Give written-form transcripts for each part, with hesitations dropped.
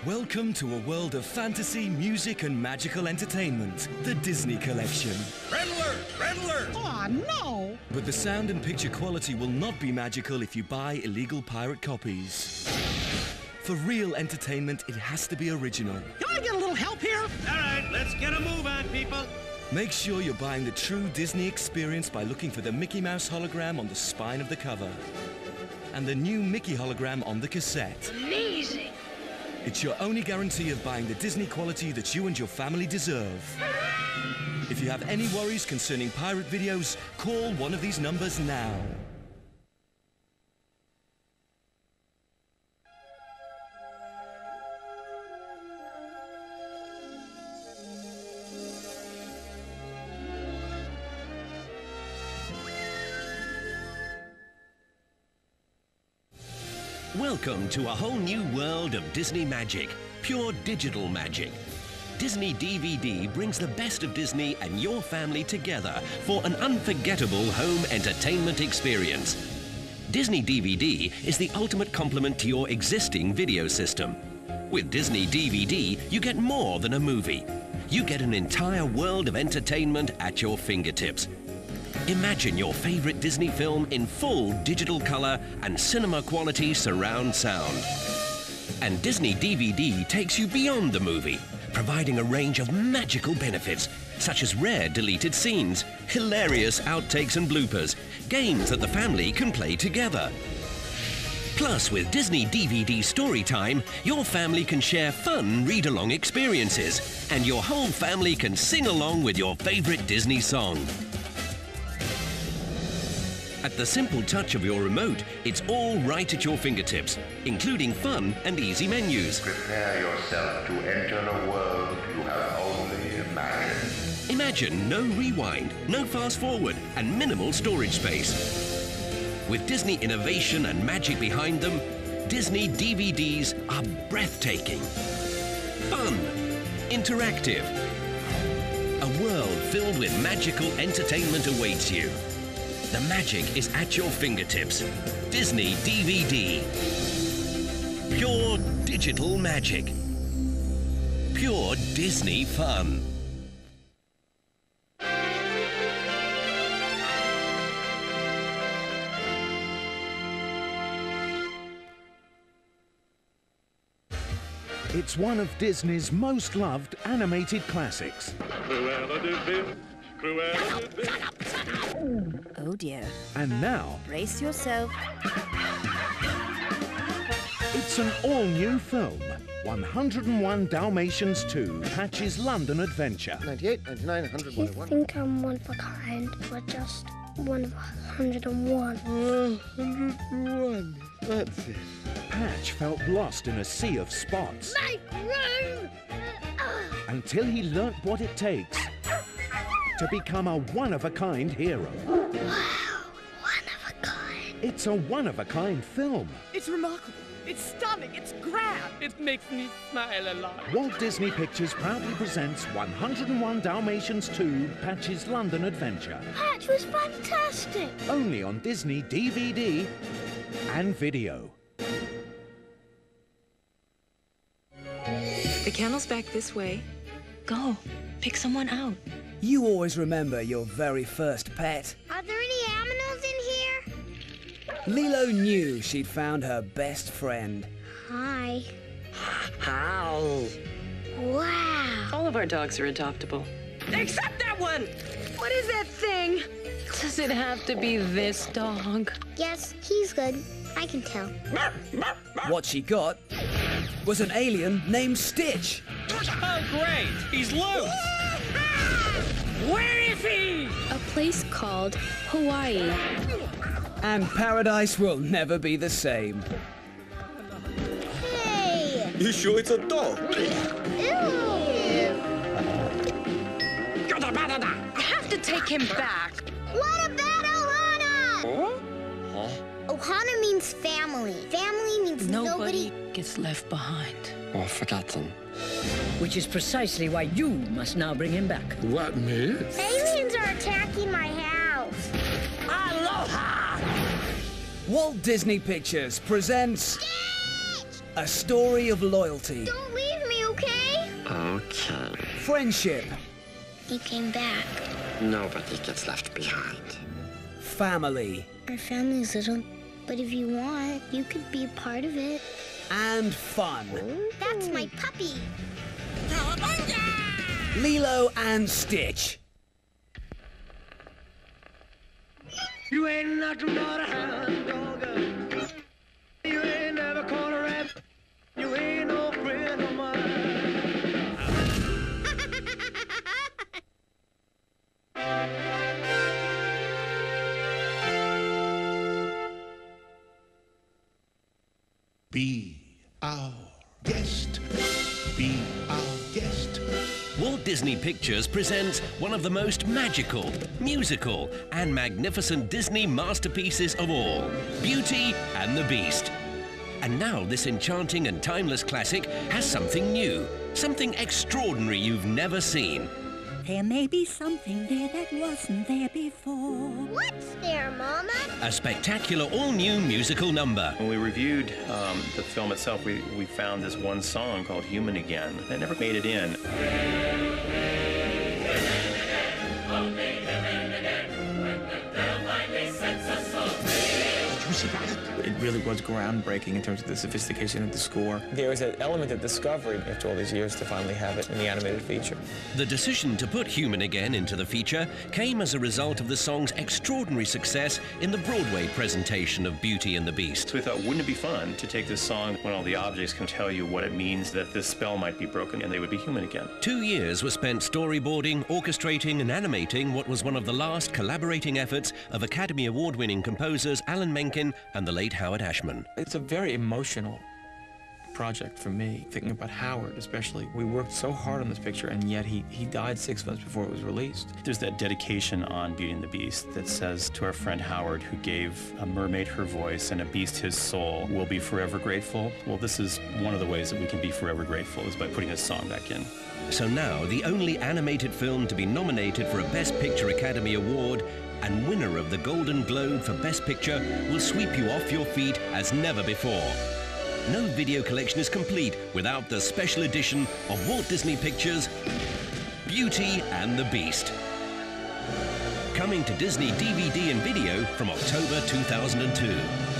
Welcome to a world of fantasy, music and magical entertainment. The Disney Collection. Red alert! Red alert! Aw, no! But the sound and picture quality will not be magical if you buy illegal pirate copies. For real entertainment, it has to be original. Can I get a little help here? All right, let's get a move on, people. Make sure you're buying the true Disney experience by looking for the Mickey Mouse hologram on the spine of the cover. And the new Mickey hologram on the cassette. Amazing! It's your only guarantee of buying the Disney quality that you and your family deserve. If you have any worries concerning pirate videos, call one of these numbers now. Welcome to a whole new world of Disney magic, pure digital magic. Disney DVD brings the best of Disney and your family together for an unforgettable home entertainment experience. Disney DVD is the ultimate complement to your existing video system. With Disney DVD, you get more than a movie. You get an entire world of entertainment at your fingertips. Imagine your favorite Disney film in full digital color and cinema quality surround sound. And Disney DVD takes you beyond the movie, providing a range of magical benefits, such as rare deleted scenes, hilarious outtakes and bloopers, games that the family can play together. Plus, with Disney DVD Storytime, your family can share fun read-along experiences, and your whole family can sing along with your favorite Disney song. At the simple touch of your remote, it's all right at your fingertips, including fun and easy menus. Prepare yourself to enter a world you have only imagined. Imagine no rewind, no fast forward, and minimal storage space. With Disney innovation and magic behind them, Disney DVDs are breathtaking, fun, interactive. A world filled with magical entertainment awaits you. The magic is at your fingertips. Disney DVD. Pure digital magic. Pure Disney fun. It's one of Disney's most loved animated classics. Cruella de Vil, Cruella de Vil. Oh dear. And now, Brace yourself. it's an all-new film, 101 Dalmatians 2, Patch's London Adventure. 98, 99, 100, You think I'm one of a kind, but just one of 101. 101. That's it. Patch felt lost in a sea of spots Make room! until he learnt what it takes to become a one-of-a-kind hero. Wow, one of a kind. It's a one-of-a-kind film. It's remarkable. It's stunning. It's grand. It makes me smile a lot. Walt Disney Pictures proudly presents 101 Dalmatians 2, Patch's London Adventure. Patch was fantastic. Only on Disney DVD and video. The kennel's back this way. Go. Pick someone out. You always remember your very first pet. Are there any aminals in here? Lilo knew she'd found her best friend. Hi. How? Wow. All of our dogs are adoptable. Except that one! What is that thing? Does it have to be this dog? Yes, he's good. I can tell. What she got was an alien named Stitch. Oh, great! He's loose! Where is he? A place called Hawaii. And paradise will never be the same. Hey! You sure it's a dog? Ew! I have to take him back. What about Ohana? Ohana means family. Family means nobody gets left behind. Or forgotten. Which is precisely why you must now bring him back. What, miss? Aliens are attacking my house. Aloha! Walt Disney Pictures presents... Stitch! A story of loyalty. Don't leave me, okay? Okay. Friendship. He came back. Nobody gets left behind. Family. Our family's little, but if you want, you could be a part of it. And fun. That's my puppy. Lilo and Stitch. You ain't nothing but a hound dog. You ain't never caught a rat. You ain't no friend of mine. Be our guest. Be our guest. Walt Disney Pictures presents one of the most magical, musical, and magnificent Disney masterpieces of all, Beauty and the Beast. And now this enchanting and timeless classic has something new, something extraordinary you've never seen. There may be something there that wasn't there before. What's there, Mama? A spectacular all-new musical number. When we reviewed the film itself, we found this one song called Human Again that never made it in. It really was groundbreaking in terms of the sophistication of the score. There was an element of discovery after all these years to finally have it in the animated feature. The decision to put Human Again into the feature came as a result of the song's extraordinary success in the Broadway presentation of Beauty and the Beast. So we thought, wouldn't it be fun to take this song when all the objects can tell you what it means that this spell might be broken and they would be human again? 2 years were spent storyboarding, orchestrating, and animating what was one of the last collaborating efforts of Academy Award-winning composers Alan Menken and the late Howard Ashman. It's a very emotional project for me, thinking about Howard especially. We worked so hard on this picture, and yet he died 6 months before it was released. There's that dedication on Beauty and the Beast that says to our friend Howard, who gave a mermaid her voice and a beast his soul, we'll be forever grateful. Well, this is one of the ways that we can be forever grateful, is by putting this song back in. So now, the only animated film to be nominated for a Best Picture Academy Award and winner of the Golden Globe for Best Picture will sweep you off your feet as never before. No video collection is complete without the special edition of Walt Disney Pictures' Beauty and the Beast. Coming to Disney DVD and video from October 2002.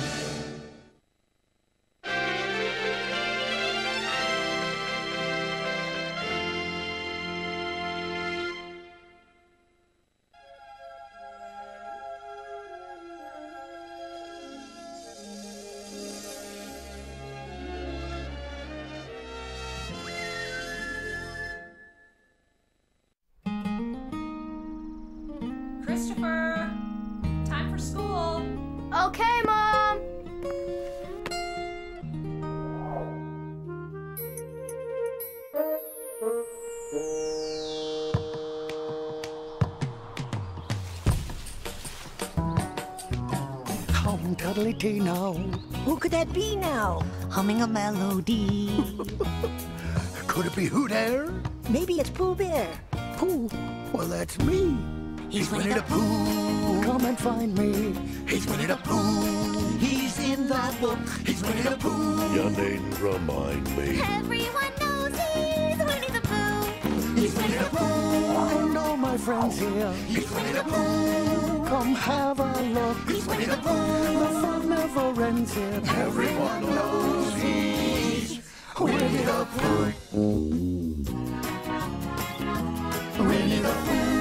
Christopher, time for school. Okay, Mom. Come, cuddly now. Who could that be now? Humming a melody. Could it be Who Dare? Maybe it's Pooh Bear. Pooh? Well, that's me. He's Winnie the Pooh. Come and find me. He's Winnie the Pooh. He's in that book. He's Winnie the Pooh. Your name remind me. Everyone knows he's Winnie the Pooh. He's Winnie the Pooh. And all my friends here. He's Winnie the Pooh. Come have a look. He's Winnie the Pooh. The fun never ends here. Everyone knows he's Winnie the Pooh. Winnie the Pooh.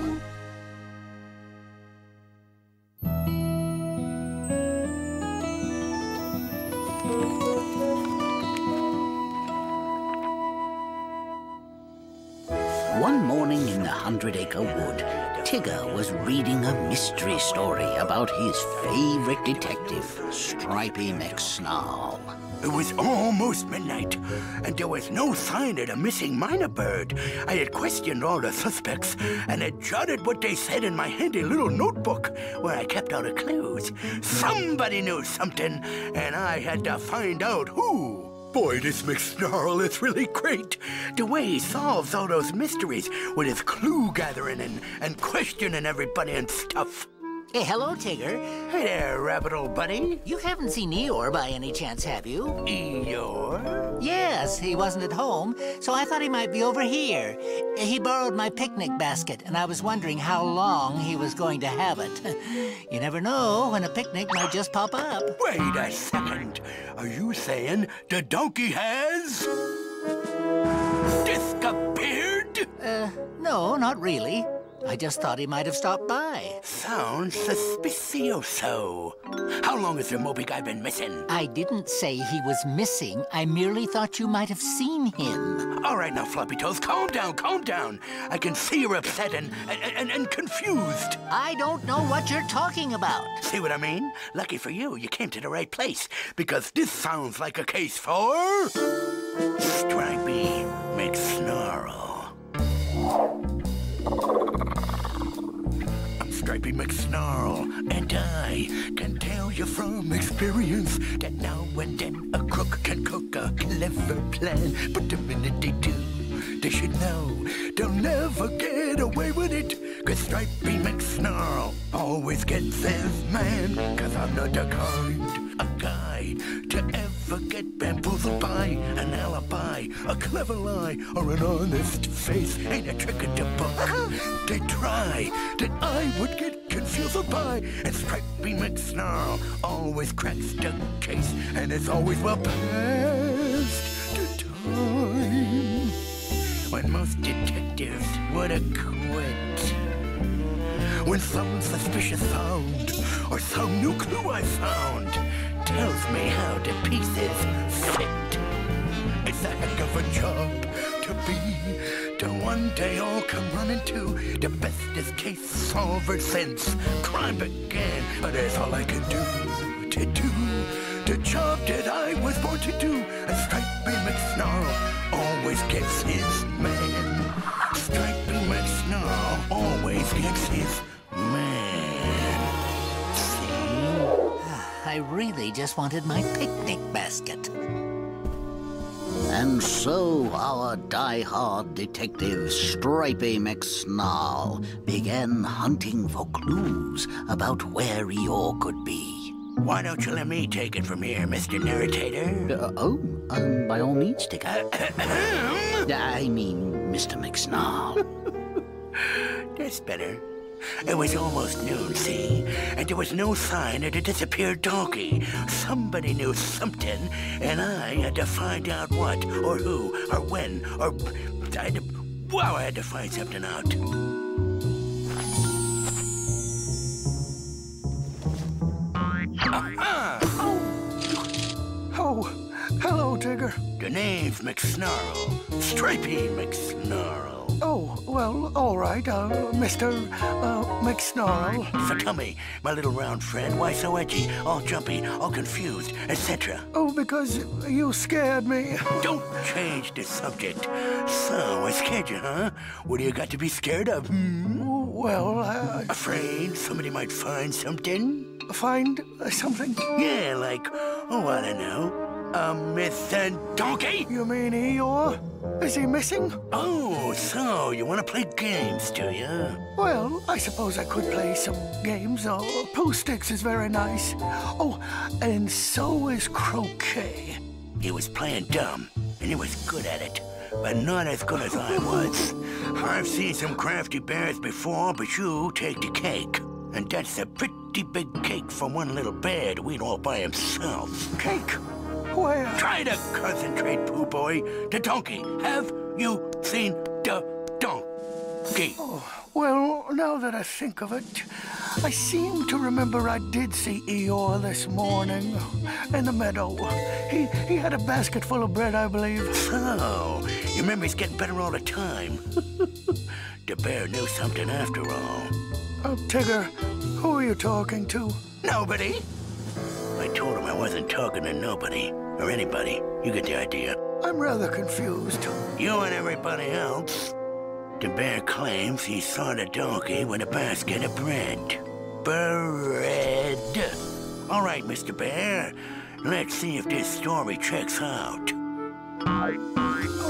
One morning in the 100-acre wood, Tigger was reading a mystery story about his favorite detective, Stripey McSnarl. It was almost midnight, and there was no sign of the missing minor bird. I had questioned all the suspects, and had jotted what they said in my handy little notebook, where I kept all the clues. Somebody knew something, and I had to find out who. Boy, this McSnarl is really great. The way he solves all those mysteries with his clue gathering and questioning everybody and stuff. Hey, hello, Tigger. Hey there, rabbit old buddy. You haven't seen Eeyore by any chance, have you? Eeyore? Yes, he wasn't at home, so I thought he might be over here. He borrowed my picnic basket, and I was wondering how long he was going to have it. You never know when a picnic might just pop up. Wait a second. Are you saying the donkey has disappeared? No, not really. I just thought he might have stopped by. Sounds suspicioso. How long has the Moby guy been missing? I didn't say he was missing. I merely thought you might have seen him. All right now, Floppy Toes, calm down, calm down. I can see you're upset and confused. I don't know what you're talking about. See what I mean? Lucky for you, you came to the right place, because this sounds like a case for Stripey McSnarl. I'm Stripey McSnarl, and I can tell you from experience that now and then a crook can cook a clever plan. But the minute they do, they should know they'll never get away with it. 'Cause Stripey McSnarl always gets his man. 'Cause I'm not the kind of guy to ever get bamboozled by an alibi, a clever lie, or an honest face. Ain't a trick in the book. They try that I would get confused by. And Stripey McSnarl always cracks the case, and it's always well past the time when most detectives would have quit. When some suspicious sound or some new clue I found tells me how the pieces fit. It's a heck of a job to be the one they all come running to. The bestest case solver since crime began. But that's all I can do to do the job that I was born to do. And Stripey McSnarl always gets his man. Stripey McSnarl always gets his man. See? I really just wanted my picnic basket. And so our die-hard detective Stripey McSnarl began hunting for clues about where Eeyore could be. Why don't you let me take it from here, Mr. Narrator? By all means, Tigger. I mean, Mr. McSnarl. That's better. It was almost noon, see? And there was no sign of the disappeared donkey. Somebody knew something, and I had to find out what, or who, or when, or... I had to find something out. Oh, hello, Tigger. The name's McSnarl. Stripey McSnarl. Oh, well, all right, Mr. McSnarl. So tell me, my little round friend, why so edgy, all jumpy, all confused, etc.? Oh, because you scared me. Don't change the subject. So, I scared you, huh? What do you got to be scared of? Well, afraid somebody might find something? Find something? Yeah, like, oh, I don't know, a missing donkey? You mean Eeyore? Is he missing? Oh, so you want to play games, do you? Well, I suppose I could play some games. Pooh Sticks is very nice. Oh, and so is croquet. He was playing dumb, and he was good at it, but not as good as I was. I've seen some crafty bears before, but you take the cake. And that's a pretty big cake for one little bear to eat all by himself. Cake? Where? Try to concentrate, Pooh Boy. The donkey. Have you seen the donkey? Oh, well, now that I think of it, I seem to remember I did see Eeyore this morning in the meadow. He had a basket full of bread, I believe. So, your memory's getting better all the time. The bear knew something after all. Tigger, who are you talking to? Nobody. I told him I wasn't talking to nobody or anybody. You get the idea. I'm rather confused. You and everybody else. The bear claims he saw the donkey with a basket of bread. Bread. All right, Mr. Bear. Let's see if this story checks out.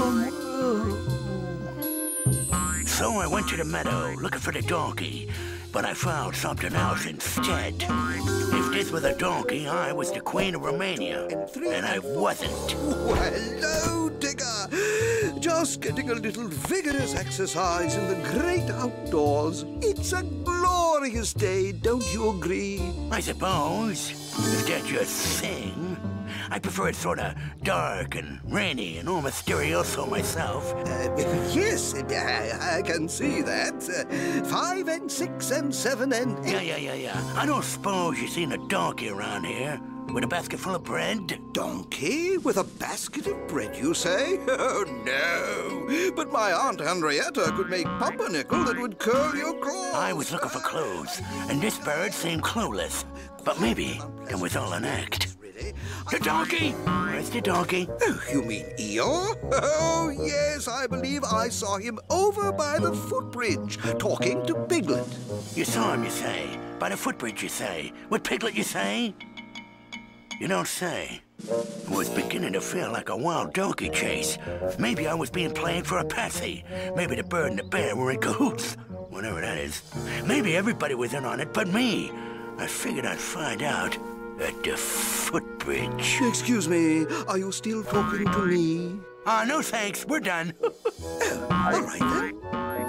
So I went to the meadow looking for the donkey. but I found something else instead. If this was a donkey, I was the Queen of Romania, and I wasn't. Oh, hello, Tigger. Just getting a little vigorous exercise in the great outdoors. It's a glorious day, don't you agree? I suppose, if that's your thing. I prefer it sort of dark and rainy and all mysterioso myself. Yes, I can see that. 5 and 6 and 7 and 8. Yeah. I don't suppose you've seen a donkey around here with a basket full of bread? Donkey with a basket of bread, you say? Oh, no. But my Aunt Henrietta could make pumpernickel that would curl your claws. I was looking for clues, and this bird seemed clueless. But maybe it was all an act. The donkey! Where's the donkey? Oh, you mean Eeyore? Oh, yes, I believe I saw him over by the footbridge, talking to Piglet. You saw him, you say? By the footbridge, you say? With Piglet, you say? You don't say. It was beginning to feel like a wild donkey chase. Maybe I was being played for a patsy. Maybe the bird and the bear were in cahoots. Whatever that is. Maybe everybody was in on it but me. I figured I'd find out at the footbridge. Excuse me, are you still talking to me? No thanks, we're done. Oh, all right then.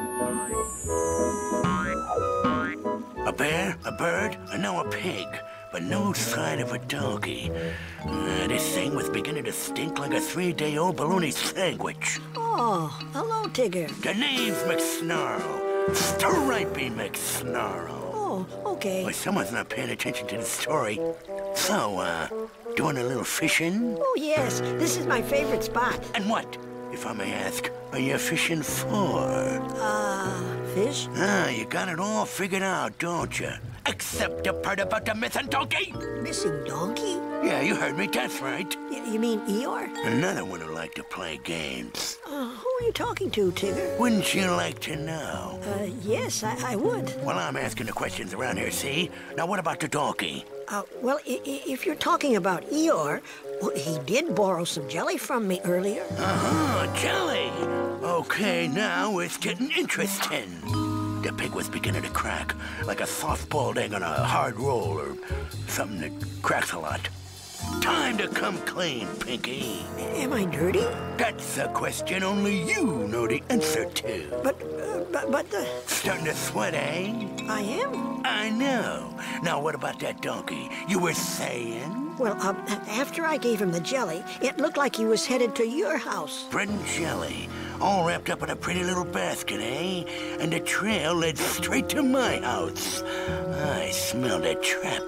A bear, a bird, and now a pig, but no sign of a donkey. This thing was beginning to stink like a 3-day-old bologna sandwich. Oh, hello, Tigger. The name's McSnarl. Stripey McSnarl. Oh, okay. Well, someone's not paying attention to the story. So, doing a little fishing? Oh, yes. This is my favorite spot. And what, if I may ask, are you fishing for? Fish? You got it all figured out, don't you? Except the part about the missing donkey. Missing donkey? Yeah, you heard me, that's right. You mean Eeyore? Another one who liked to play games. Who are you talking to, Tigger? Wouldn't you like to know? Yes, I would. Well, I'm asking the questions around here, see? Now, what about the donkey? Well, if you're talking about Eeyore, well, he did borrow some jelly from me earlier. Jelly! Okay, now it's getting interesting. The pig was beginning to crack, like a soft-boiled egg on a hard roll or something that cracks a lot. Time to come clean, Pinky. Am I dirty? That's a question only you know the answer to. But Starting to sweat, eh? I am? I know. Now, what about that donkey? You were saying? Well, after I gave him the jelly, it looked like he was headed to your house. Bread and jelly, all wrapped up in a pretty little basket, eh? And the trail led straight to my house. I smelled a trap.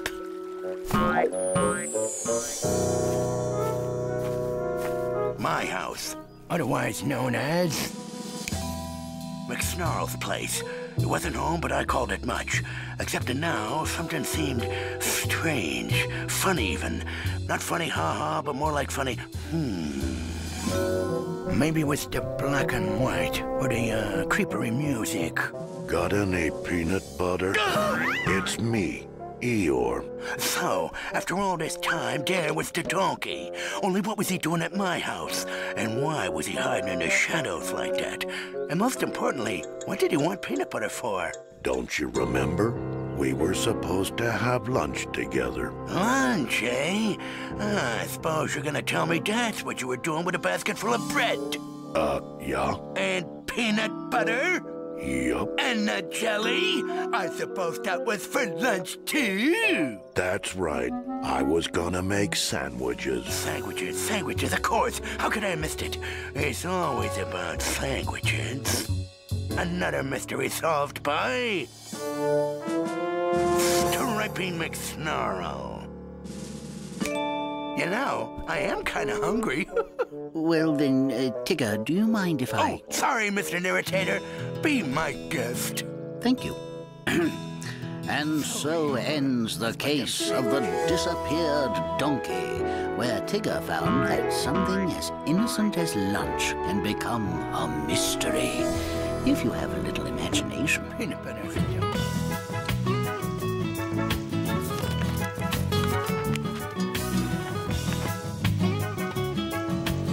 My house, otherwise known as McSnarl's place. It wasn't home, but I called it much. Except that now, something seemed strange, funny even. Not funny ha-ha, but more like funny, Maybe it was the black and white, or the creepery music. Got any peanut butter? It's me, Eeyore. So, after all this time, there was the donkey. Only what was he doing at my house? And why was he hiding in the shadows like that? And most importantly, what did he want peanut butter for? Don't you remember? We were supposed to have lunch together. Lunch, eh? I suppose you're gonna tell me that's what you were doing with a basket full of bread. Yeah. And peanut butter? Yup. And the jelly? I suppose that was for lunch, too. That's right. I was gonna make sandwiches. Sandwiches, of course. How could I have missed it? It's always about sandwiches. Another mystery solved by Stripey McSnarl. You know, I am kind of hungry. Well then, Tigger, do you mind if I... Oh, sorry, Mr. Narrator. Be my guest. Thank you. And so ends the case of the disappeared donkey, where Tigger found that something as innocent as lunch can become a mystery, if you have a little imagination. Peanut butter.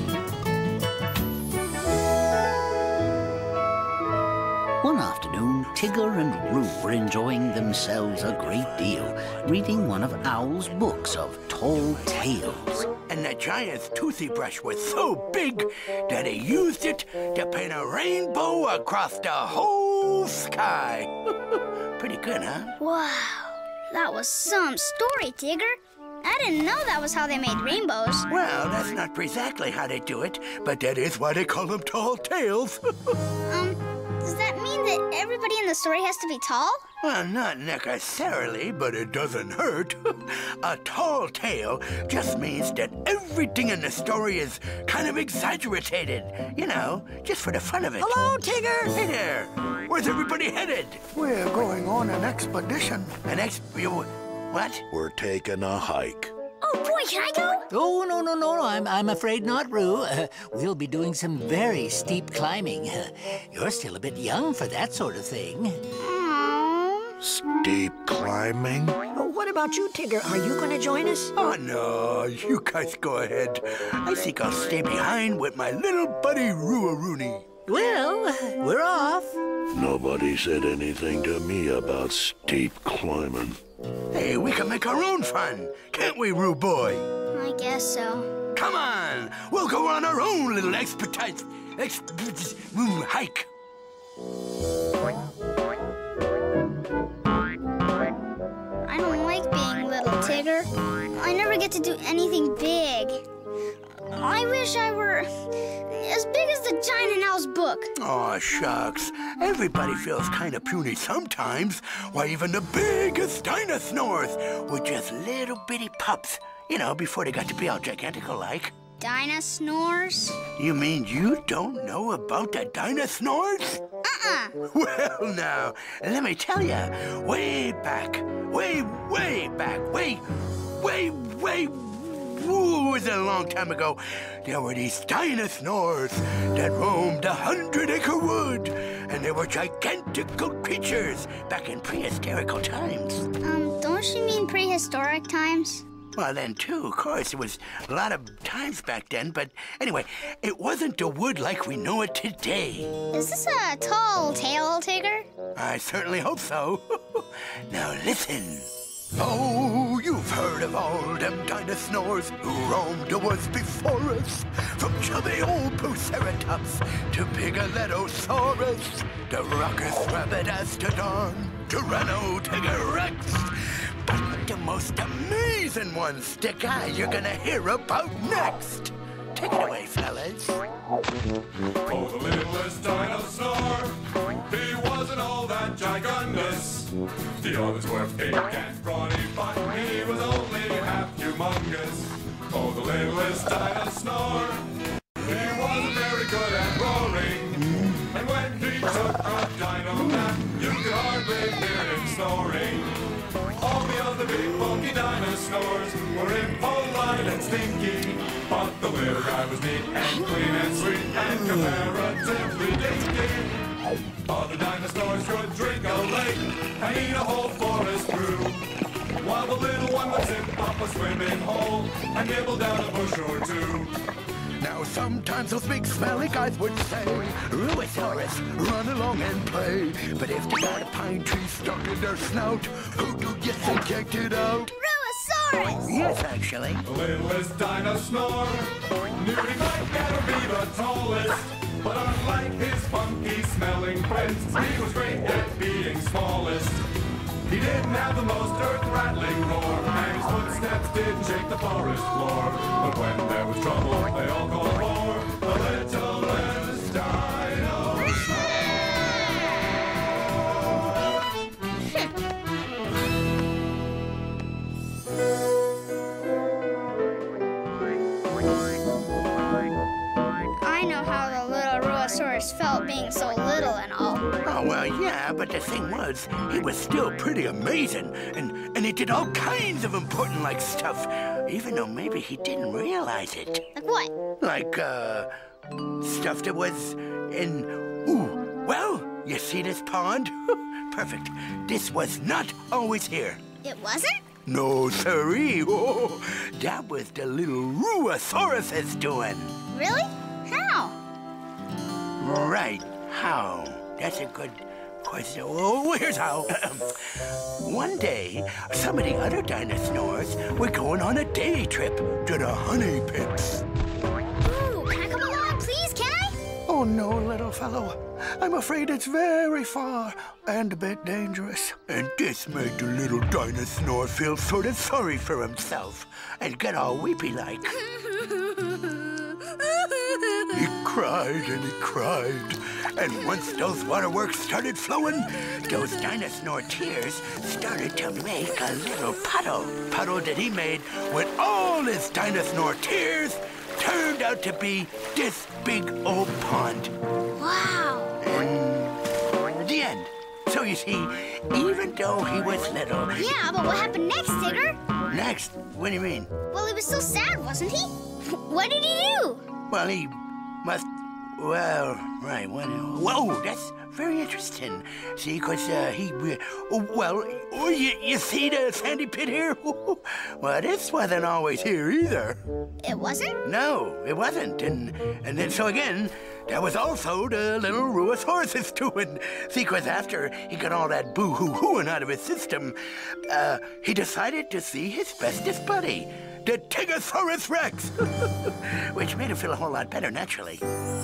One afternoon, Tigger and Roo were enjoying themselves a great deal, reading one of Owl's books of tall tales. And the giant's toothy brush was so big that he used it to paint a rainbow across the whole sky. Pretty good, huh? Wow, that was some story, Tigger. I didn't know that was how they made rainbows. Well, that's not exactly how they do it, but that is why they call them tall tales. Does that mean that everybody in the story has to be tall? Well, not necessarily, but it doesn't hurt. A tall tale just means that everything in the story is kind of exaggerated. You know, just for the fun of it. Hello, Tigger! Hey there! Where's everybody headed? We're going on an expedition. What? We're taking a hike. Oh, boy, can I go? Oh, no. I'm afraid not, Roo. We'll be doing some very steep climbing. You're still a bit young for that sort of thing. Steep climbing? Well, what about you, Tigger? Are you going to join us? Oh, no. You guys go ahead. I think I'll stay behind with my little buddy Roo-a-Rooney. Well, we're off. Nobody said anything to me about steep climbing. Hey, we can make our own fun, can't we, Roo boy? I guess so. Come on, we'll go on our own little hike. I don't like being little, Tigger. I never get to do anything big. I wish I were as big as the giant in Owl's book. Aw, shucks. Everybody feels kind of puny sometimes. Why, even the biggest dinosaurs were just little bitty pups. You know, before they got to be all gigantical-like. Dinosaurs? You mean you don't know about the dinosaurs? Well, now, let me tell you. Way back, way back, it was a long time ago, there were these dinosaurs that roamed 100-acre wood, and they were gigantical creatures back in prehistorical times. Don't you mean prehistoric times? Well, then, too, of course. It was a lot of times back then, but anyway, it wasn't the wood like we know it today. Is this a tall tale, Tigger? I certainly hope so. Now, listen. Oh, you've heard of all them dinosaurs who roamed the woods before us. From chubby old Pooceratops to Pigaletosaurus, the raucous Rabbitastodon, Tyrannotegerex. But the most amazing one, Stick-Eye, you're gonna hear about next. Take it away, fellas. Oh, the littlest dinosaur, he wasn't all that gigantous. The others were big and brawny, but he was only half humongous. Oh, the littlest dinosaur, he wasn't very good at roaring. And when he took a dino nap, you could hardly hear him snoring. All the other big bulky dinosaurs were impolite and stinky, but the little guy was neat and clean and sweet and comparatively dinky. Other dinosaurs could drink a lake and eat a whole forest through, while the little one would zip up a swimming hole and nibble down a bush or two. Now sometimes those big smelly guys would say, Ruosaurus, run along and play. But if they got a pine tree stuck in their snout, who do you think yanked it out? Ruosaurus! Yes, actually. The littlest dinosaur knew he might never be the tallest, but unlike his funky smelling friends, he was great at being smallest. He didn't have the most earth-rattling roar, and his footsteps did shake the forest floor. But when there was trouble, they all called for the littlest dinosaur. I know how the little Ruosaurus felt being so little and all. Oh, well, yeah, but the thing was, he was still pretty amazing, and he did all kinds of important, stuff, even though maybe he didn't realize it. Like what? Like, stuff that was in... Ooh, well, you see this pond? Perfect. This was not always here. It wasn't? No, sirree. Oh, that was the little Ruosaurus's doing. Really? How? Right, how? That's a good course, here's how. One day, some of the other dinosaurs were going on a day trip to the honey pits. Ooh, can I come along, please? Can I? Oh, no, little fellow. I'm afraid it's very far and a bit dangerous. And this made the little dinosaur feel sort of sorry for himself and get all weepy-like. He cried and he cried. And once those waterworks started flowing, those dinosaur tears started to make a little puddle. Puddle that he made with all his dinosaur tears turned out to be this big old pond. Wow. And the end. So you see, even though he was little... Yeah, but what happened next, Tigger? Next? What do you mean? Well, he was so sad, wasn't he? What did he do? Well, he must... Well, right, whoa, that's very interesting. See, because he... Well, you see the sandy pit here? Well, this wasn't always here either. It wasn't? No, it wasn't. And then, so again, that was also the little Ruosaurus' doing. See, because after he got all that boo-hoo-hooing out of his system, he decided to see his bestest buddy, the Tegosaurus Rex, which made him feel a whole lot better, naturally.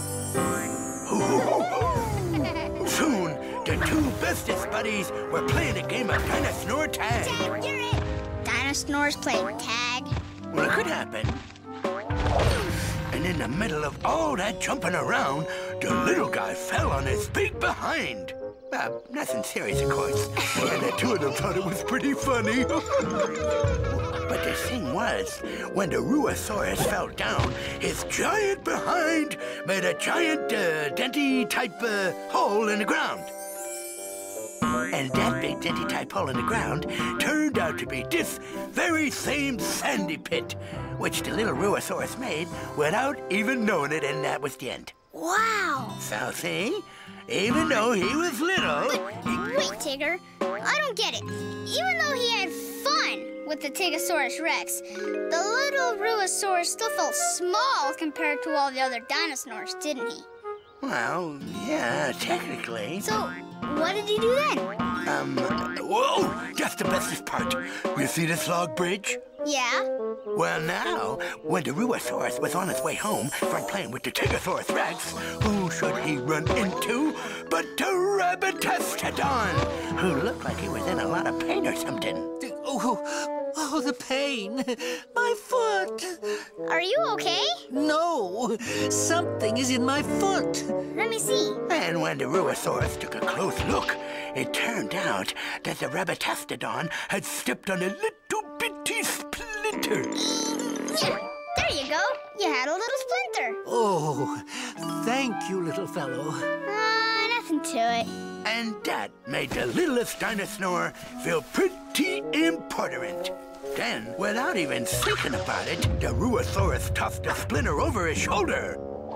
Soon, the two bestest buddies were playing a game of dinosaur tag. Tag, you're it. Dinosaurs playing tag? Well, it could happen. And in the middle of all that jumping around, the little guy fell on his big behind. Nothing serious, of course. And the two of them thought it was pretty funny. But the thing was, when the Ruosaurus fell down, his giant behind made a giant denty-type hole in the ground. And that big denty-type hole in the ground turned out to be this very same sandy pit, which the little Ruosaurus made without even knowing it, and that was the end. Wow. So, see? Even though he was little... Wait, Tigger. I don't get it. Even though he had fun with the Tegosaurus Rex, the little Ruosaurus still felt small compared to all the other dinosaurs, didn't he? Well, yeah, technically. So, what did he do then? Whoa! That's the bestest part. You see this log bridge? Yeah. Well, now, when the Ruosaurus was on his way home from playing with the Tegosaurus Rex, who should he run into but the Rabbitastodon, who looked like he was in a lot of pain or something. Oh, the pain. My foot. Are you okay? No, something is in my foot. Let me see. And when the Ruosaurus took a close look, it turned out that the Rabbitastodon had stepped on a little bitty splinter. Yeah, there you go. You had a little splinter. Oh, thank you, little fellow. Nothing to it. And that made the littlest dinosaur feel pretty important. Then, without even thinking about it, the Ruosaurus tossed a splinter over his shoulder.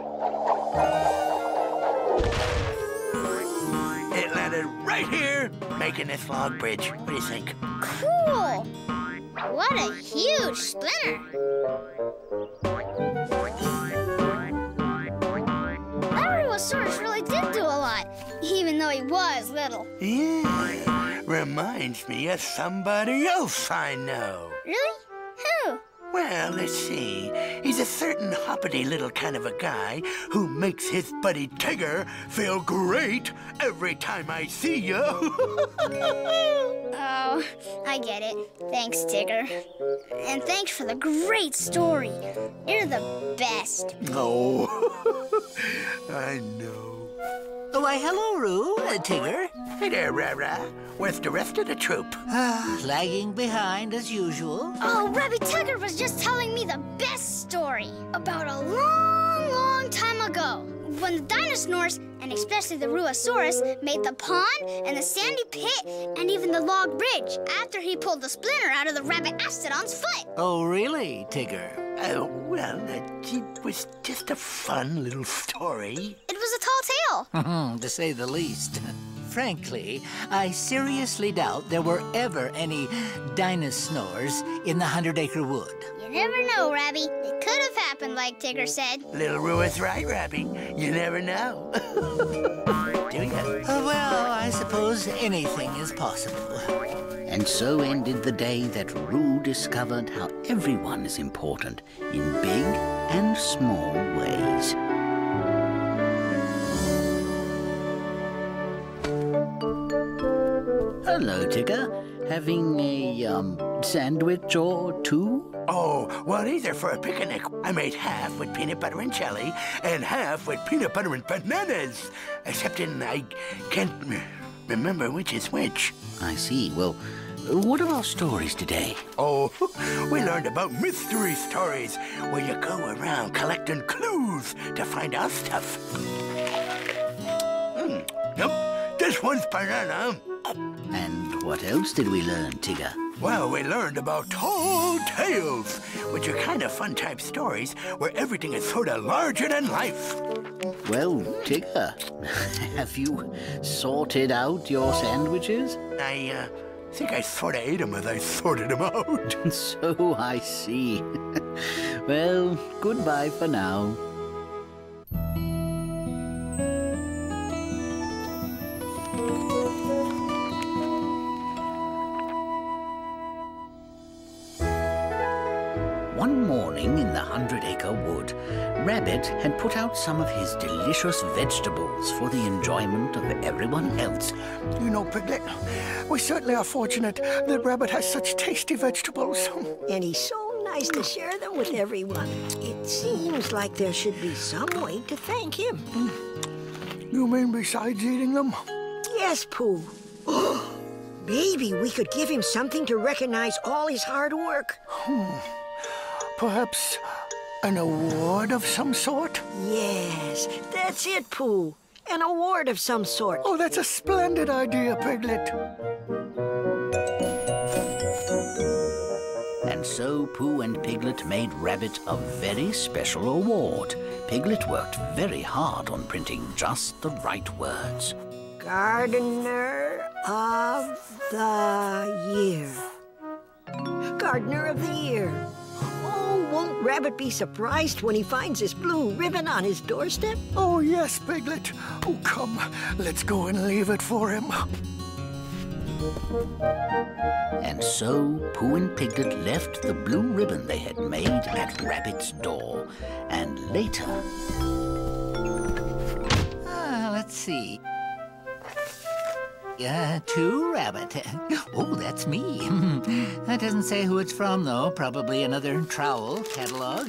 It landed right here, making this log bridge. What do you think? Cool. What a huge splinter. That Ruosaurus really did do a lot, even though he was little. Yeah, reminds me of somebody else I know. Really? Who? Well, let's see. He's a certain hoppity little kind of a guy who makes his buddy Tigger feel great every time I see you. Oh, I get it. Thanks, Tigger. And thanks for the great story. You're the best. Oh, I know. Oh, why, hello, Roo, Tigger. Hey there, Rara. Where's the rest of the troop? Lagging behind as usual. Oh, Rabbi Tugger was just telling me the best story about a long, long time ago, when the dinosaurs, and especially the Ruosaurus, made the pond and the sandy pit and even the log bridge after he pulled the splinter out of the Rabbitastodon's foot. Oh, really, Tigger? Well, it was just a fun little story. It was a tall tale. To say the least. Frankly, I seriously doubt there were ever any dinosaurs in the 100-Acre Wood. You never know, Rabbi. It could have happened. happen like Tigger said. Little Rua's right, Rabbie. You never know. Do you? Well, I suppose anything is possible. And so ended the day that Roo discovered how everyone is important in big and small ways. Hello, Tigger. Having a sandwich or two? Oh, well, these are for a picnic. I made half with peanut butter and jelly and half with peanut butter and bananas. Except I can't remember which is which. I see. Well, what are our stories today? Oh, we learned about mystery stories, where you go around collecting clues to find out stuff. Nope, this one's banana. And what else did we learn, Tigger? Well, we learned about tall tales, which are kind of fun type stories where everything is sort of larger than life. Well, Tigger, have you sorted out your sandwiches? I think I sort of ate them as I sorted them out. So I see. Well, goodbye for now. One morning in the 100-acre wood, Rabbit had put out some of his delicious vegetables for the enjoyment of everyone else. You know, Piglet, we certainly are fortunate that Rabbit has such tasty vegetables. And he's so nice to share them with everyone. It seems like there should be some way to thank him. You mean besides eating them? Yes, Pooh. Maybe we could give him something to recognize all his hard work. Perhaps an award of some sort? Yes, that's it, Pooh. An award of some sort. Oh, that's a splendid idea, Piglet. And so Pooh and Piglet made Rabbit a very special award. Piglet worked very hard on printing just the right words. Gardener of the Year. Gardener of the Year. Oh, won't Rabbit be surprised when he finds this blue ribbon on his doorstep? Oh, yes, Piglet. Oh, come, let's go and leave it for him. And so Pooh and Piglet left the blue ribbon they had made at Rabbit's door. And later... let's see. To Rabbit. Oh, that's me. That doesn't say who it's from, though. Probably another trowel catalog.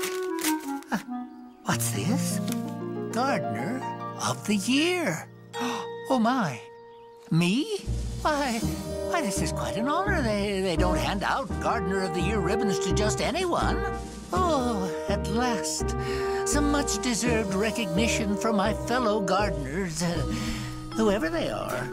What's this? Gardener of the Year. Oh, my. Me? Why, this is quite an honor. They don't hand out Gardener of the Year ribbons to just anyone. Oh, at last. Some much-deserved recognition from my fellow gardeners, whoever they are.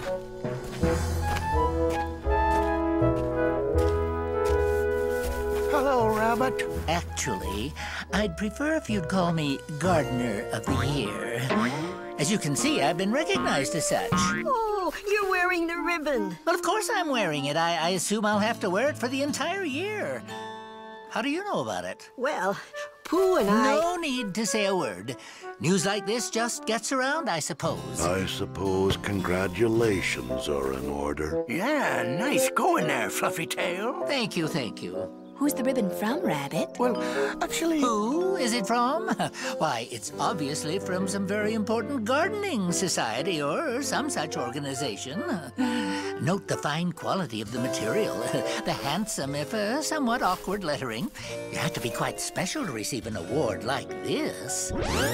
Hello, Rabbit. Actually, I'd prefer if you'd call me Gardener of the Year. As you can see, I've been recognized as such. Oh, you're wearing the ribbon. Well, of course I'm wearing it. I assume I'll have to wear it for the entire year. How do you know about it? Well, Pooh and No need to say a word. News like this just gets around, I suppose. I suppose congratulations are in order. Yeah, nice going there, Fluffy Tail. Thank you, thank you. Who's the ribbon from, Rabbit? Well, actually... Who is it from? Why, it's obviously from some very important gardening society or some such organization. Note the fine quality of the material, the handsome, if somewhat awkward lettering. You have to be quite special to receive an award like this.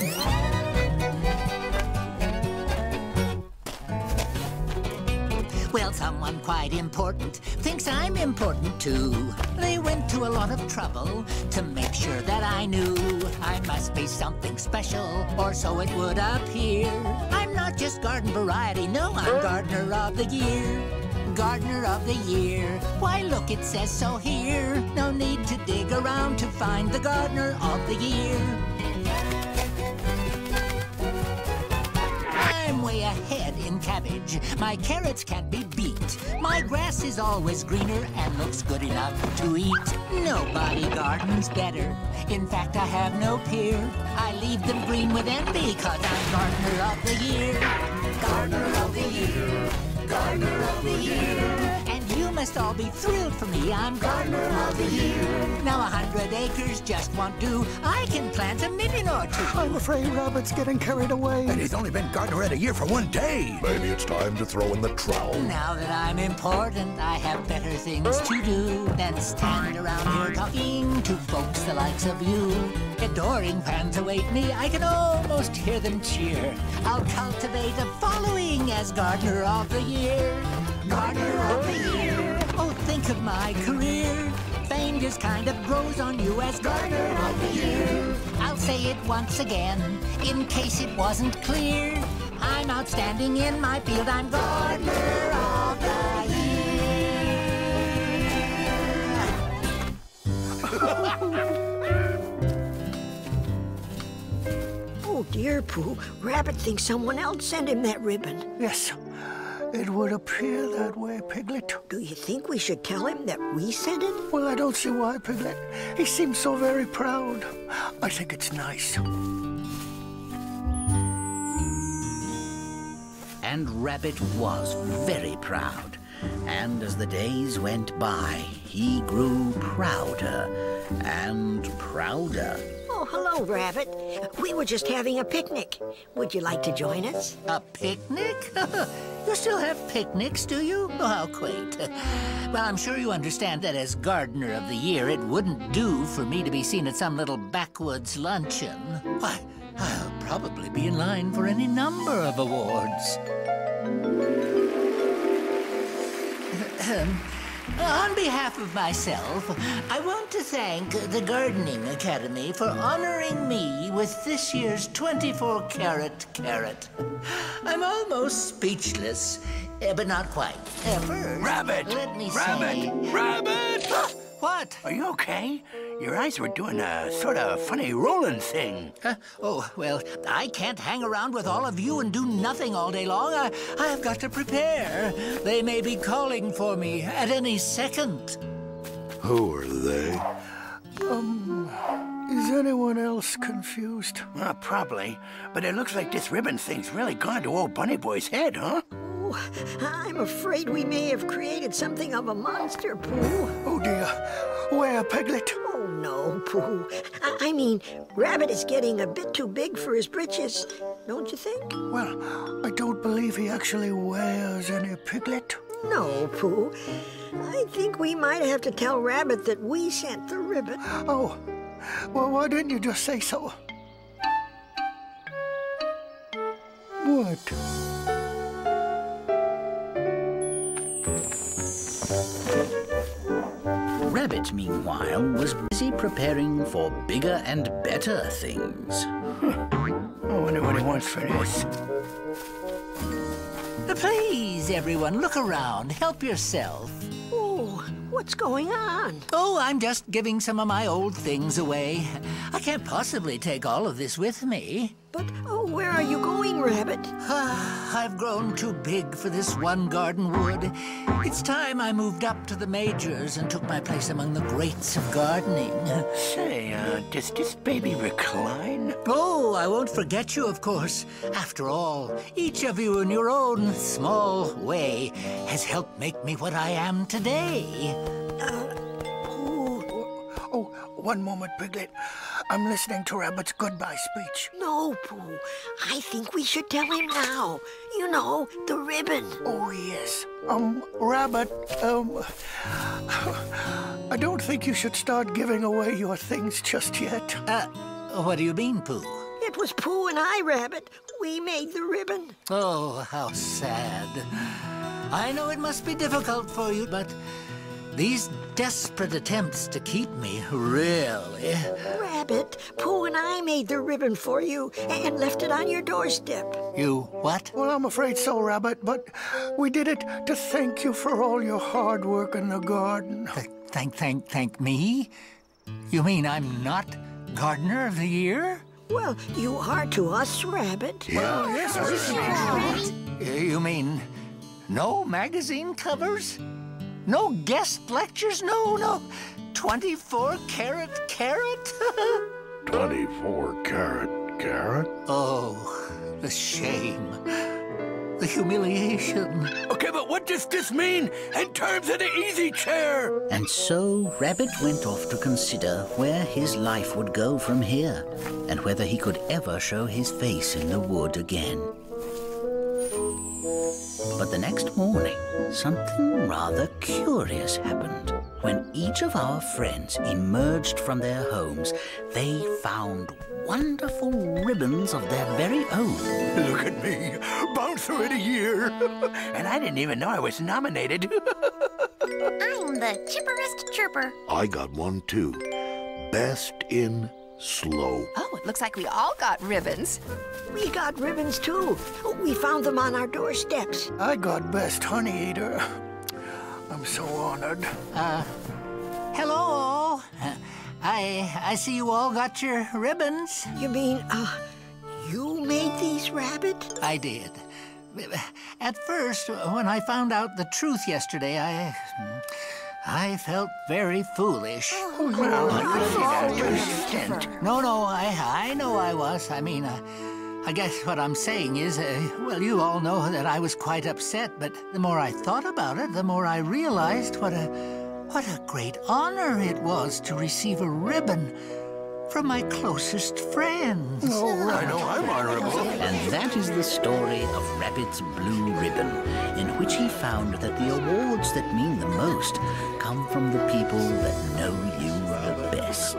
Well, someone quite important thinks I'm important too. They went to a lot of trouble to make sure that I knew I must be something special, or so it would appear. I'm not just garden variety, no, I'm Gardener of the Year. Gardener of the Year. Why, look, it says so here. No need to dig around to find the Gardener of the Year. I'm way ahead in cabbage. My carrots can't be beat. sweet. My grass is always greener and looks good enough to eat. Nobody gardens better. In fact, I have no peer. I leave them green with envy, 'cause I'm Gardener of the Year. Gardener of the Year. Gardener of the Year. And you must all be thrilled for me. I'm Gardener of the Year. Now 100 acres just won't do. I can plant a million or two. I'm afraid Rabbit's getting carried away. And he's only been Gardener of the Year for one day. Maybe it's time to throw in the trowel. Now that I'm important, I have better things to do than stand around here talking to folks the likes of you. Adoring fans await me, I can almost hear them cheer. I'll cultivate a following as Gardener of the Year. Gardener of the Year. Oh, think of my career. Fame just kind of grows on you as Gardener of the Year. I'll say it once again, in case it wasn't clear. I'm outstanding in my field. I'm Gardener of the Year. Oh, dear, Pooh. Rabbit thinks someone else sent him that ribbon. Yes, it would appear that way, Piglet. Do you think we should tell him that we sent it? Well, I don't see why, Piglet. He seems so very proud. I think it's nice. And Rabbit was very proud. And as the days went by, he grew prouder and prouder. Oh, hello, Rabbit. We were just having a picnic. Would you like to join us? A picnic? You still have picnics, do you? Oh, how quaint. Well, I'm sure you understand that as Gardener of the Year, it wouldn't do for me to be seen at some little backwoods luncheon. Why, I'll probably be in line for any number of awards. On behalf of myself, I want to thank the Gardening Academy for honoring me with this year's 24-carat carrot. I'm almost speechless, but not quite. First, Rabbit! Let me Rabbit! say... Rabbit! What? Are you okay? Your eyes were doing a sort of funny rolling thing. Oh, well, I can't hang around with all of you and do nothing all day long. I've got to prepare. They may be calling for me at any second. Who are they? Is anyone else confused? Probably. But it looks like this ribbon thing's really gone to old Bunny Boy's head, huh? Oh, I'm afraid we may have created something of a monster, Pooh. Oh, dear. Where, Piglet? Oh, no, Pooh. I mean, Rabbit is getting a bit too big for his britches, don't you think? Well, I don't believe he actually wears any, Piglet. No, Pooh. I think we might have to tell Rabbit that we sent the ribbon. Oh, well, why didn't you just say so? What? Rabbit, meanwhile, was busy preparing for bigger and better things. I wonder what he wants for this. Please, everyone, look around. Help yourself. Oh, what's going on? Oh, I'm just giving some of my old things away. I can't possibly take all of this with me. But, oh, where are you going, Rabbit? I've grown too big for this one garden wood. It's time I moved up to the majors and took my place among the greats of gardening. Say, does this baby recline? Oh, I won't forget you, of course. After all, each of you in your own small way has helped make me what I am today. Oh, one moment, Piglet. I'm listening to Rabbit's goodbye speech. No, Pooh. I think we should tell him now. You know, the ribbon. Oh, yes. Rabbit, I don't think you should start giving away your things just yet. What do you mean, Pooh? It was Pooh and I, Rabbit. We made the ribbon. Oh, how sad. I know it must be difficult for you, but these desperate attempts to keep me, really... Rabbit, Pooh and I made the ribbon for you and left it on your doorstep. You what? Well, I'm afraid so, Rabbit, but we did it to thank you for all your hard work in the garden. Thank me? You mean I'm not Gardener of the Year? Well, you are to us, Rabbit. Well, yes, You mean No magazine covers? No guest lectures? No 24-karat carrot? 24-karat carrot? Oh, the shame. The humiliation. Okay, but what does this mean in terms of the easy chair? And so Rabbit went off to consider where his life would go from here and whether he could ever show his face in the wood again. But the next morning, something rather curious happened. When each of our friends emerged from their homes, they found wonderful ribbons of their very own. Look at me, bound through it a year. And I didn't even know I was nominated. I'm the chipperest chirper. I got one too. Best in slow. Oh, it looks like we all got ribbons. We got ribbons, too. We found them on our doorsteps. I got best honey eater. I'm so honored. Hello all. I see you all got your ribbons. You mean, you made these, Rabbit? I did. At first, when I found out the truth yesterday, I felt very foolish. Well, I could see that to an extent. No, I know I was. I mean, I guess what I'm saying is, well, you all know that I was quite upset, but the more I thought about it, the more I realized what a great honor it was to receive a ribbon from my closest friends. Oh, I know I'm honorable. And that is the story of Rabbit's blue ribbon, in which he found that the awards that mean the most come from the people that know you the best.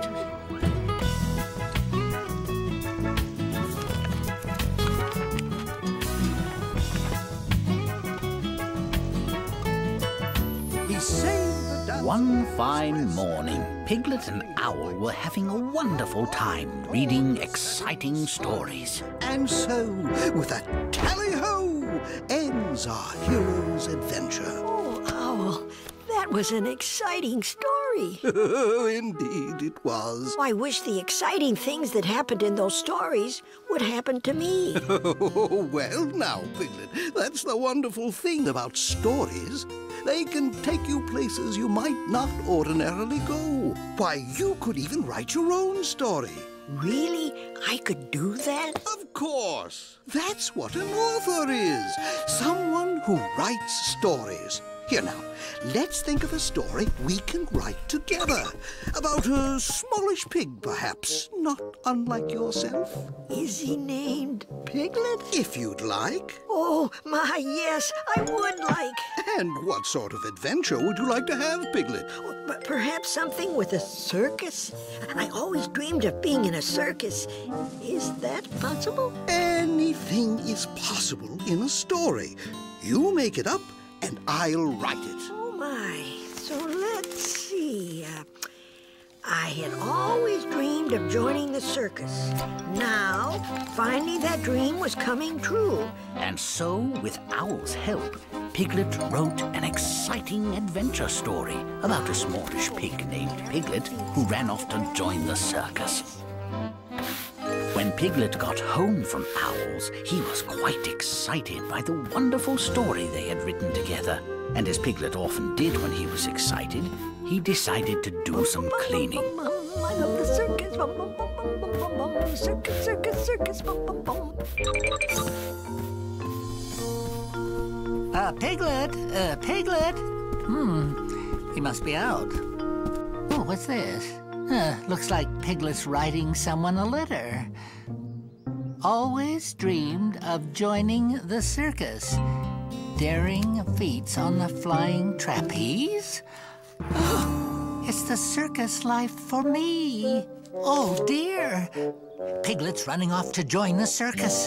One fine morning, Piglet and Owl were having a wonderful time reading exciting stories. And so, with a tally-ho, ends our hero's adventure. Oh, Owl, that was an exciting story. Indeed it was. I wish the exciting things that happened in those stories would happen to me. Well, now, Piglet, that's the wonderful thing about stories. They can take you places you might not ordinarily go. Why, you could even write your own story. Really? I could do that? Of course. That's what an author is. Someone who writes stories. Here now, let's think of a story we can write together. About a smallish pig, perhaps, not unlike yourself. Is he named Piglet? If you'd like. Oh, my, yes, I would like. And what sort of adventure would you like to have, Piglet? But perhaps something with a circus? I always dreamed of being in a circus. Is that possible? Anything is possible in a story. You make it up, and I'll write it. Oh, my. So let's see. I had always dreamed of joining the circus. Now, finally that dream was coming true. And so, with Owl's help, Piglet wrote an exciting adventure story about a smallish pig named Piglet who ran off to join the circus. When Piglet got home from Owl's, he was quite excited by the wonderful story they had written together. And as Piglet often did when he was excited, he decided to do some cleaning. I love the circus. Circus, circus, circus. Piglet? He must be out. Oh, what's this? Looks like Piglet's writing someone a letter. Always dreamed of joining the circus. Daring feats on the flying trapeze? It's the circus life for me. Oh, dear. Piglet's running off to join the circus.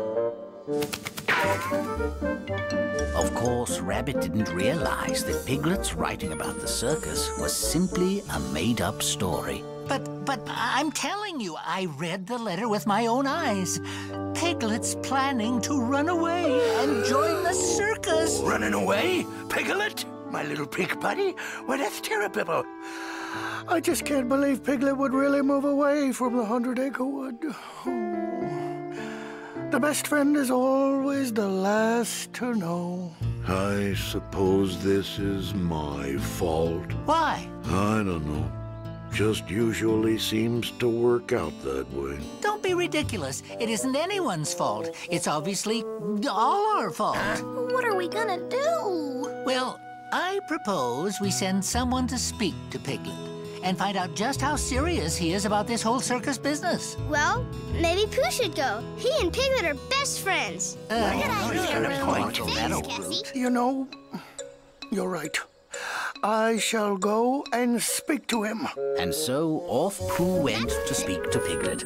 Of course, Rabbit didn't realize that Piglet's writing about the circus was simply a made-up story. But I'm telling you, I read the letter with my own eyes. Piglet's planning to run away and join the circus. Running away? Piglet? My little pig buddy? Well, that's terrible. I just can't believe Piglet would really move away from the 100-acre wood. Oh. The best friend is always the last to know. I suppose this is my fault. Why? I don't know. Just usually seems to work out that way. Don't be ridiculous. It isn't anyone's fault. It's obviously all our fault. What are we gonna do? Well, I propose we send someone to speak to Piglet and find out just how serious he is about this whole circus business. Well, maybe Pooh should go. He and Piglet are best friends. You know, you're right. I shall go and speak to him. And so off Pooh went to speak to Piglet.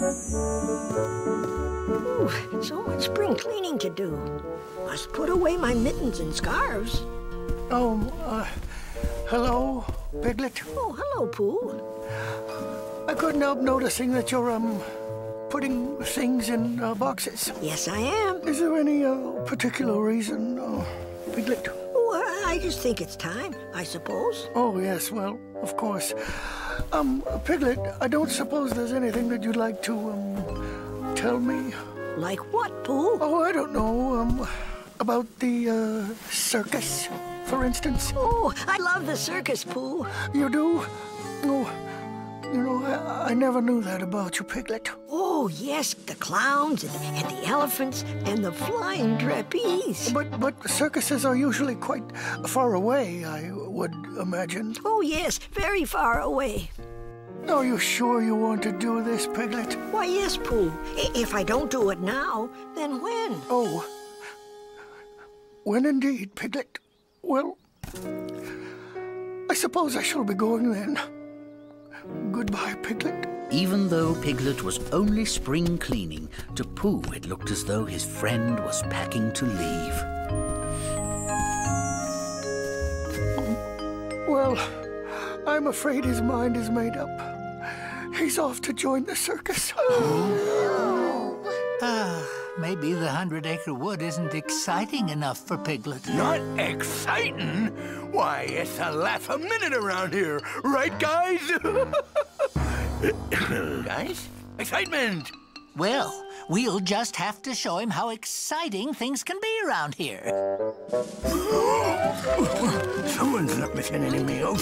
Ooh, so much spring cleaning to do. Must put away my mittens and scarves. Hello, Piglet? Oh, hello, Pooh. I couldn't help noticing that you're, putting things in boxes. Yes, I am. Is there any particular reason, Piglet? Oh, I just think it's time, I suppose. Oh, yes, well, of course. Piglet, I don't suppose there's anything that you'd like to, tell me? Like what, Pooh? Oh, I don't know, about the, circus, for instance. Oh, I love the circus, Pooh. You do? Oh, you know, I never knew that about you, Piglet. Oh, yes, the clowns and the elephants and the flying trapeze. But circuses are usually quite far away, I would imagine. Oh, yes, very far away. Are you sure you want to do this, Piglet? Why, yes, Pooh. If I don't do it now, then when? Oh, when indeed, Piglet. Well, I suppose I shall be going then. Goodbye, Piglet. Even though Piglet was only spring cleaning, to Pooh it looked as though his friend was packing to leave. Well, I'm afraid his mind is made up. He's off to join the circus. Maybe the 100-acre wood isn't exciting enough for Piglet. Not exciting? Why, it's a laugh a minute around here. Right, guys? Guys? Excitement! Well, we'll just have to show him how exciting things can be around here. Someone's not missing any meals.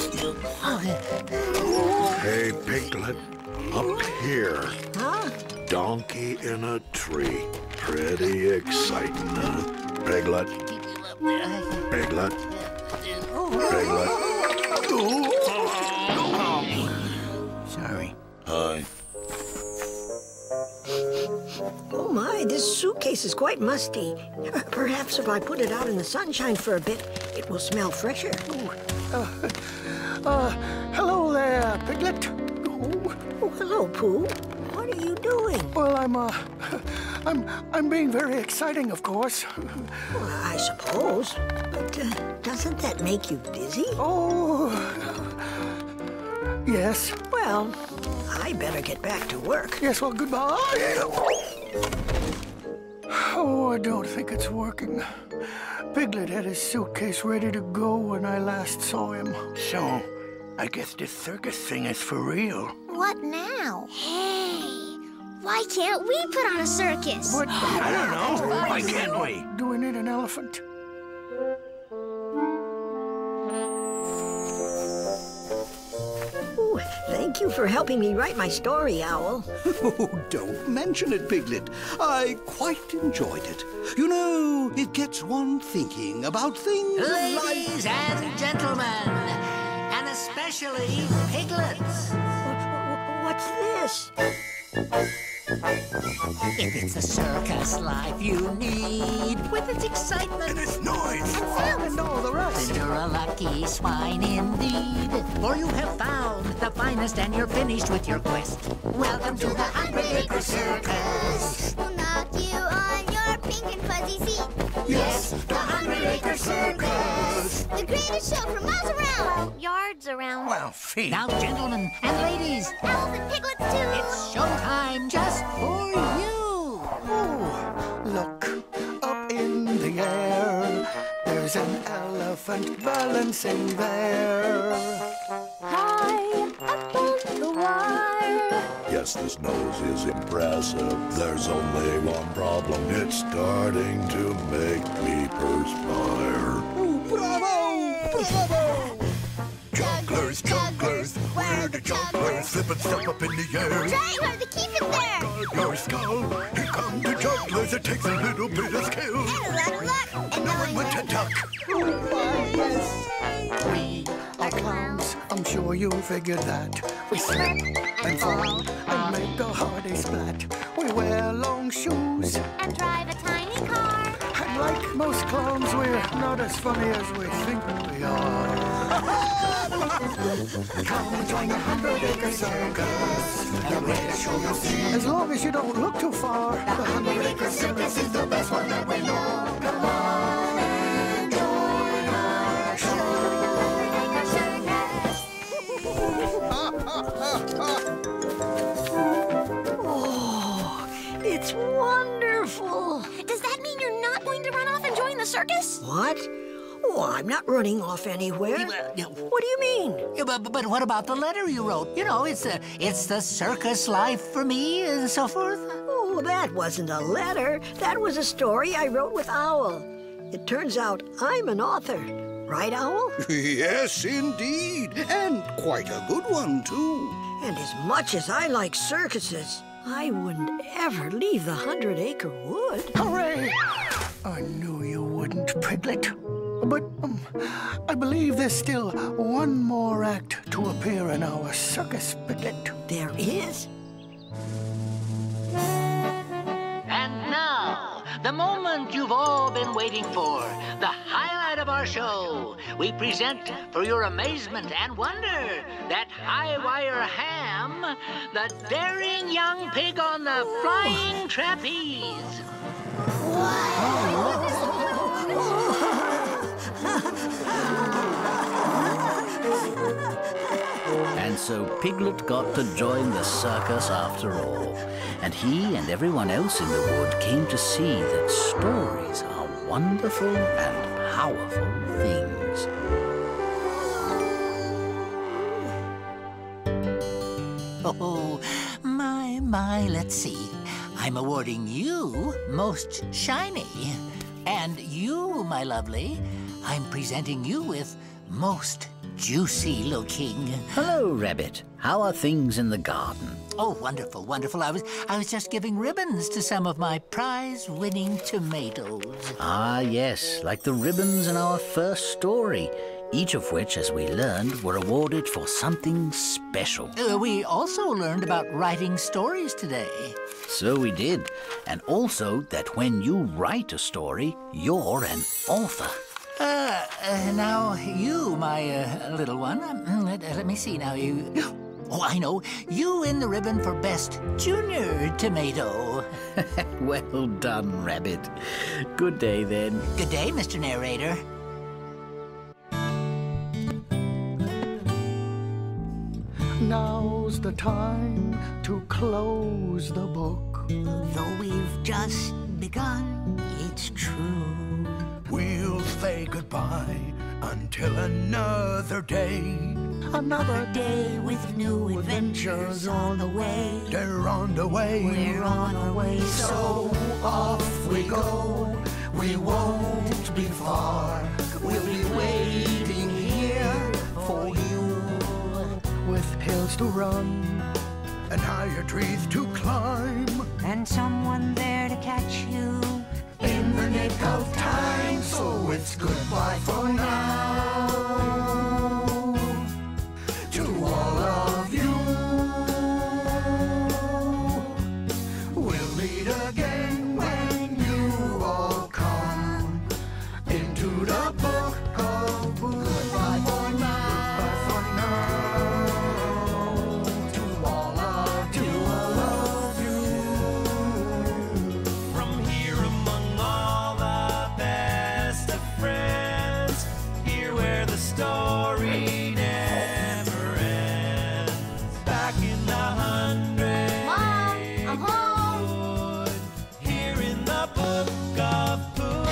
Hey, Piglet, up here. Huh? Donkey in a tree. Pretty exciting, huh? Piglet. Piglet. Piglet. Sorry. Hi. Oh, my, this suitcase is quite musty. Perhaps if I put it out in the sunshine for a bit, it will smell fresher. Hello there, Piglet. Oh, hello, Pooh. What are you doing? Well, I'm being very exciting, of course. Well, I suppose. But doesn't that make you dizzy? Oh, yes. Well, I better get back to work. Yes, well, goodbye. Oh, I don't think it's working. Piglet had his suitcase ready to go when I last saw him. So, I guess this circus thing is for real. What now? Hey, why can't we put on a circus? What? I don't know. Why can't we? Do we need an elephant? Ooh, thank you for helping me write my story, Owl. Oh, don't mention it, Piglet. I quite enjoyed it. You know, it gets one thinking about things Ladies and gentlemen, and especially piglets. What's this? If it's a circus life you need, with its excitement and its noise and fun and all the rest, then you're a lucky swine indeed, for you have found the finest and you're finished with your quest. Welcome to the 100-acre circus. We'll knock you on your pink and fuzzy seat. Yes, the 100-acre circus. The greatest show for miles around. Yards around. Well, feet. Now, gentlemen and ladies, Owls and piglets too. it's showtime just for you. Oh, look up in the air. There's an elephant balancing there. High up on the wire. You Yes, this nose is impressive. There's only one problem. It's starting to make me perspire. Oh, bravo! Bravo! Jugglers, jugglers, where the jugglers? Flip and step up in the air. Try hard to keep it there. Guard your skull. Here come the jugglers. It takes a little bit of skill. And luck, and knowing when to duck. Oh, my, yes. We are clowns. I'm sure you figured that. We slip and fall and make the hardy splat. We wear long shoes And drive a tiny car. and like most clowns, we're not as funny as we think we are. Come and join the 100-acre circus. The greatest show you'll see. As long as you don't look too far. The 100-acre circus is the best one that we know. Come on and join our show. Oh, it's wonderful. Does that mean you're not going to run off and join the circus? What? Oh, I'm not running off anywhere. What do you mean? Yeah, but what about the letter you wrote? You know, it's the circus life for me and so forth. Oh, that wasn't a letter. That was a story I wrote with Owl. It turns out I'm an author. Right, Owl? Yes, indeed. And quite a good one, too. And as much as I like circuses, I wouldn't ever leave the 100-acre wood. Hooray! I knew you wouldn't, Piglet. But I believe there's still one more act to appear in our circus, Piglet. There is? And now, the moment you've all been waiting for, the highlight of our show. We present, for your amazement and wonder, that high-wire ham, the daring young pig on the flying trapeze. And so Piglet got to join the circus after all. And he and everyone else in the wood came to see that stories are wonderful and powerful things. Oh, my, let's see. I'm awarding you Most Shiny. And you, my lovely, I'm presenting you with Most Juicy Looking. Hello, Rabbit. How are things in the garden? Oh, wonderful, wonderful. I was just giving ribbons to some of my prize-winning tomatoes. Ah, yes, like the ribbons in our first story. Each of which, as we learned, were awarded for something special. We also learned about writing stories today. So we did. And also that when you write a story, you're an author. Now you, my little one. Let me see now. You. Oh, I know. You win the ribbon for Best Junior Tomato. Well done, Rabbit. Good day, then. Good day, Mr. Narrator. Now's the time to close the book. Though we've just begun, it's true. We'll say goodbye until another day. Another day with new adventures on the way. They're on the way. We're on our way. So off we go. We won't be far. We'll be waiting here for you. With hills to run and higher trees to climb, and someone there to catch you in the nick of time. So it's goodbye for now to all of you. We'll meet again when you all come into the Book of Pooh. Goodbye for now. Story never ends. Back in the 100. Mom, I'm home. Here in the Book of Pooh.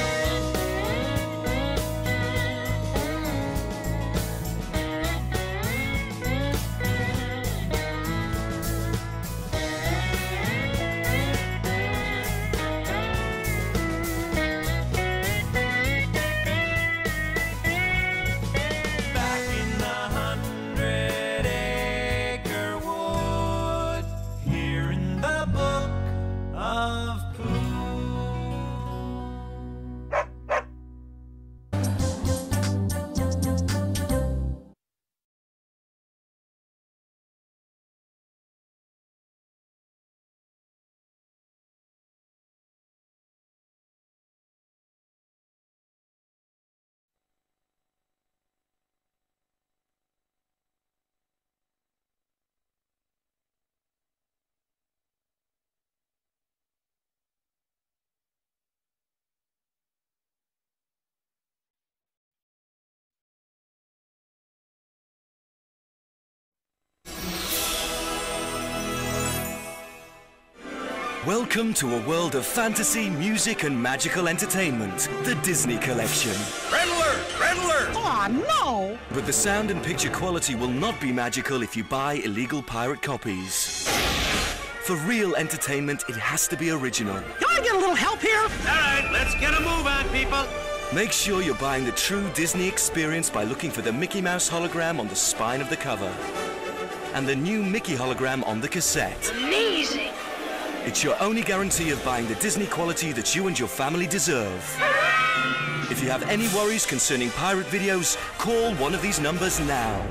Welcome to a world of fantasy, music and magical entertainment. The Disney Collection. Red alert! Red alert! Aw, no! But the sound and picture quality will not be magical if you buy illegal pirate copies. For real entertainment, it has to be original. Can I get a little help here? All right, let's get a move on, people. Make sure you're buying the true Disney experience by looking for the Mickey Mouse hologram on the spine of the cover. And the new Mickey hologram on the cassette. Amazing! It's your only guarantee of buying the Disney quality that you and your family deserve. If you have any worries concerning pirate videos, call one of these numbers now.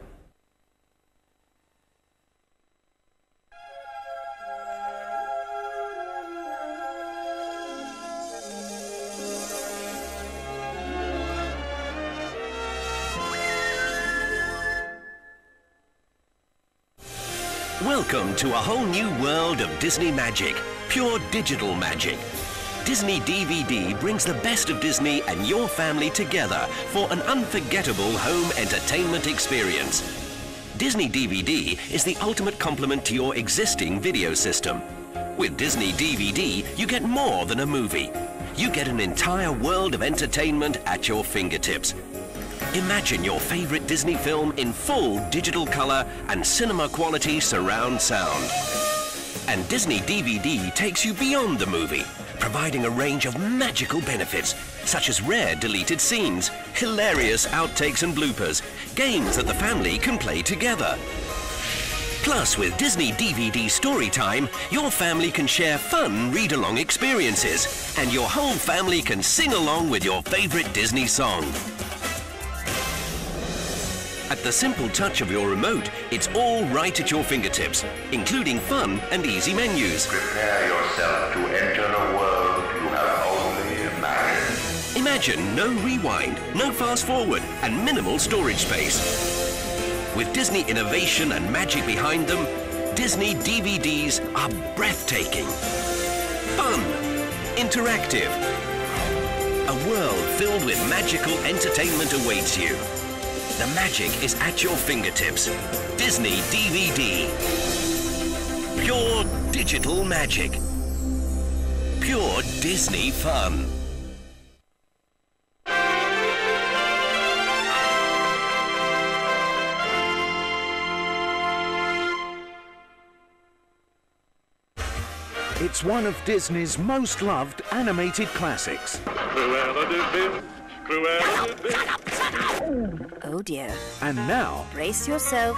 Welcome to a whole new world of Disney magic, pure digital magic. Disney DVD brings the best of Disney and your family together for an unforgettable home entertainment experience. Disney DVD is the ultimate complement to your existing video system. With Disney DVD, you get more than a movie. You get an entire world of entertainment at your fingertips. Imagine your favorite Disney film in full digital color and cinema quality surround sound. And Disney DVD takes you beyond the movie, providing a range of magical benefits, such as rare deleted scenes, hilarious outtakes and bloopers, games that the family can play together. Plus, with Disney DVD Storytime, your family can share fun read-along experiences, and your whole family can sing along with your favorite Disney song. At the simple touch of your remote, it's all right at your fingertips, including fun and easy menus. Prepare yourself to enter a world you have only imagined. Imagine no rewind, no fast forward, and minimal storage space. With Disney innovation and magic behind them, Disney DVDs are breathtaking, fun, interactive. A world filled with magical entertainment awaits you. The magic is at your fingertips. Disney DVD. Pure digital magic. Pure Disney fun. It's one of Disney's most loved animated classics. Cruella de Vil, Cruella de Vil. Oh dear. And now, Brace yourself.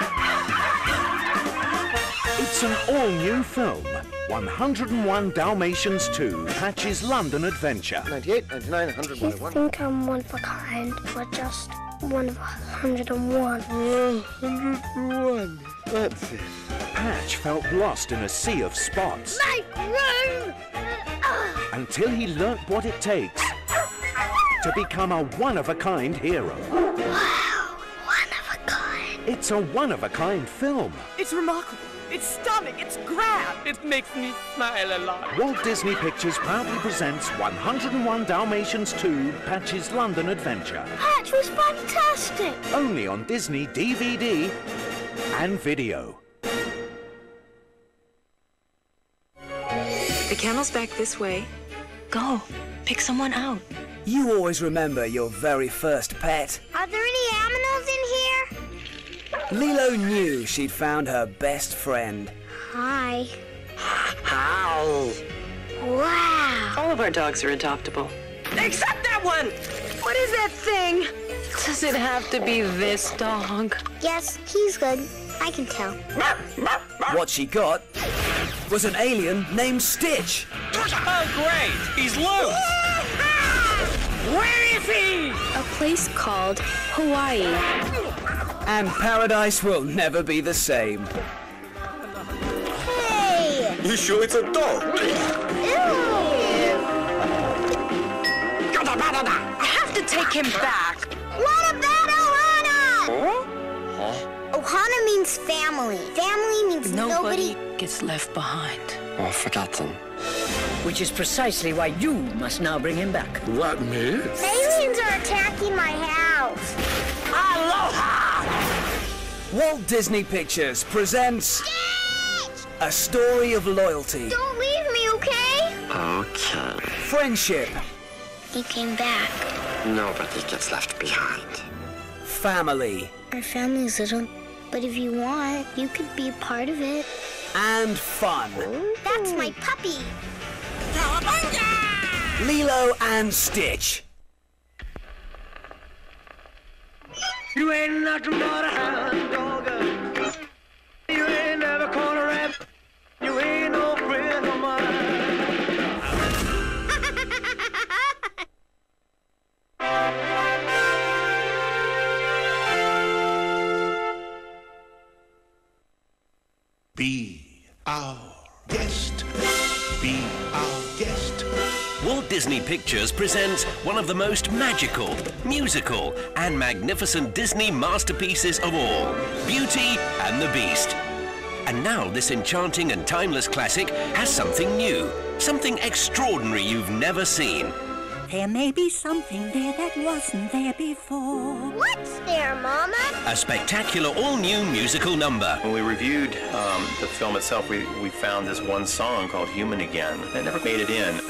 it's an all-new film. 101 Dalmatians 2, Patch's London Adventure. 98, 99, 100, Do you think I'm one of a kind, or just one of 101? 101. That's it. Patch felt lost in a sea of spots. Make room! Until he learnt what it takes to become a one-of-a-kind hero. Wow, one of a kind. It's a one-of-a-kind film. It's remarkable. It's stunning. It's grand. It makes me smile a lot. Walt Disney Pictures proudly presents 101 Dalmatians 2, Patch's London Adventure. Patch was fantastic. Only on Disney DVD and video. The kennel's back this way. Go. Pick someone out. You always remember your very first pet. Are there any aminals in here? Lilo knew she'd found her best friend. Hi. How? Wow. All of our dogs are adoptable. Except that one! What is that thing? Does it have to be this dog? Yes, he's good. I can tell. What she got was an alien named Stitch. Oh, great! He's loose! Where is he? A place called Hawaii. And paradise will never be the same. Hey! You sure it's a dog? I have to take him back. What about Ohana? Ohana means family. Family means nobody gets left behind. Or forgotten. Which is precisely why you must now bring him back. What, me? Aliens are attacking my house. Aloha! Walt Disney Pictures presents Stitch! A Story of Loyalty. Don't leave Okay. Friendship. He came back. Nobody gets left behind. Family. Our family's little, but if you want, you could be a part of it. And fun. That's my puppy. Lilo and Stitch. You ain't nothing but a hound dog. You ain't never caught a rat. You ain't no friend of mine. Be our guest. Be our guest. Walt Disney Pictures presents one of the most magical, musical, and magnificent Disney masterpieces of all, Beauty and the Beast. And now this enchanting and timeless classic has something new, something extraordinary you've never seen. There may be something there that wasn't there before. What's there, Mama? A spectacular all-new musical number. When we reviewed the film itself, we found this one song called Human Again. It never made it in.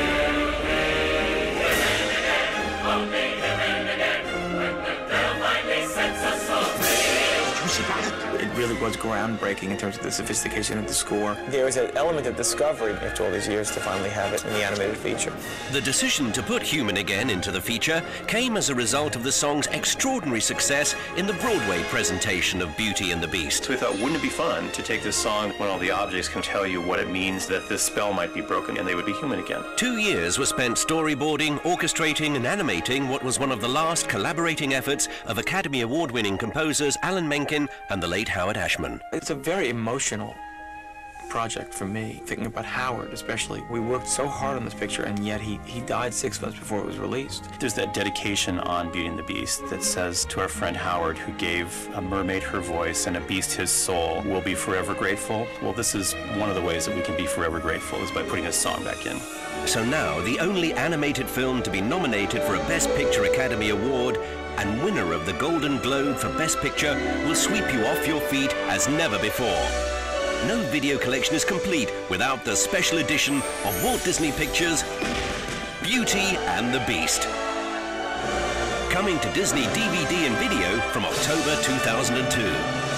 It really was groundbreaking in terms of the sophistication of the score. There was an element of discovery after all these years to finally have it in the animated feature. The decision to put Human Again into the feature came as a result of the song's extraordinary success in the Broadway presentation of Beauty and the Beast. So we thought, wouldn't it be fun to take this song when all the objects can tell you what it means that this spell might be broken and they would be human again? 2 years were spent storyboarding, orchestrating, and animating what was one of the last collaborating efforts of Academy Award-winning composers Alan Menken and the late Howard Ashman. It's a very emotional project for me, thinking about Howard especially. We worked so hard on this picture, and yet he died 6 months before it was released. There's that dedication on Beauty and the Beast that says to our friend Howard, who gave a mermaid her voice and a beast his soul, we'll be forever grateful. Well, this is one of the ways that we can be forever grateful, is by putting his song back in. So now, the only animated film to be nominated for a Best Picture Academy Award and winner of the Golden Globe for Best Picture will sweep you off your feet as never before. No video collection is complete without the special edition of Walt Disney Pictures' Beauty and the Beast. Coming to Disney DVD and video from October 2002.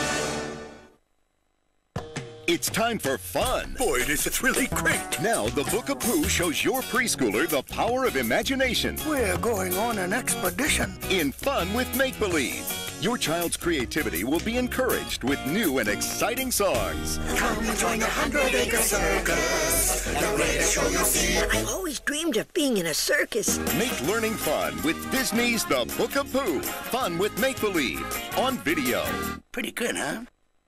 It's time for fun. Boy, this is really great. Now, the Book of Pooh shows your preschooler the power of imagination. We're going on an expedition. In Fun with Make-Believe. Your child's creativity will be encouraged with new and exciting songs. Come and join the 100-acre circus. The greatest show you'll see. I always dreamed of being in a circus. Make learning fun with Disney's The Book of Pooh. Fun with Make-Believe. On video. Pretty good, huh?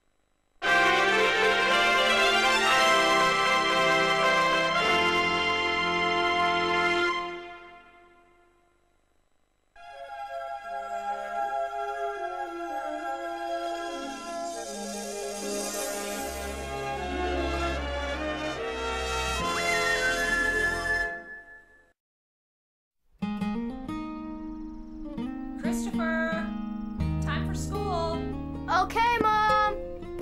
Christopher, time for school. Okay, Mom.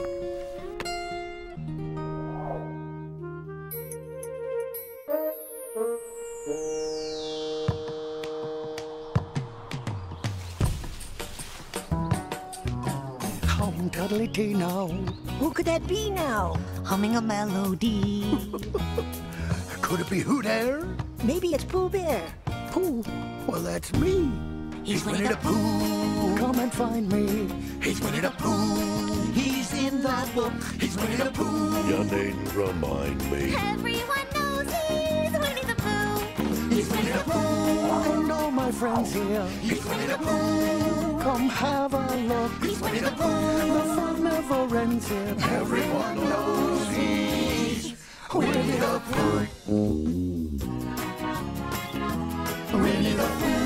Come, Cuddly-Tee now. Who could that be now? Humming a melody. Could it be who there? Maybe it's Pooh Bear. Pooh? Well, that's me. He's Winnie the Pooh. Come and find me. He's Winnie the Pooh. He's in the book. He's Winnie the Pooh. You needn't remind me. Everyone knows he's Winnie the Pooh. He's Winnie the Pooh. And all my friends here. He's Winnie the Pooh. Come have a look. He's Winnie the Pooh. The fun never ends here. Everyone knows he's Winnie the Pooh. Winnie the Pooh.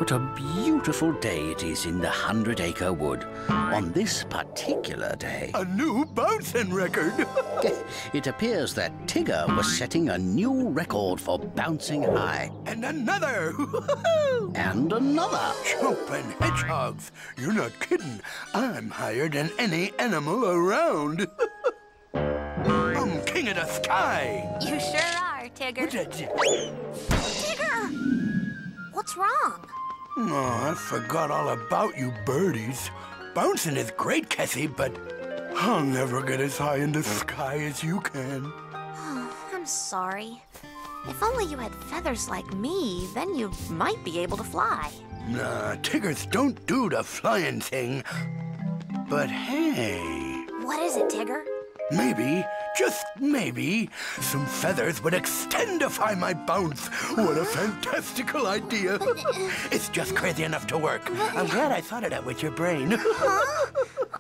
What a beautiful day it is in the 100-acre wood. On this particular day... A new bouncing record! It appears that Tigger was setting a new record for bouncing high. And another! And another! Jumping hedgehogs! You're not kidding. I'm higher than any animal around. I'm king of the sky! You sure are, Tigger. Tigger! What's wrong? Oh, I forgot all about you birdies. Bouncing is great, Cassie, but I'll never get as high in the sky as you can. Oh, I'm sorry. If only you had feathers like me, then you might be able to fly. Nah, Tiggers don't do the flying thing. But hey... What is it, Tigger? Maybe, just maybe, some feathers would extendify my bounce. What a fantastical idea. It's just crazy enough to work. I'm glad I thought of that with your brain. Huh?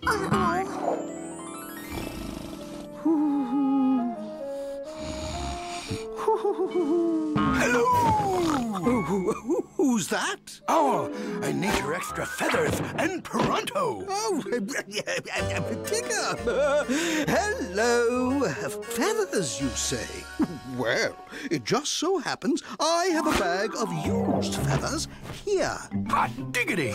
Hello! Who's that? Oh, I need your extra feathers and pronto. Oh, Tigger. Hello. Feathers, you say? Well, it just so happens I have a bag of used feathers here. Hot diggity!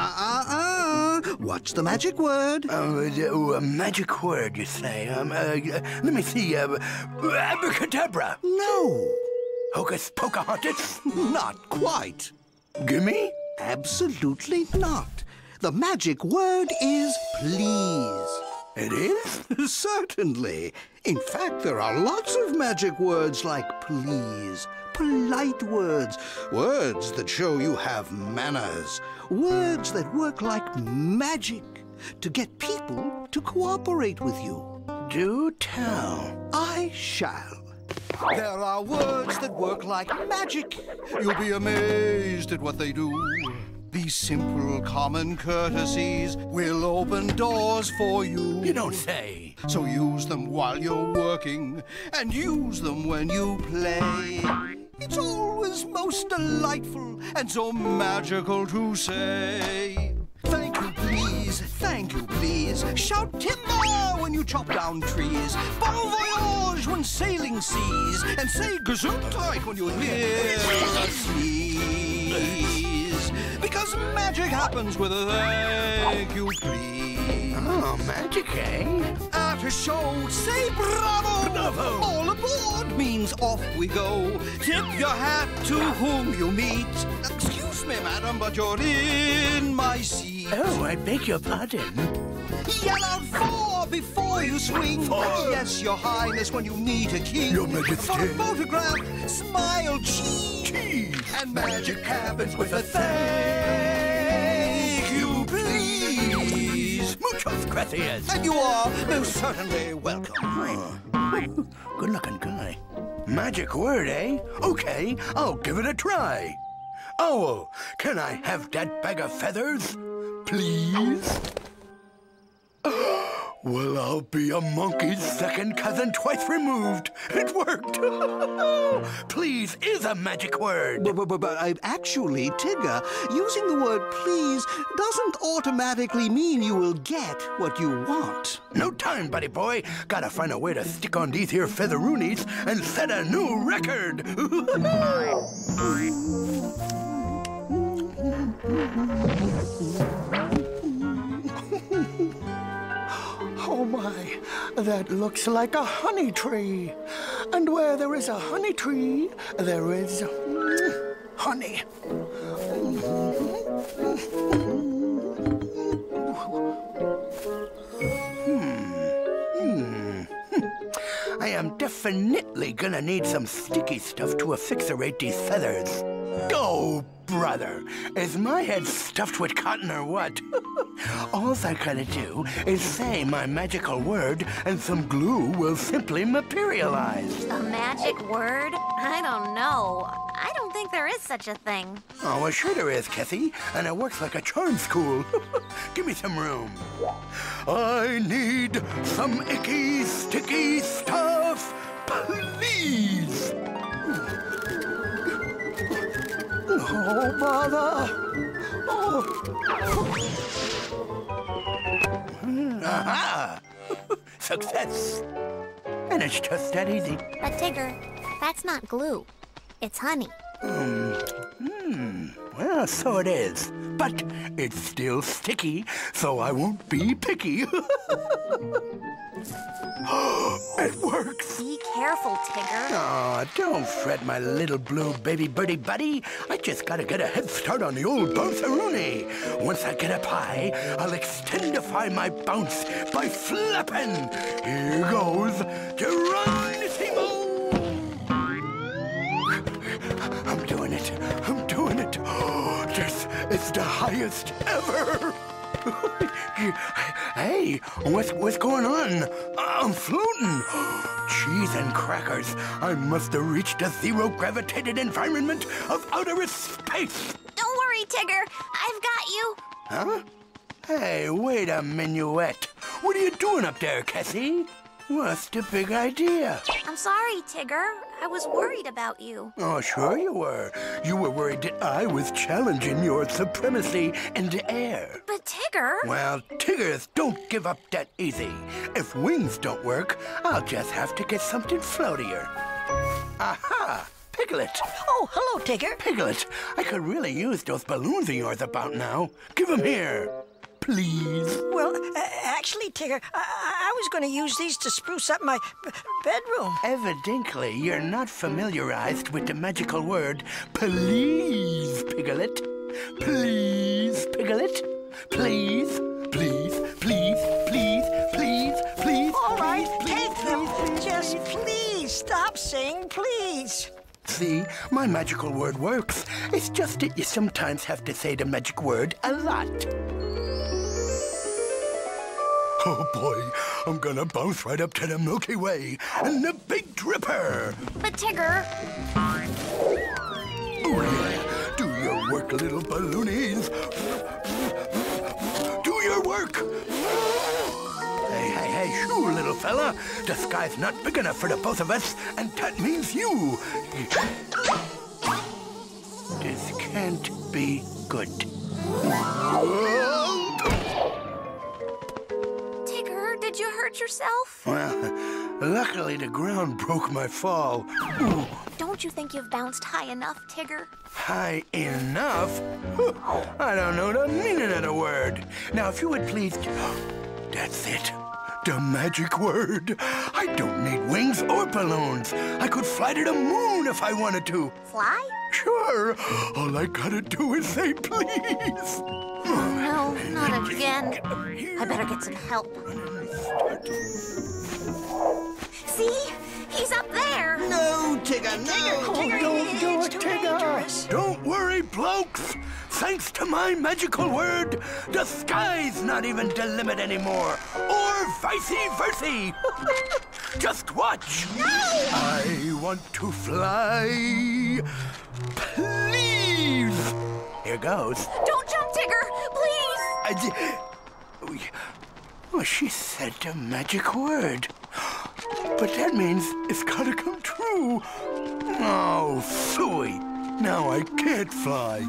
What's the magic word? A magic word, you say? Let me see. Abracadabra. No. Hocus pocahontas? Not quite. Gimme? Absolutely not. The magic word is please. It is? Certainly. In fact, there are lots of magic words like please, polite words, words that show you have manners, words that work like magic to get people to cooperate with you. Do tell. I shall. There are words that work like magic. You'll be amazed at what they do. These simple, common courtesies will open doors for you. You don't say. So use them while you're working, and use them when you play. It's always most delightful and so magical to say. Thank you, please. Thank you, please. Shout timber when you chop down trees. Bon voyage when sailing seas. And say gesundheit when you hear a sneeze. Because magic happens with a thank you, please. Oh, magic, eh? At a show, say bravo. Bravo. All aboard means off we go. Tip your hat to whom you meet. Excuse me, madam, but you're in my seat. Oh, I beg your pardon. Yell out for before you swing. For. Yes, your highness, when you meet a king. Your Majesty. For a photograph, smile, cheese. And magic happens with a thank you, please. Muchas gracias. And you are most certainly welcome. Good-looking guy. Magic word, eh? Okay, I'll give it a try. Owl, can I have that bag of feathers, please? Well, I'll be a monkey's second cousin twice removed. It worked. Please is a magic word. But actually, Tigger, using the word please doesn't automatically mean you will get what you want. No time, buddy boy. Gotta find a way to stick on these here featheroonies and set a new record. Oh my, that looks like a honey tree. And where there is a honey tree, there is honey. I am definitely gonna need some sticky stuff to affixorate these feathers. Oh, brother, is my head stuffed with cotton or what? All I gotta do is say my magical word and some glue will simply materialize. A magic word? I don't know. I don't think there is such a thing. Oh, well, sure there is, Cassie, and it works like a charm school. Give me some room. I need some icky, sticky stuff, please. Oh, bother. Oh. Aha! Success. And it's just that easy. But Tigger, that's not glue. It's honey. Well, so it is. But it's still sticky, so I won't be picky. It works. Be careful, Tigger. Aw, don't fret, my little blue baby birdie buddy. I just gotta get a head start on the old bounce-a-rooney. Once I get up high, I'll extendify my bounce by flapping. Here goes Geronimo. I'm doing it. I'm doing it. Oh, this is the highest ever. Hey, what's going on? I'm floating. Cheese and crackers. I must have reached a zero-gravitated environment of outer space. Don't worry, Tigger. I've got you. Huh? Hey, wait a minuet. What are you doing up there, Cassie? What's the big idea? I'm sorry, Tigger. I was worried about you. Oh, sure you were. You were worried that I was challenging your supremacy in the air. But Tigger... Well, Tiggers don't give up that easy. If wings don't work, I'll just have to get something floatier. Aha! Piglet! Oh, hello, Tigger. Piglet, I could really use those balloons of yours about now. Give them here. Please. Well, actually, Tigger, I was going to use these to spruce up my bedroom. Evidently, you're not familiarized with the magical word, please, Piglet. Please, Piglet. Please, please, please, please, please, please. All right, please, take them. please, Just please stop saying please. See, my magical word works. It's just that you sometimes have to say the magic word a lot. Oh, boy, I'm gonna bounce right up to the Milky Way and the Big Dripper. But Tigger... Oh, yeah. Do your work, little balloonies. Do your work. Hey, shoo, little fella. The sky's not big enough for the both of us, and that means you. This can't be good. Did you hurt yourself? Well, luckily the ground broke my fall. Ooh. Don't you think you've bounced high enough, Tigger? High enough? I don't know the meaning of the word. Now, if you would please... That's it. The magic word. I don't need wings or balloons. I could fly to the moon if I wanted to. Fly? Sure. All I gotta do is say please. Oh, no, not again. I better get some help. See? He's up there. No, Tigger, no. Tigger, Don't do it, Tigger. Dangerous. Don't worry, blokes. Thanks to my magical word, the sky's not even the limit anymore. Or vice versa. Just watch. No! I want to fly. Please. Here goes. Don't jump, Tigger. Please. Well, she said the magic word. But that means it's gotta come true. Oh, phooey. Now I can't fly.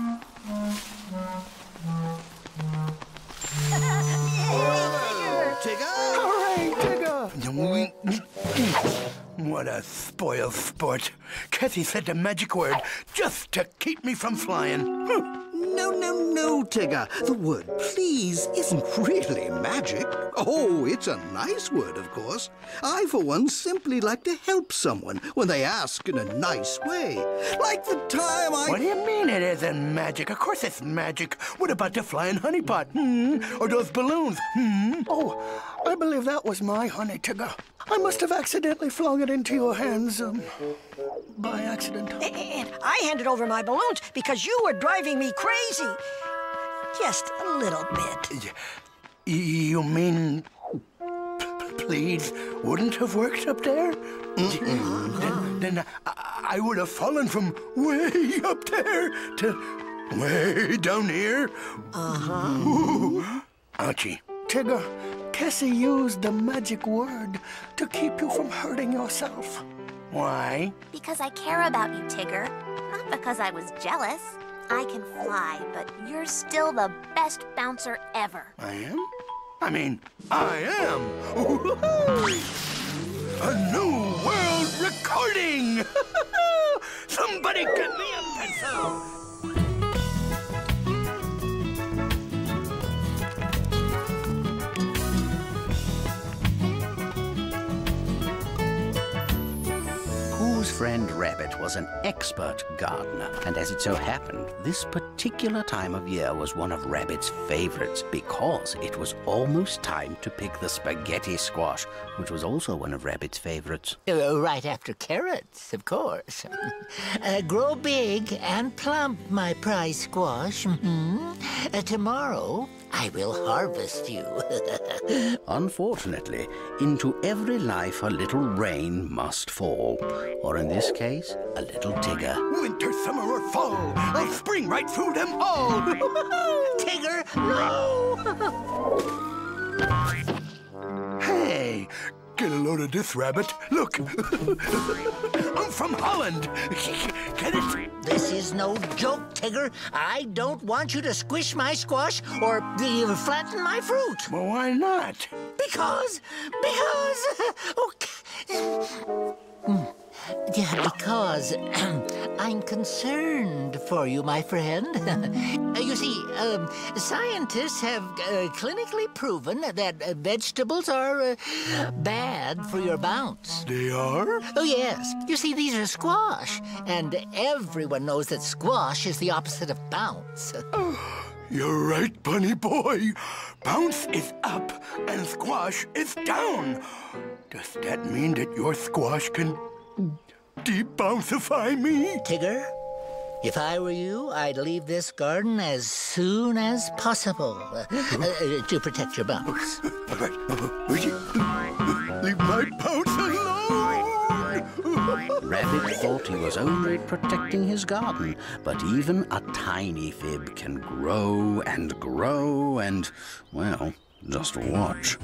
Tigger! Hooray, Tigger! What a spoiled sport. Kathy said the magic word just to keep me from flying. No, Tigger. The word please isn't really magic. Oh, it's a nice word, of course. I, for one, simply like to help someone when they ask in a nice way. Like the time I... What do you mean it isn't magic? Of course it's magic. What about the flying honey pot? Or those balloons? Oh, I believe that was my honey, Tigger. I must have accidentally flung it into your hands, by accident. And I handed over my balloons because you were driving me crazy. Just a little bit. You mean... please wouldn't have worked up there? Then I would have fallen from way up there to way down here. Ooh, ouchie. Tigger, Cassie used the magic word to keep you from hurting yourself. Why? Because I care about you, Tigger. Not because I was jealous. I can fly, but you're still the best bouncer ever. I am? I mean, I am! A new world recording! Somebody get me a pencil! Pooh's friend Rabbit was an expert gardener, and as it so happened, this particular time of year was one of Rabbit's favorites because it was almost time to pick the spaghetti squash, which was also one of Rabbit's favorites. Right after carrots, of course. Grow big and plump, my prize squash. Tomorrow, I will harvest you. Unfortunately, into every life a little rain must fall. Or in this case, a little Tigger. Winter, summer, or fall, I'll spring right through them all! Tigger, no! Hey, get a load of this, Rabbit. Look, I'm from Holland. Get it? This is no joke, Tigger. I don't want you to squish my squash or flatten my fruit. Well, why not? Because... Yeah, because I'm concerned for you, my friend. You see, scientists have clinically proven that vegetables are bad for your bounce. They are? Oh, yes. You see, these are squash, and everyone knows that squash is the opposite of bounce. You're right, bunny boy. Bounce is up and squash is down. Does that mean that your squash can de-bouncify me? Tigger, if I were you, I'd leave this garden as soon as possible to protect your bounce. All right. Leave my bounce alone! Rabbit thought he was only protecting his garden, but even a tiny fib can grow and grow and, well, just watch.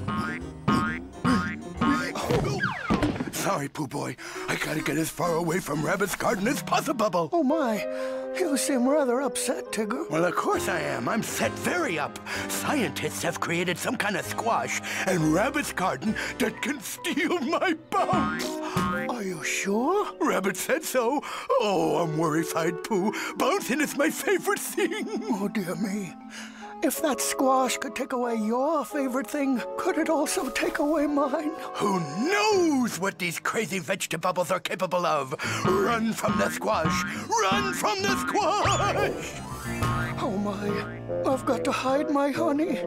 Sorry, Pooh Boy. I gotta get as far away from Rabbit's garden as possible. Oh, my. You seem rather upset, Tigger. Well, of course I am. I'm set very up. Scientists have created some kind of squash in Rabbit's garden that can steal my bounce. Are you sure? Rabbit said so. Oh, I'm worrified, Pooh. Bouncing is my favorite thing. Oh, dear me. If that squash could take away your favorite thing, could it also take away mine? Who knows what these crazy vegetables are capable of? Run from the squash! Run from the squash! Oh, my. I've got to hide my honey.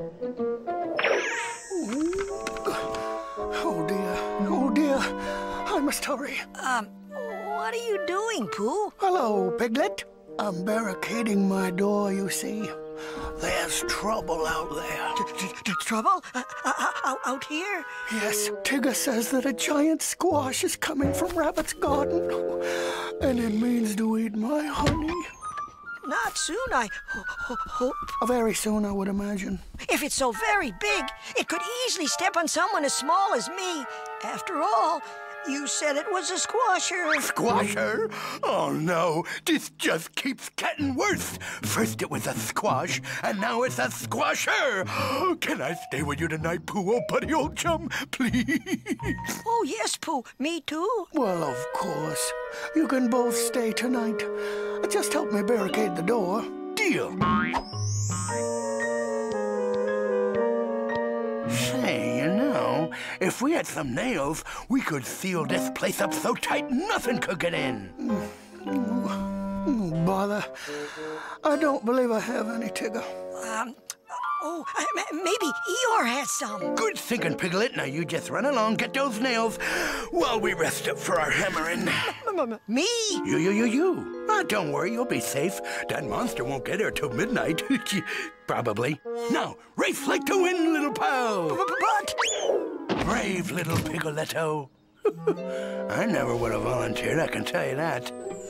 Oh, dear. Oh, dear. I must hurry. What are you doing, Pooh? Hello, Piglet. I'm barricading my door, you see. There's trouble out there. Trouble? Out here? Yes, Tigger says that a giant squash is coming from Rabbit's garden. And it means to eat my honey. Not soon, I hope. Very soon, I would imagine. If it's so very big, it could easily step on someone as small as me. After all, you said it was a squasher. Squasher? Oh, no. This just keeps getting worse. First it was a squash, and now it's a squasher. Can I stay with you tonight, Pooh, old buddy, old chum? Please? Oh, yes, Pooh. Me too. Well, of course. You can both stay tonight. Just help me barricade the door. Deal. Say, you know, if we had some nails, we could seal this place up so tight nothing could get in. Bother. I don't believe I have any, Tigger. Maybe Eeyore has some. Good thinking, Piglet. Now you just run along, get those nails, while we rest up for our hammering. Me? You. Don't worry, you'll be safe. That monster won't get here till midnight. Probably. Now, race like the wind, little pal. But... Brave little Pigoletto. I never would have volunteered, I can tell you that.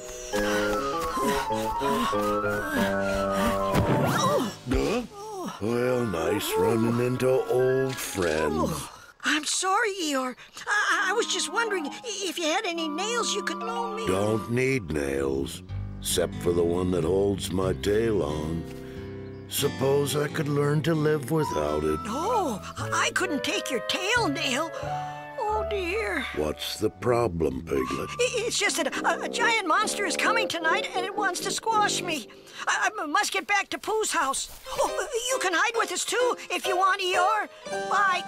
Well, nice running into old friends. I'm sorry, Eeyore. I was just wondering if you had any nails you could loan me. Don't need nails. except for the one that holds my tail on. Suppose I could learn to live without it. No, I couldn't take your tail, Neil. Oh, dear. What's the problem, Piglet? It's just that a giant monster is coming tonight and it wants to squash me. I must get back to Pooh's house. Oh, you can hide with us, too, if you want, Eeyore. Bye.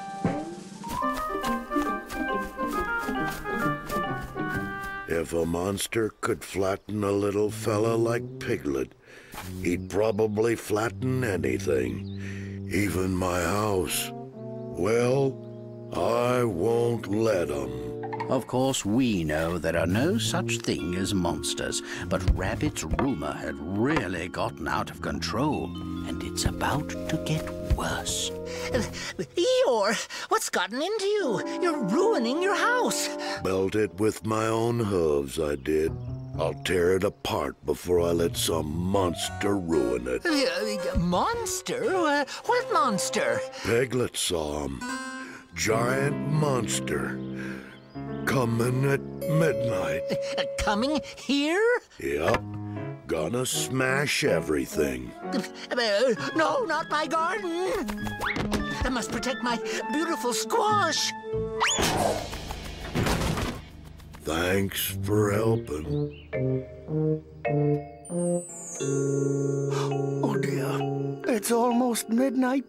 If a monster could flatten a little fella like Piglet, he'd probably flatten anything, even my house. Well, I won't let him. Of course, we know there are no such thing as monsters, but Rabbit's rumor had really gotten out of control, and it's about to get worse. Eeyore, what's gotten into you? You're ruining your house. Built it with my own hooves, I did. I'll tear it apart before I let some monster ruin it. Monster? What monster? Piglet saw him. Giant monster. Coming at midnight. Coming here? Yep. Gonna smash everything. No, not my garden. I must protect my beautiful squash. Thanks for helping. Oh, dear. It's almost midnight.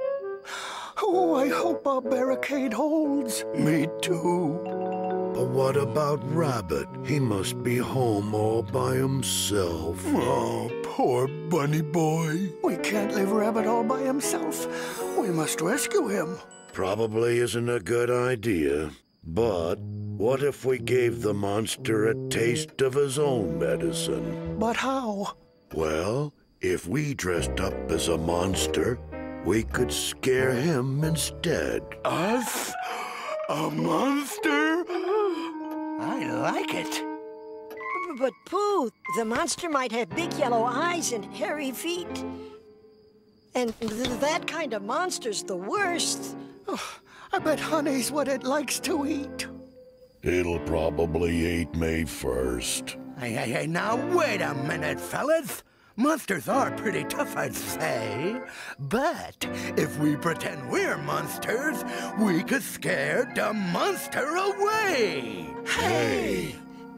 Oh, I hope our barricade holds. Me too. But what about Rabbit? He must be home all by himself. Oh, poor bunny boy. We can't leave Rabbit all by himself. We must rescue him. Probably isn't a good idea. But what if we gave the monster a taste of his own medicine? But how? Well, if we dressed up as a monster, we could scare him instead. Us? A monster? I like it. But, Pooh, the monster might have big yellow eyes and hairy feet. And that kind of monster's the worst. Oh, I bet honey's what it likes to eat. It'll probably eat me first. Hey, now wait a minute, fellas. Monsters are pretty tough, I'd say. But if we pretend we're monsters, we could scare the monster away. Hey!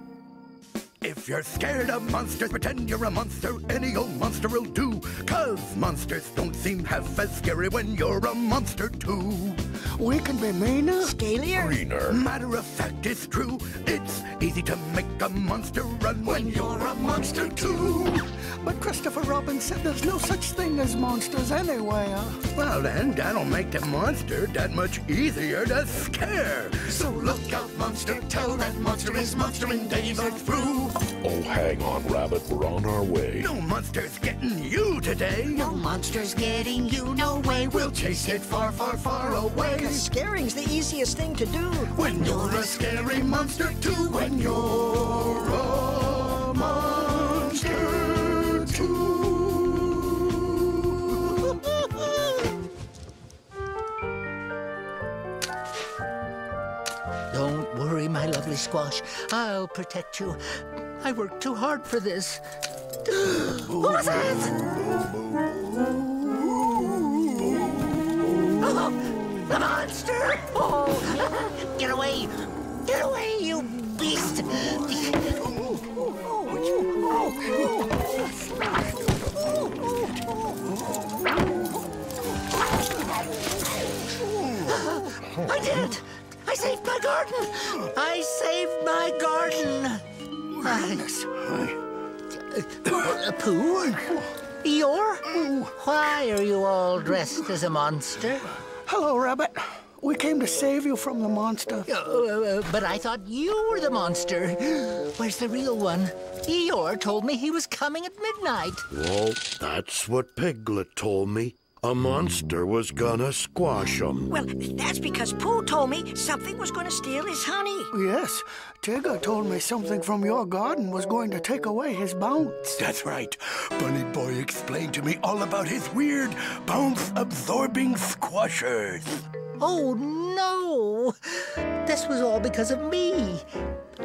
If you're scared of monsters, pretend you're a monster. Any old monster will do. 'Cause monsters don't seem half as scary when you're a monster too. We can be meaner, scalier, greener. Matter of fact, it's true. It's easy to make a monster run when you're a monster too. But Christopher Robin said there's no such thing as monsters anywhere. Well then, that'll make the monster that much easier to scare. So look out, monster, tell that monster his monstering days are through. Oh, hang on, Rabbit, we're on our way. No monster's getting you today. No monster's getting you, no way. We'll chase it far, far, far away. 'Cause scaring's the easiest thing to do. When you're a scary monster too. When you're a monster too. Don't worry, my lovely squash. I'll protect you. I worked too hard for this. What was that? Oh, the monster! Oh, get away! Get away, you beast! I did it! I saved my garden! I saved my garden! Pooh? Eeyore? Why are you all dressed as a monster? Hello, Rabbit. We came to save you from the monster. But I thought you were the monster. Where's the real one? Eeyore told me he was coming at midnight. Well, that's what Piglet told me. A monster was gonna squash him. Well, that's because Pooh told me something was going to steal his honey. Yes, Tigger told me something from your garden was going to take away his bounce. That's right. Bunny Boy explained to me all about his weird bounce-absorbing squashers. Oh, no! This was all because of me.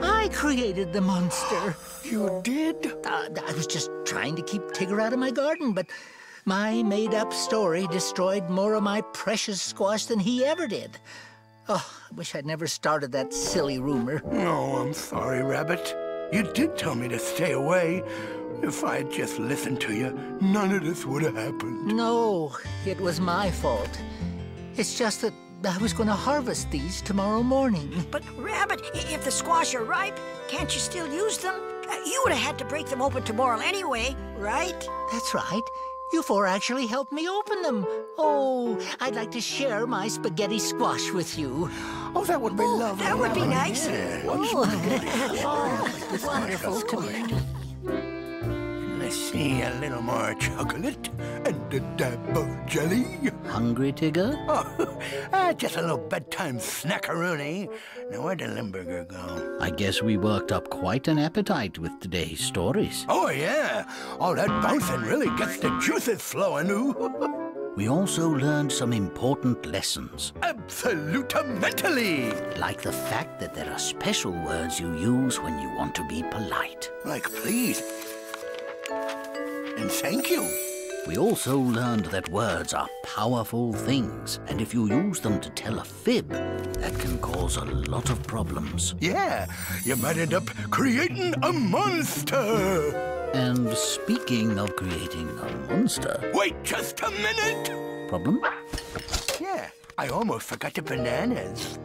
I created the monster. You did? I was just trying to keep Tigger out of my garden, but my made-up story destroyed more of my precious squash than he ever did. Oh, I wish I'd never started that silly rumor. Oh, I'm sorry, Rabbit. You did tell me to stay away. If I had just listened to you, none of this would have happened. No, it was my fault. It's just that I was going to harvest these tomorrow morning. But, Rabbit, if the squash are ripe, can't you still use them? You would have had to break them open tomorrow anyway, right? That's right. You four actually helped me open them. Oh, I'd like to share my spaghetti squash with you. Oh, that would be lovely. That would be nice. Yeah. Wonderful. Come here. Let's see, a little more chocolate and a dab of jelly. Hungry, Tigger? Oh, just a little bedtime snackaroonie. Now, where'd the Limburger go? I guess we worked up quite an appetite with today's stories. Oh, yeah. All that bouncing really gets the juices flowing. We also learned some important lessons. Absolutely! Like the fact that there are special words you use when you want to be polite. Like please. And thank you. We also learned that words are powerful things, and if you use them to tell a fib, that can cause a lot of problems. Yeah, you might end up creating a monster. And speaking of creating a monster... Wait just a minute! Problem? Yeah, I almost forgot the bananas.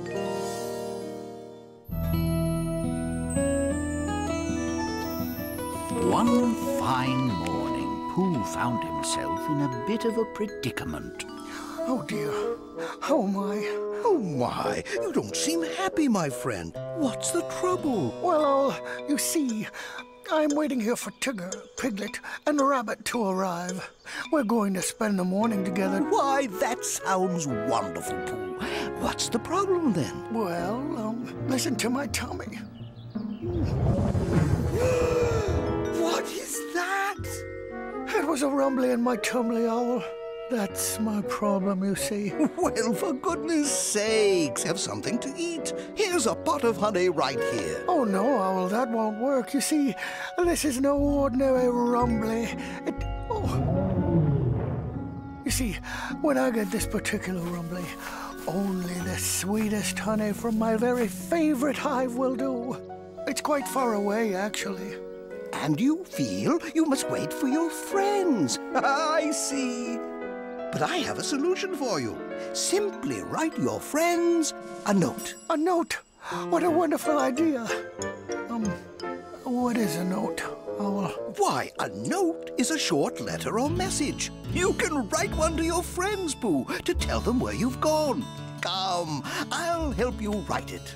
One fine morning, Pooh found himself in a bit of a predicament. Oh, dear. Oh, my. Oh, my. You don't seem happy, my friend. What's the trouble? Well, you see, I'm waiting here for Tigger, Piglet, and Rabbit to arrive. We're going to spend the morning together. Why, that sounds wonderful, Pooh. What's the problem, then? Well, listen to my tummy. What is that? It was a rumbly in my tummy, Owl. That's my problem, you see. Well, for goodness sakes, have something to eat. Here's a pot of honey right here. Oh, no, Owl, that won't work. You see, this is no ordinary rumbly. You see, when I get this particular rumbly, only the sweetest honey from my very favorite hive will do. It's quite far away, actually. And you feel you must wait for your friends. I see. But I have a solution for you. Simply write your friends a note. A note? What a wonderful idea. What is a note, Owl? Why, a note is a short letter or message. You can write one to your friends, Pooh, to tell them where you've gone. Come, I'll help you write it.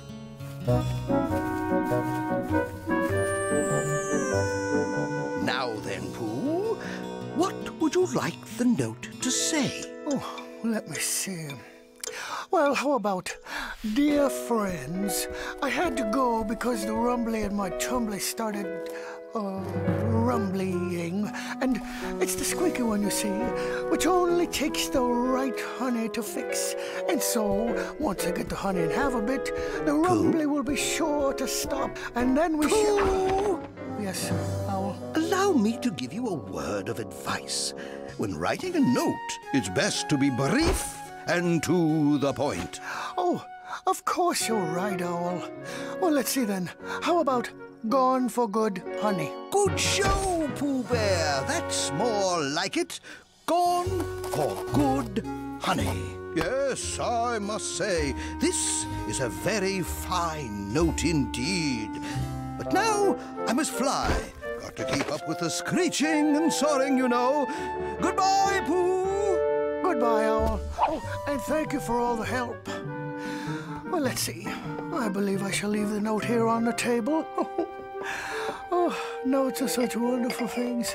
Now then, Pooh, what would you like the note to say? Oh, let me see. Well, how about, dear friends, I had to go because the rumbly in my tumbly started, rumblying. And it's the squeaky one, you see, which only takes the right honey to fix. And so, once I get the honey and have a bit, the rumbly will be sure to stop. And then we shall... Yes, Owl? Allow me to give you a word of advice. When writing a note, it's best to be brief and to the point. Oh, of course you're right, Owl. Well, let's see then. How about gone for good honey? Good show, Pooh Bear. That's more like it. Gone for good honey. Yes, I must say, this is a very fine note indeed. But now I must fly. Got to keep up with the screeching and soaring, you know. Goodbye, Pooh. Goodbye, Owl. Oh, and thank you for all the help. Well, let's see. I believe I shall leave the note here on the table. Oh, notes are such wonderful things.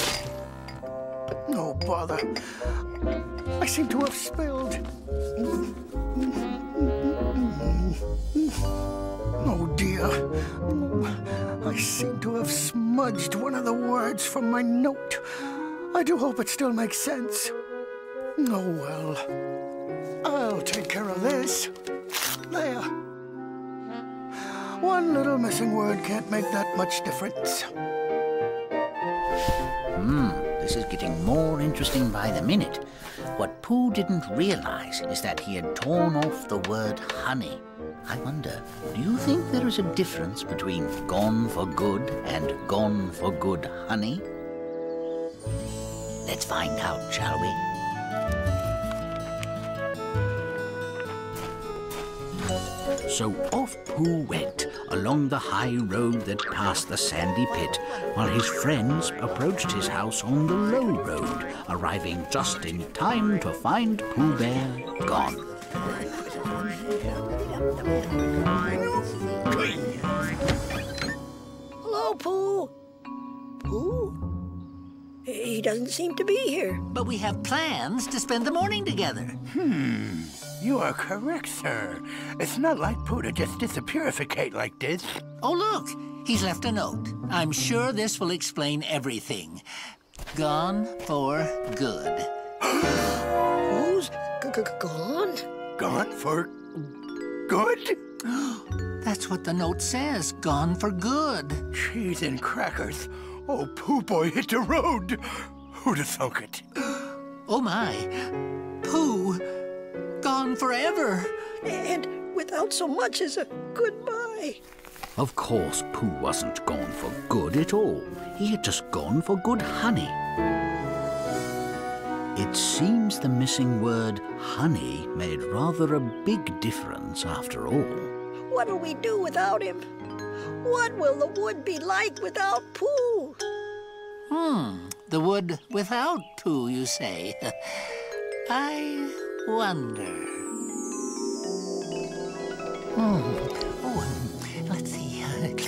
No bother. I seem to have spilled. Oh, dear. I seem to have smudged one of the words from my note. I do hope it still makes sense. Oh, well. I'll take care of this. There. One little missing word can't make that much difference. This is getting more interesting by the minute. What Pooh didn't realize is that he had torn off the word honey. I wonder, do you think there is a difference between gone for good and gone for good honey? Let's find out, shall we? So off Pooh went along the high road that passed the sandy pit, while his friends approached his house on the low road, arriving just in time to find Pooh Bear gone. Hello, Pooh. Pooh? He doesn't seem to be here. But we have plans to spend the morning together. You are correct, sir. It's not like Pooh to just disappearificate like this. Oh, look. He's left a note. I'm sure this will explain everything. Gone for good. Who's gone? Gone for good? That's what the note says. Gone for good. Cheese and crackers. Oh, Pooh Boy hit the road. Who'd have thunk it? Oh, my. Pooh. Gone forever. And without so much as a goodbye. Of course, Pooh wasn't gone for good at all. He had just gone for good honey. It seems the missing word honey made rather a big difference after all. What'll we do without him? What will the wood be like without Pooh? The wood without Pooh, you say? I wonder. Let's see.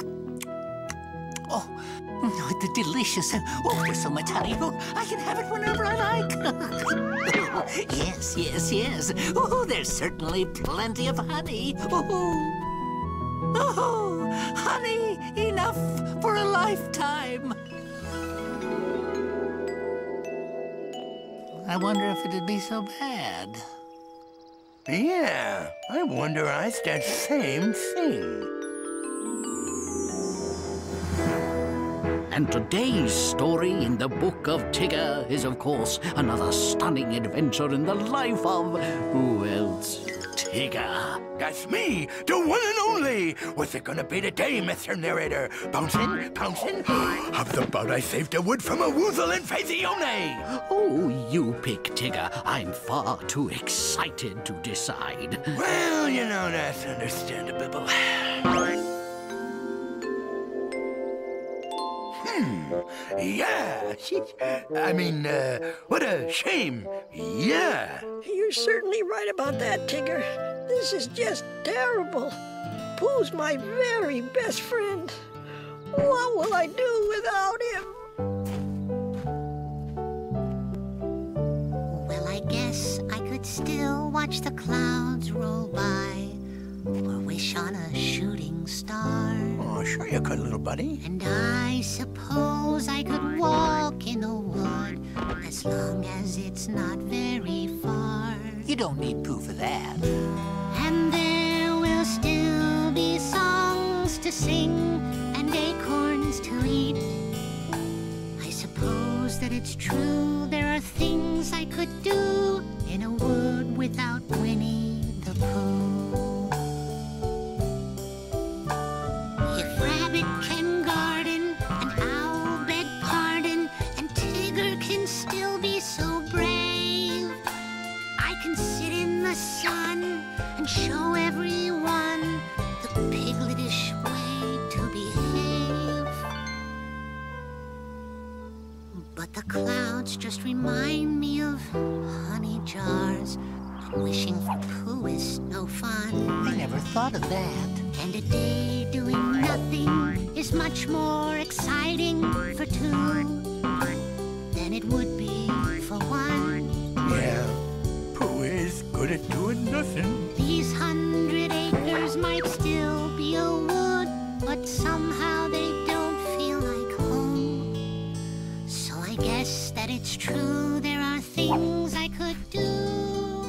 The delicious. Oh, there's so much honey. Oh, I can have it whenever I like. Yes. Oh, there's certainly plenty of honey. Oh, honey enough for a lifetime. I wonder if it'd be so bad. Yeah, I wonder asked that same thing. And today's story in the Book of Tigger is, of course, another stunning adventure in the life of... who else? Tigger. That's me, the one and only. What's it gonna be today, Mr. Narrator? Bouncing? Pouncing? How about I saved the wood from a woozle infezione? Oh, you pick Tigger. I'm far too excited to decide. Well, you know, that's understandable. Yeah. I mean, what a shame. Yeah. You're certainly right about that, Tigger. This is just terrible. Pooh's my very best friend. What will I do without him? Well, I guess I could still watch the clouds roll by, or wish on a shooting star. Oh, sure you could, little buddy. And I suppose I could walk in the wood, as long as it's not very far. You don't need Pooh for that. And there will still be songs to sing and acorns to eat. I suppose that it's true there are things I could do in a wood without Winnie the Pooh. If Rabbit can garden and Owl beg pardon and Tigger can still be so brave, I can sit in the sun and show everyone the pigletish way to behave. But the clouds just remind me of honey jars, and wishing for Pooh is no fun. I never thought of that. And a day doing nothing is much more exciting for two than it would be for one. Yeah, Pooh is good at doing nothing. These 100 acres might still be a wood, but somehow they don't feel like home. So I guess that it's true there are things I could do,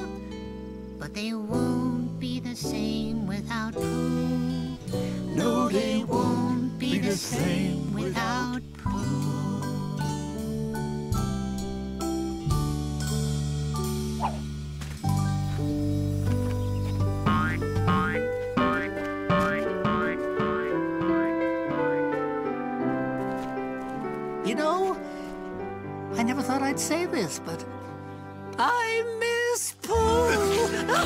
but they won't be the same without Pooh. No this, but I miss Pooh.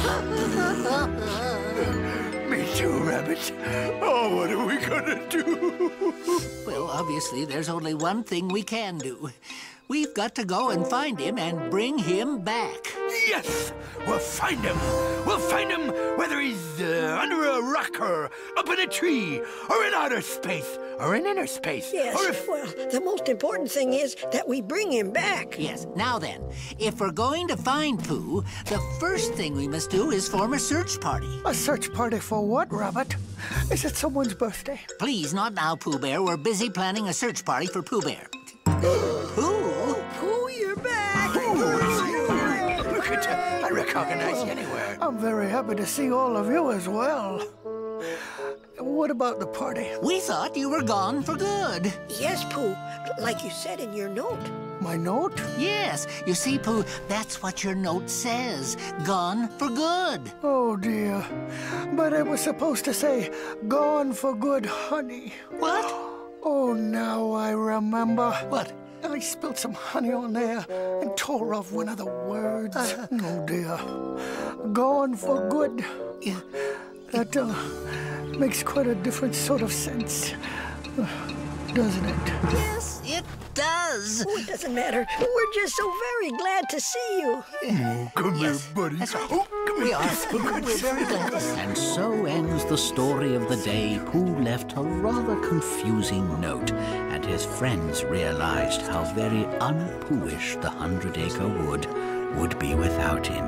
Me too, Rabbit. Oh, what are we gonna do? Well, obviously, there's only one thing we can do. We've got to go and find him and bring him back. Yes! We'll find him! We'll find him whether he's under a rock or up in a tree or in outer space or in inner space. Yes, or if... well, the most important thing is that we bring him back. Yes, now then, if we're going to find Pooh, the first thing we must do is form a search party. A search party for what, Rabbit? Is it someone's birthday? Please, not now, Pooh Bear. We're busy planning a search party for Pooh Bear. Pooh? Pooh, you're back! Look at you. I recognize you anywhere. I'm very happy to see all of you as well. What about the party? We thought you were gone for good. Yes, Pooh, like you said in your note. My note? Yes. You see, Pooh, that's what your note says. Gone for good. Oh, dear. But it was supposed to say, gone for good, honey. What? Oh, now I remember. What? I spilled some honey on there and tore off one of the words. Oh, dear. Gone for good. Yeah. That makes quite a different sort of sense, doesn't it? Yes, it does. Oh, it doesn't matter. We're just so very glad to see you. Oh, come here, buddy. That's right. Oh, come We here. are. We're very glad to see you. And so ends the story of the day Pooh left a rather confusing note, and his friends realized how very un-Poohish the 100-Acre Wood would be without him.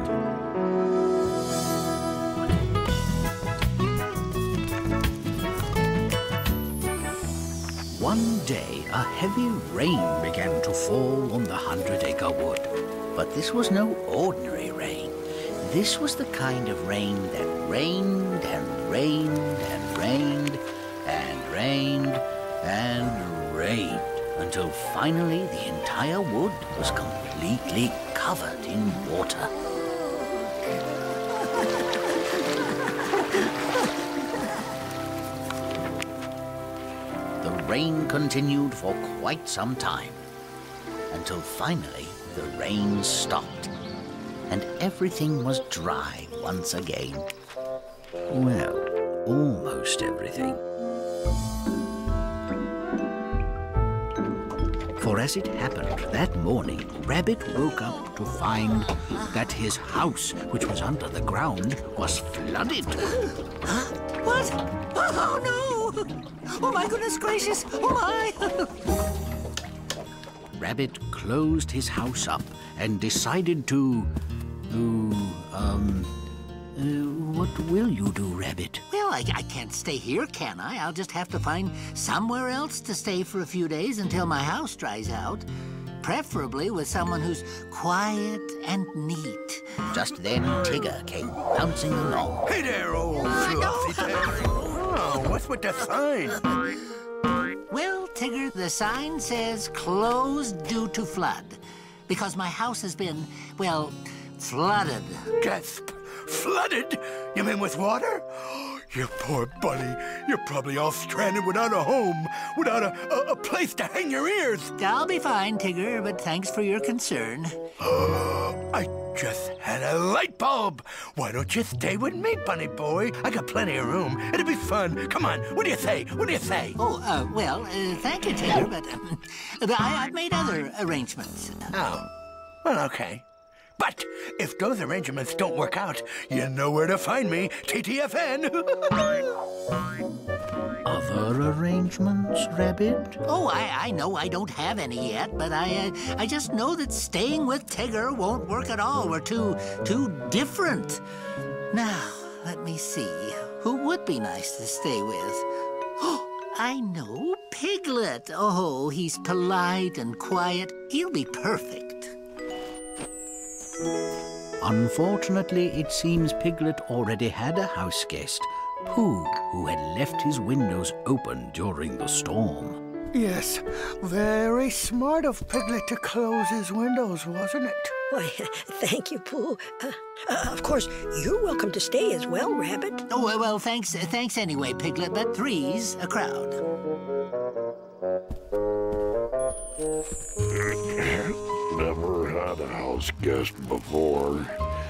One day, a heavy rain began to fall on the 100-Acre Wood. But this was no ordinary rain. This was the kind of rain that rained and rained and rained and rained and rained until finally the entire wood was completely covered in water. The rain continued for quite some time until finally the rain stopped and everything was dry once again. Well, almost everything. For as it happened that morning, Rabbit woke up to find that his house, which was under the ground, was flooded. What? Oh, no! Oh, my goodness gracious! Oh, my! Rabbit closed his house up and decided to... what will you do, Rabbit? Well, I can't stay here, can I? I'll just have to find somewhere else to stay for a few days until my house dries out. Preferably with someone who's quiet and neat. Just then, Tigger came bouncing along. Hey there, old fluffy tail. Oh, what's with the sign? Well, Tigger, the sign says closed due to flood. Because my house has been, well, flooded. Gasp! Flooded? You mean with water? You poor buddy. You're probably all stranded without a home, without a place to hang your ears. I'll be fine, Tigger, but thanks for your concern. I just had a light bulb. Why don't you stay with me, bunny boy? I got plenty of room. It'll be fun. Come on. What do you say? What do you say? Oh, well, thank you, Tigger, but I've made other arrangements. Oh, well, okay. But if those arrangements don't work out, you know where to find me, TTFN. Other arrangements, Rabbit? Oh, I know I don't have any yet, but I just know that staying with Tigger won't work at all. We're too different. Now, let me see. Who would be nice to stay with? Oh, I know, Piglet. Oh, he's polite and quiet. He'll be perfect. Unfortunately, it seems Piglet already had a house guest, Pooh, who had left his windows open during the storm. Yes, very smart of Piglet to close his windows, wasn't it? Why, thank you, Pooh. Of course, you're welcome to stay as well, Rabbit. Oh, well, thanks anyway, Piglet, but three's a crowd. Never had house guest before.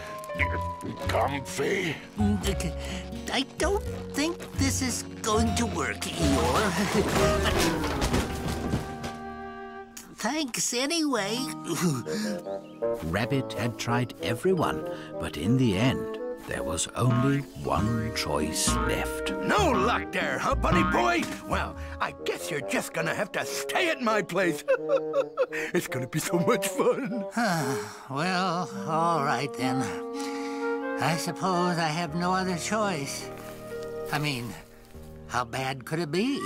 Comfy? I don't think this is going to work, Eeyore. But thanks anyway. Rabbit had tried everyone, but in the end, there was only one choice left. No luck there, huh, Bunny Boy? Well, I guess you're just gonna have to stay at my place. It's gonna be so much fun. Well, all right then. I suppose I have no other choice. I mean, how bad could it be?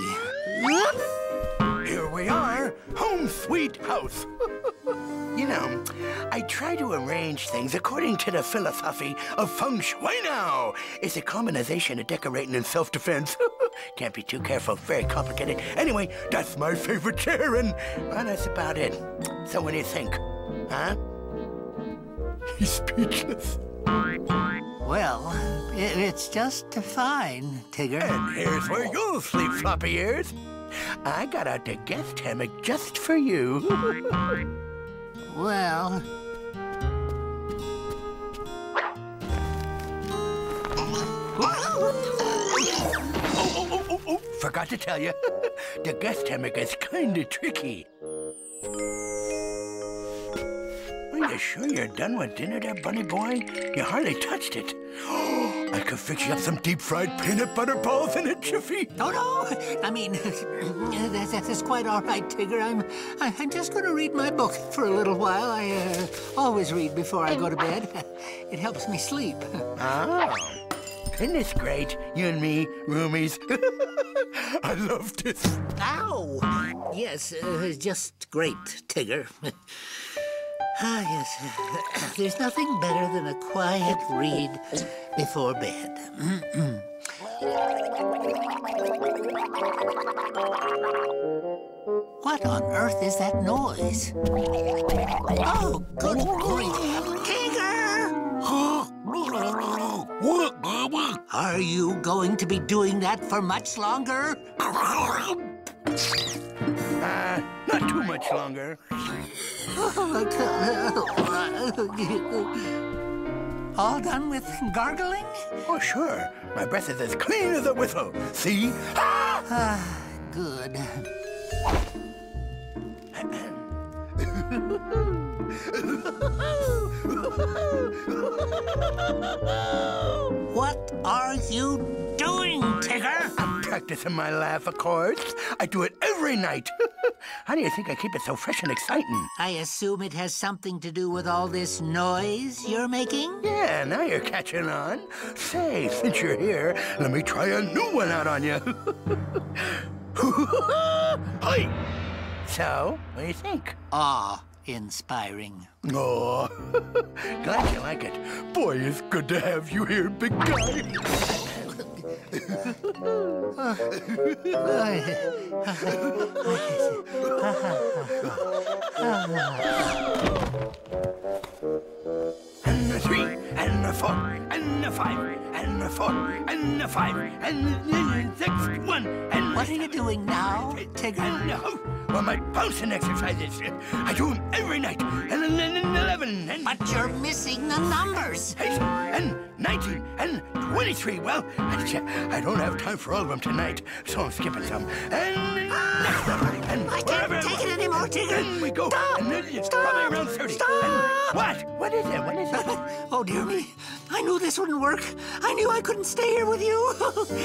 Here we are, home sweet house. You know, I try to arrange things according to the philosophy of feng shui now. It's a combination of decorating and self-defense. Can't be too careful, very complicated. Anyway, that's my favorite chair, and well, that's about it. So what do you think? Huh? He's speechless. Well, it's just fine, Tigger. And here's where you'll sleep, floppy ears. I got out the guest hammock just for you. Well... Oh, forgot to tell you. The guest hammock is kinda tricky. Are you sure you're done with dinner there, Bunny Boy? You hardly touched it. I could fix you up some deep-fried peanut butter balls in a jiffy. Oh, no! I mean, that's quite all right, Tigger. I'm just going to read my book for a little while. I always read before I go to bed. It helps me sleep. Oh. Isn't this great? You and me, roomies. I love this. Ow! Yes, just great, Tigger. Ah, yes. There's nothing better than a quiet read before bed. What on earth is that noise? Oh, good grief! Tigger! Are you going to be doing that for much longer? Not too much longer. All done with gargling? Oh, sure. My breath is as clean as a whistle. See? Good. What are you doing, Tigger? I'm practicing my laugh, of course. I do it every night. How do you think I keep it so fresh and exciting? I assume it has something to do with all this noise you're making? Yeah, now you're catching on. Say, since you're here, let me try a new one out on you. Hi! So, what do you think? Awe-inspiring. Oh, glad you like it. Boy, it's good to have you here, big guy. And a 3, and a 4, and a 5, and a 4, and a 5, and 6, 1, and... What are you doing now, Tigger? And well, my bouncing exercises. I do them every night. And 11, and... But you're missing the numbers. 8, and 19, and 23. Well, I don't have time for all of them tonight, so I'm skipping some. And next number, and I can't take it anymore, Tigger. And we go. Stop! And then it's Stop! probably around 30. Stop! And what? What is it? What is it? Oh, dear me. I knew this wouldn't work. I knew I couldn't stay here with you.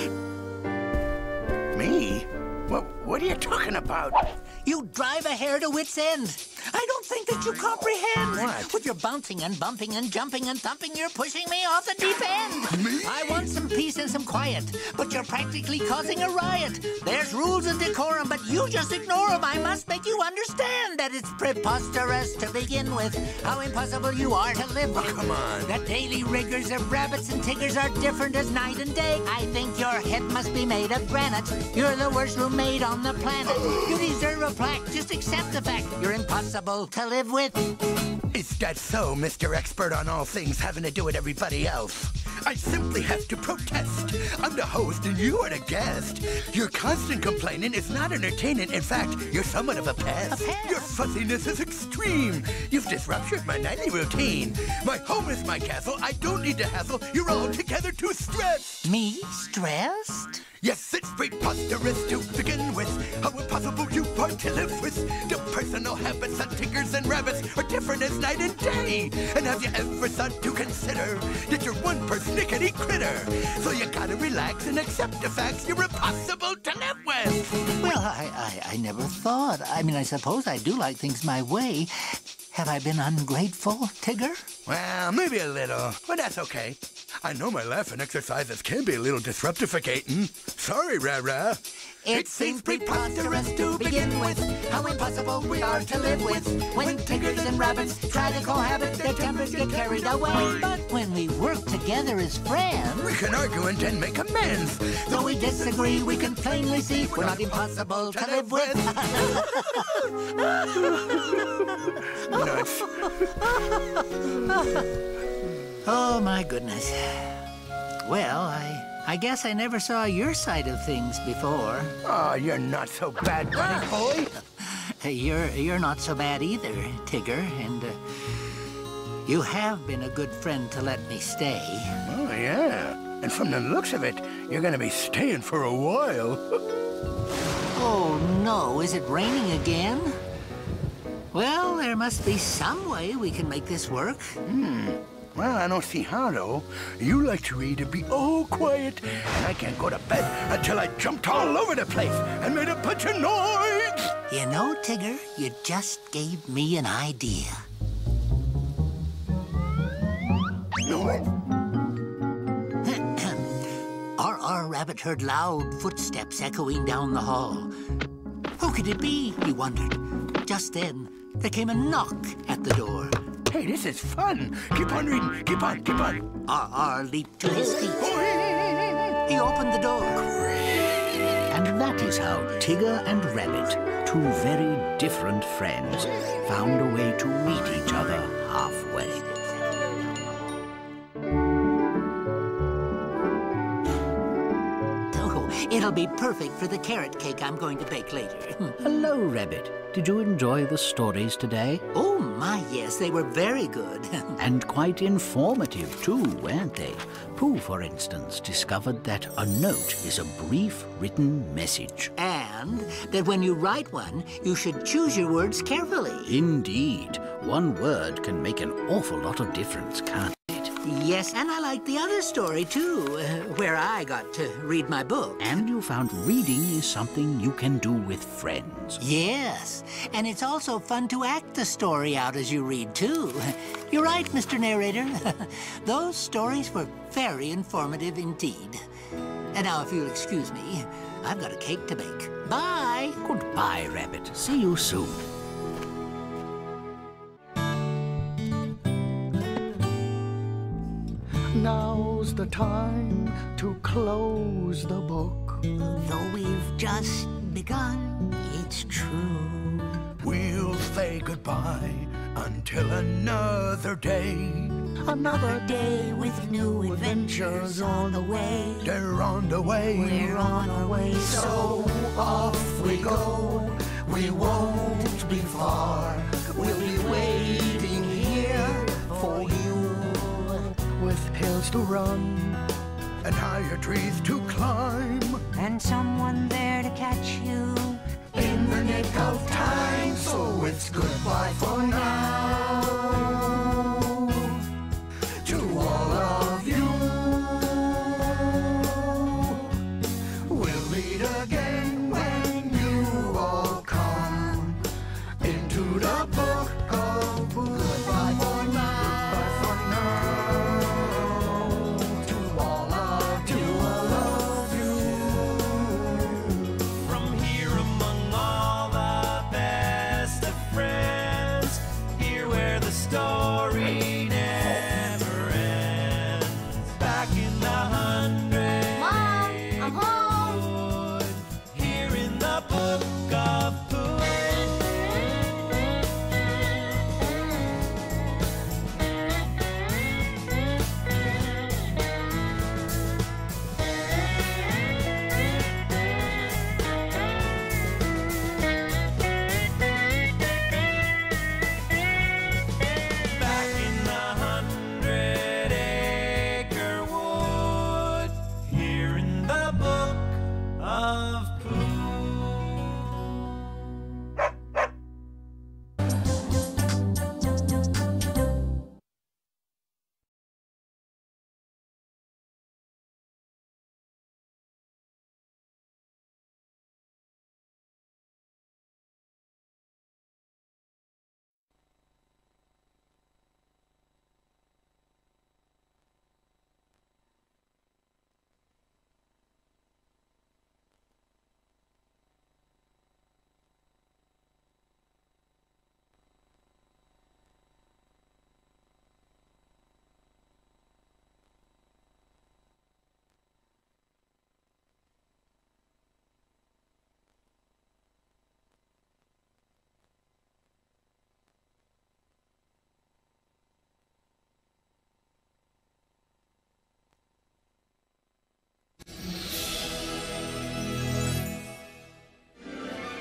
Me? What are you talking about? You drive a hare to wit's end. I don't think that you comprehend. What? With your bouncing and bumping and jumping and thumping, you're pushing me off the deep end. Me? I want some peace and some quiet, but you're practically causing a riot. There's rules and decorum, but you just ignore them. I must make you understand that it's preposterous to begin with. How impossible you are to live with. Come on. The daily rigors of rabbits and tigers are different as night and day. I think your head must be made of granite. You're the worst roommate on on the planet. You deserve a plaque. Just accept the fact you're impossible to live with. Is that so, Mr. Expert on all things having to do with everybody else? I simply have to protest. I'm the host and you are the guest. Your constant complaining is not entertaining. In fact, you're somewhat of a pest. Your fussiness is extreme. You've disrupted my nightly routine. My home is my castle. I don't need to hassle. You're altogether too stressed. Me? Stressed? Yes, it's preposterous to begin with. How impossible you are to live with. The personal habits of tigers and rabbits are different as night and day. And have you ever thought to consider that you're one persnickety critter? So you gotta relax and accept the facts you're impossible to live with. Well, I never thought. I mean, I suppose I do like things my way. Have I been ungrateful, Tigger? Well, maybe a little, but that's okay. I know my laughing exercises can be a little disruptificating. Sorry, Rah-Rah. It seems preposterous to begin with how impossible we are to live with. When tigers and rabbits try to cohabit, their tempers get carried away. But when we work together as friends, we can argue and then make amends. Though we disagree, we can plainly see we're not impossible to live with. Nuts. Oh, my goodness. Well, I guess I never saw your side of things before. Oh, you're not so bad, buddy boy. You're not so bad either, Tigger, and you have been a good friend to let me stay. Oh, yeah. And from the looks of it, you're gonna be staying for a while. Oh, no. Is it raining again? Well, there must be some way we can make this work. Well, I don't see how, though. You like to read and be all quiet, and I can't go to bed until I jumped all over the place and made a bunch of noise. You know, Tigger, you just gave me an idea. R.R. Rabbit heard loud footsteps echoing down the hall. Who could it be, he wondered. Just then, there came a knock at the door. Hey, this is fun. Keep on reading. Keep on, keep on. R.R. leaped to his feet. He opened the door. And that is how Tigger and Rabbit, two very different friends, found a way to meet each other halfway. Oh, it'll be perfect for the carrot cake I'm going to bake later. Hello, Rabbit. Did you enjoy the stories today? Oh, my, yes, they were very good. And quite informative, too, weren't they? Pooh, for instance, discovered that a note is a brief written message. And that when you write one, you should choose your words carefully. Indeed. One word can make an awful lot of difference, can't it? Yes, and I liked the other story, too, where I got to read my book. And you found reading is something you can do with friends. Yes, and it's also fun to act the story out as you read, too. You're right, Mr. Narrator. Those stories were very informative indeed. And now, if you'll excuse me, I've got a cake to bake. Bye! Goodbye, Rabbit. See you soon. Now's the time to close the book. Though we've just begun, it's true. We'll say goodbye until another day. Another day with new adventures on the way. They're on the way. We're on our way. So off we go. We won't be far. We'll be waiting here for you. With hills to run and higher trees to climb, and someone there to catch you in the nick of time. So it's goodbye for now to all of you. We'll meet again when you all come into the Book of Pooh. Goodbye for now.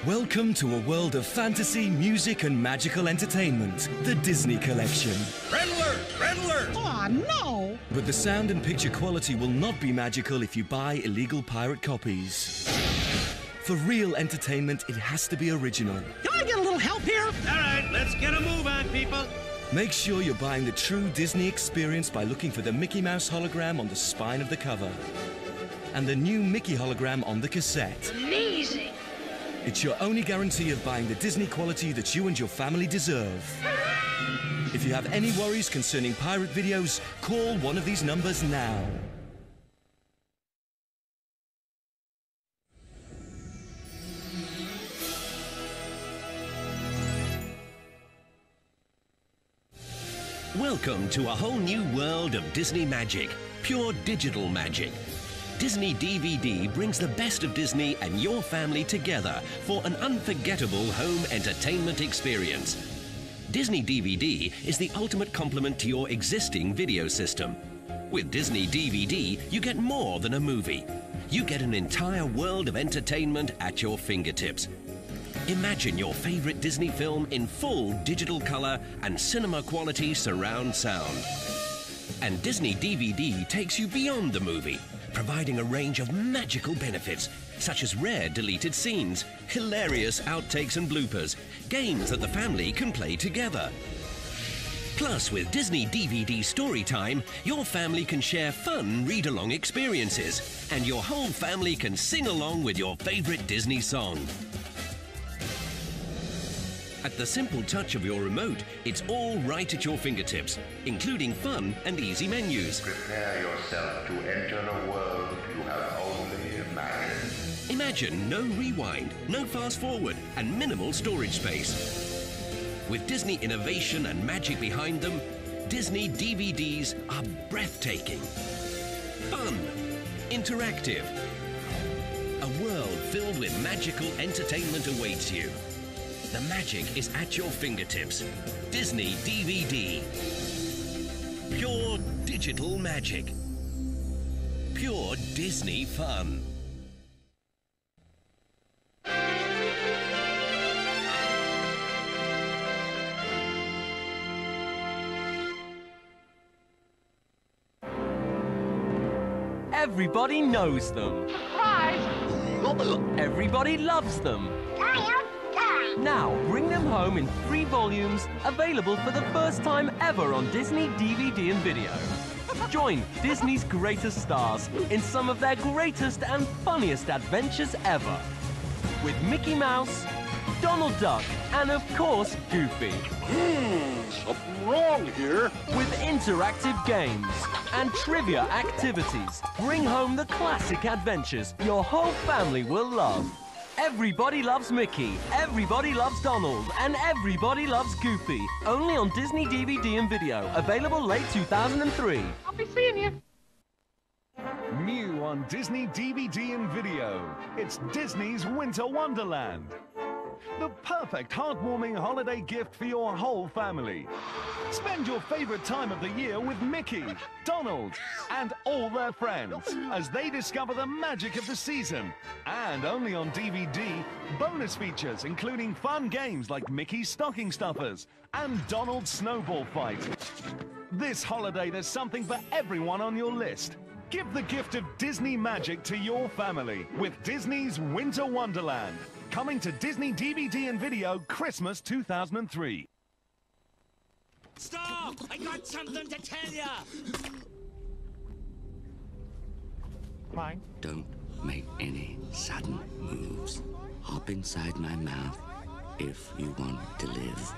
Welcome to a world of fantasy, music, and magical entertainment. The Disney Collection. Red alert! Red alert! Aw, no! But the sound and picture quality will not be magical if you buy illegal pirate copies. For real entertainment, it has to be original. Can I get a little help here? All right, let's get a move on, people. Make sure you're buying the true Disney experience by looking for the Mickey Mouse hologram on the spine of the cover. And the new Mickey hologram on the cassette. Amazing! It's your only guarantee of buying the Disney quality that you and your family deserve. If you have any worries concerning pirate videos, call one of these numbers now. Welcome to a whole new world of Disney magic, pure digital magic. Disney DVD brings the best of Disney and your family together for an unforgettable home entertainment experience. Disney DVD is the ultimate complement to your existing video system. With Disney DVD, you get more than a movie. You get an entire world of entertainment at your fingertips. Imagine your favorite Disney film in full digital color and cinema quality surround sound. And Disney DVD takes you beyond the movie, providing a range of magical benefits, such as rare deleted scenes, hilarious outtakes and bloopers, games that the family can play together. Plus, with Disney DVD Storytime, your family can share fun read-along experiences, and your whole family can sing along with your favorite Disney song. At the simple touch of your remote, it's all right at your fingertips, including fun and easy menus. Prepare yourself to enter a world you have only imagined. Imagine no rewind, no fast forward, and minimal storage space. With Disney innovation and magic behind them, Disney DVDs are breathtaking, fun, interactive. A world filled with magical entertainment awaits you. The magic is at your fingertips. Disney DVD. Pure digital magic. Pure Disney fun. Everybody knows them. Surprise! Everybody loves them. Now, bring them home in 3 volumes, available for the first time ever on Disney DVD and video. Join Disney's greatest stars in some of their greatest and funniest adventures ever. With Mickey Mouse, Donald Duck, and of course, Goofy. Something wrong here. With interactive games and trivia activities, bring home the classic adventures your whole family will love. Everybody loves Mickey, everybody loves Donald, and everybody loves Goofy. Only on Disney DVD and video. Available late 2003. I'll be seeing you. New on Disney DVD and video. It's Disney's Winter Wonderland. The perfect heartwarming holiday gift for your whole family. Spend your favorite time of the year with Mickey, Donald, and all their friends as they discover the magic of the season. And only on DVD, bonus features including fun games like Mickey's Stocking Stuffers and Donald's Snowball Fight. This holiday, there's something for everyone on your list. Give the gift of Disney magic to your family with Disney's Winter Wonderland. Coming to Disney DVD and video Christmas 2003. Stop! I got something to tell ya! Mine. Don't make any sudden moves. Hop inside my mouth if you want to live.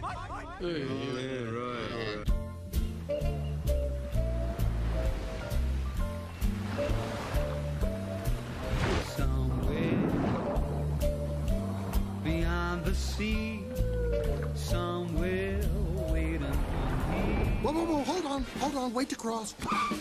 Beyond the sea, somewhere waiting for me. Whoa, hold on, wait to cross.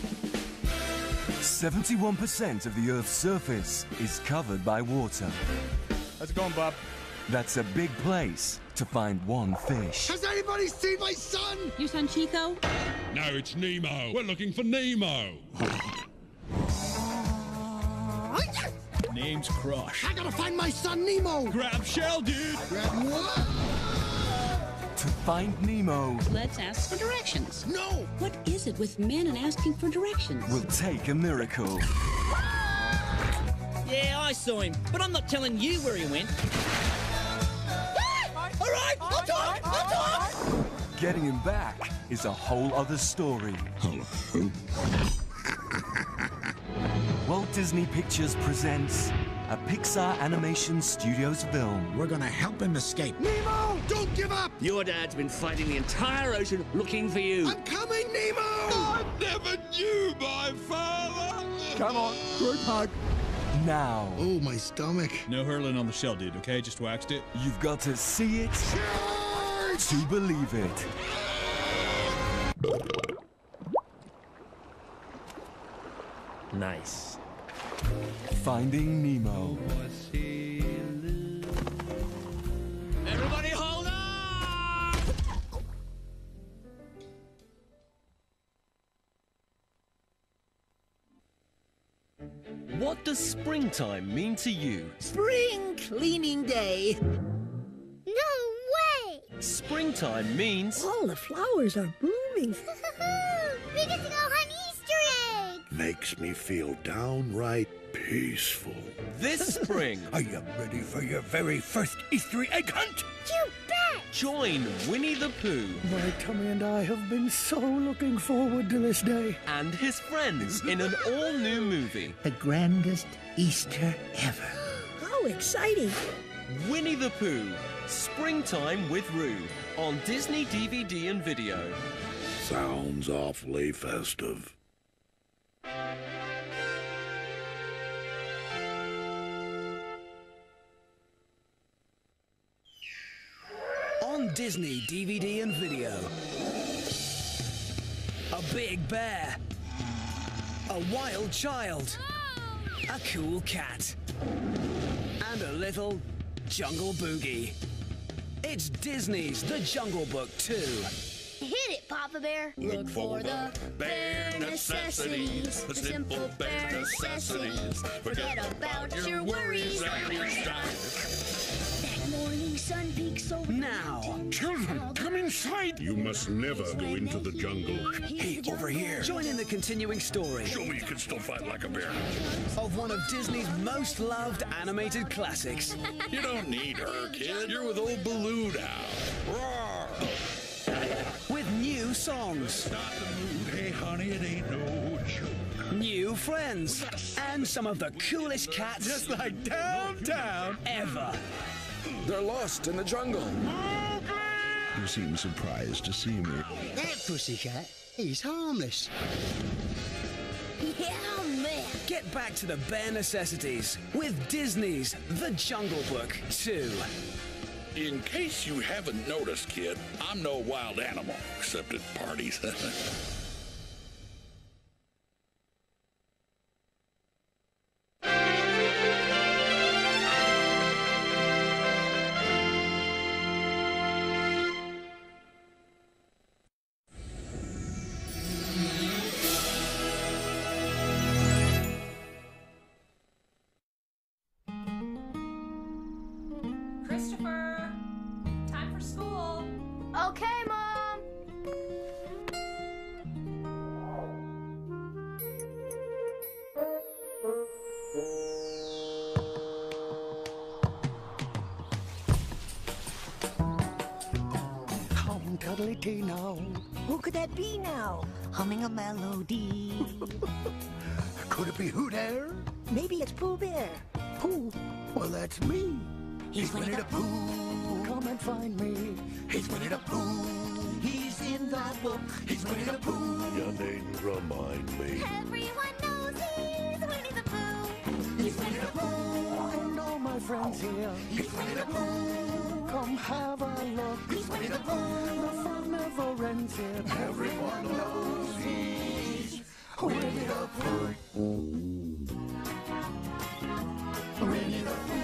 71% of the Earth's surface is covered by water. How's it going, Bob? That's a big place to find one fish. Has anybody seen my son? Your son Chico? No, it's Nemo. We're looking for Nemo. Name's Crush. I gotta find my son Nemo. Grab shell, dude. Grab what? To find Nemo, Let's ask for directions. No! What is it with men and asking for directions? will take a miracle. Yeah, I saw him, but I'm not telling you where he went. All right, I'll talk. Getting him back is a whole other story. Walt Disney Pictures presents a Pixar Animation Studios film. We're gonna help him escape. Nemo, don't give up! Your dad's been fighting the entire ocean looking for you. I'm coming, Nemo! I never knew my father. Come on, group hug. Now. Oh, my stomach. No hurling on the shell, dude, okay? Just waxed it. You've got to see it to believe it. Nice. Finding Nemo. Everybody hold on! What does springtime mean to you? Spring cleaning day. No way! Springtime means All the flowers are blooming. We get to go hunt Easter eggs! Makes me feel downright peaceful. this spring. Are you ready for your very first Easter egg hunt? You bet! Join Winnie the Pooh My tummy and I have been so looking forward to this day. and his friends in an all-new movie. The grandest Easter ever. How exciting. Winnie the Pooh, Springtime with Roo, on Disney DVD and video. Sounds awfully festive. On Disney DVD and video. A big bear. A wild child. A cool cat. And a little jungle boogie. It's Disney's The Jungle Book 2. Hit it, Papa Bear. Look for the bare necessities, the simple bare necessities. Forget about your worries and your strife. That morning sun peeks over. Now, Children, come inside. You must never go into the jungle. hey, over here. Join in the continuing story Show me you can still fight like a bear. of one of Disney's most loved animated classics. You don't need her, kid. You're with old Baloo now. Roar! With new songs, Start the mood. Hey, honey, it ain't no joke. new friends, and some of the coolest cats Just like downtown. ever. They're lost in the jungle. You seem surprised to see me. That pussycat, he's harmless. Yeah, man. Get back to the bare necessities with Disney's The Jungle Book 2. In case you haven't noticed, kid, I'm no wild animal, except at parties. Christopher, time for school. Okay, Mom. Come, cuddly now. Who could that be now? Humming a melody. Could it be Who There? Maybe it's Pooh Bear. Pooh? Well, that's me. He's Winnie the Pooh. Come and find me. He's Winnie the Pooh. He's in the book. He's Winnie the Pooh. You needn't remind me. Everyone knows he's Winnie the Pooh. He's Winnie the Pooh. And all my friends here. He's Winnie the Pooh. Come have a look. He's Winnie the Pooh. The fun never ends here. Everyone knows he's Winnie the Pooh. Winnie the Pooh.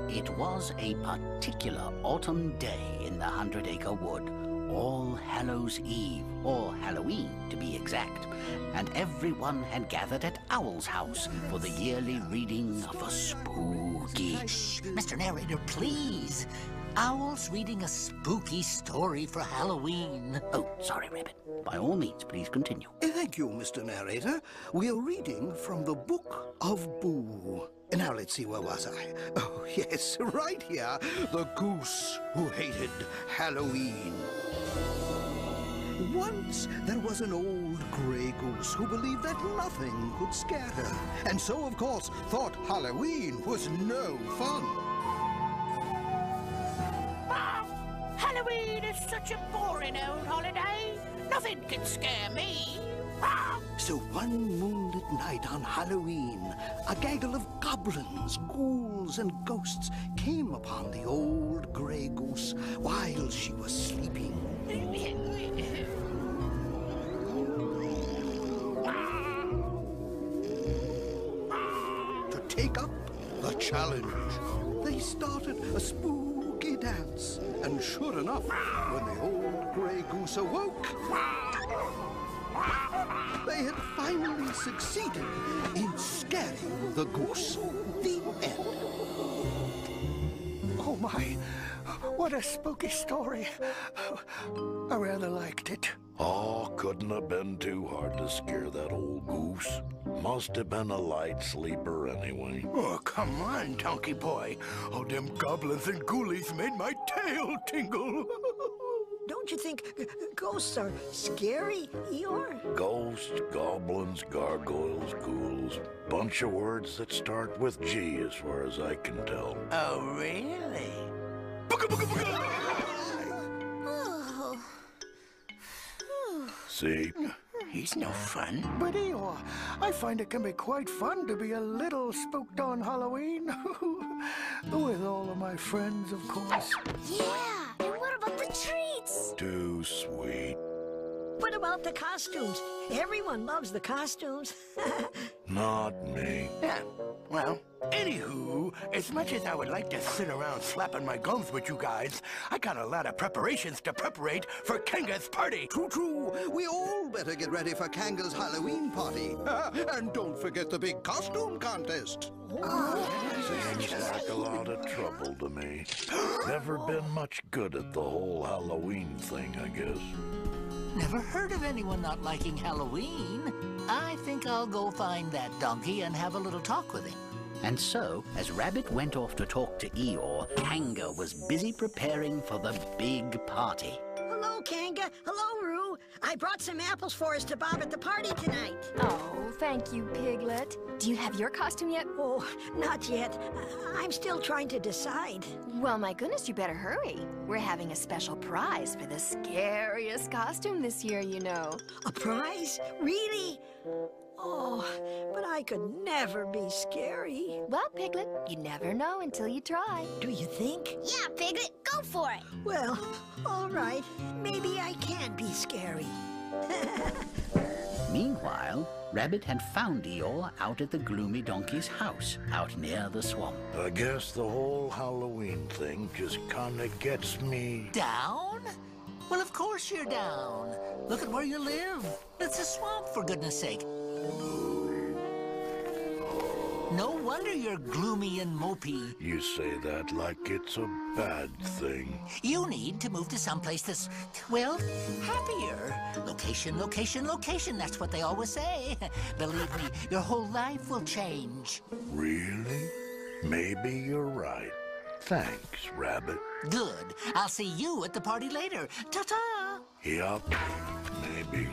It was a particular autumn day in the 100-acre wood, All Hallows Eve, or Halloween to be exact, and everyone had gathered at Owl's house for the yearly reading of a spooky... Shh, Mr. Narrator, please. Owl's reading a spooky story for Halloween. Oh, sorry, Rabbit. By all means, please continue. Thank you, Mr. Narrator. We are reading from the Book of Pooh. Now, let's see, where was I? Oh, yes, right here. The goose who hated Halloween. Once there was an old gray goose who believed that nothing could scare her, and so, of course, thought Halloween was no fun. Halloween is such a boring old holiday. Nothing can scare me. So one moonlit night on Halloween, a gaggle of goblins, ghouls, and ghosts came upon the old gray goose while she was sleeping. To take up the challenge, they started a spooky dance. And sure enough, when the old gray goose awoke, they had finally succeeded in scaring the goose. The end. Oh my, what a spooky story. I rather liked it. Oh, couldn't have been too hard to scare that old goose. Must have been a light sleeper anyway. Oh, come on, donkey boy. Oh, them goblins and ghoulies made my tail tingle. Don't you think ghosts are scary, Eeyore? Ghosts, goblins, gargoyles, ghouls. Bunch of words that start with G as far as I can tell. Oh, really? See? He's no fun. But Eeyore, I find it can be quite fun to be a little spooked on Halloween. With all of my friends, of course. Yeah, and what about the treats? Too sweet. What about the costumes? Everyone loves the costumes. Not me. Yeah, well, anywho, as much as I would like to sit around flapping my gums with you guys, I got a lot of preparations to preparate for Kanga's party. True, true. We all better get ready for Kanga's Halloween party. And don't forget the big costume contest. Seems like a lot of trouble to me. Never been much good at the whole Halloween thing, I guess. Never heard of anyone not liking Halloween. I think I'll go find that donkey and have a little talk with him. And so, as Rabbit went off to talk to Eeyore, Kanga was busy preparing for the big party. Hello, Kanga. Hello, Roo. I brought some apples for us to bob at the party tonight. Oh, thank you, Piglet. Do you have your costume yet? Oh, not yet. I'm still trying to decide. Well, my goodness, you better hurry. We're having a special prize for the scariest costume this year, you know. A prize? Really? Oh, but I could never be scary. Well, Piglet, you never know until you try. Do you think? Yeah, Piglet, go for it. Well, all right. Maybe I can be scary. Meanwhile, Rabbit had found Eeyore out at the gloomy donkey's house, out near the swamp. I guess the whole Halloween thing just kinda gets me... Down? Well, of course you're down. Look at where you live. It's a swamp, for goodness sake. No wonder you're gloomy and mopey. You say that like it's a bad thing. You need to move to someplace that's, well, happier. Location, location, location. That's what they always say. Believe me, your whole life will change. Really? Maybe you're right. Thanks, Rabbit. Good. I'll see you at the party later. Ta-ta! Yup, maybe.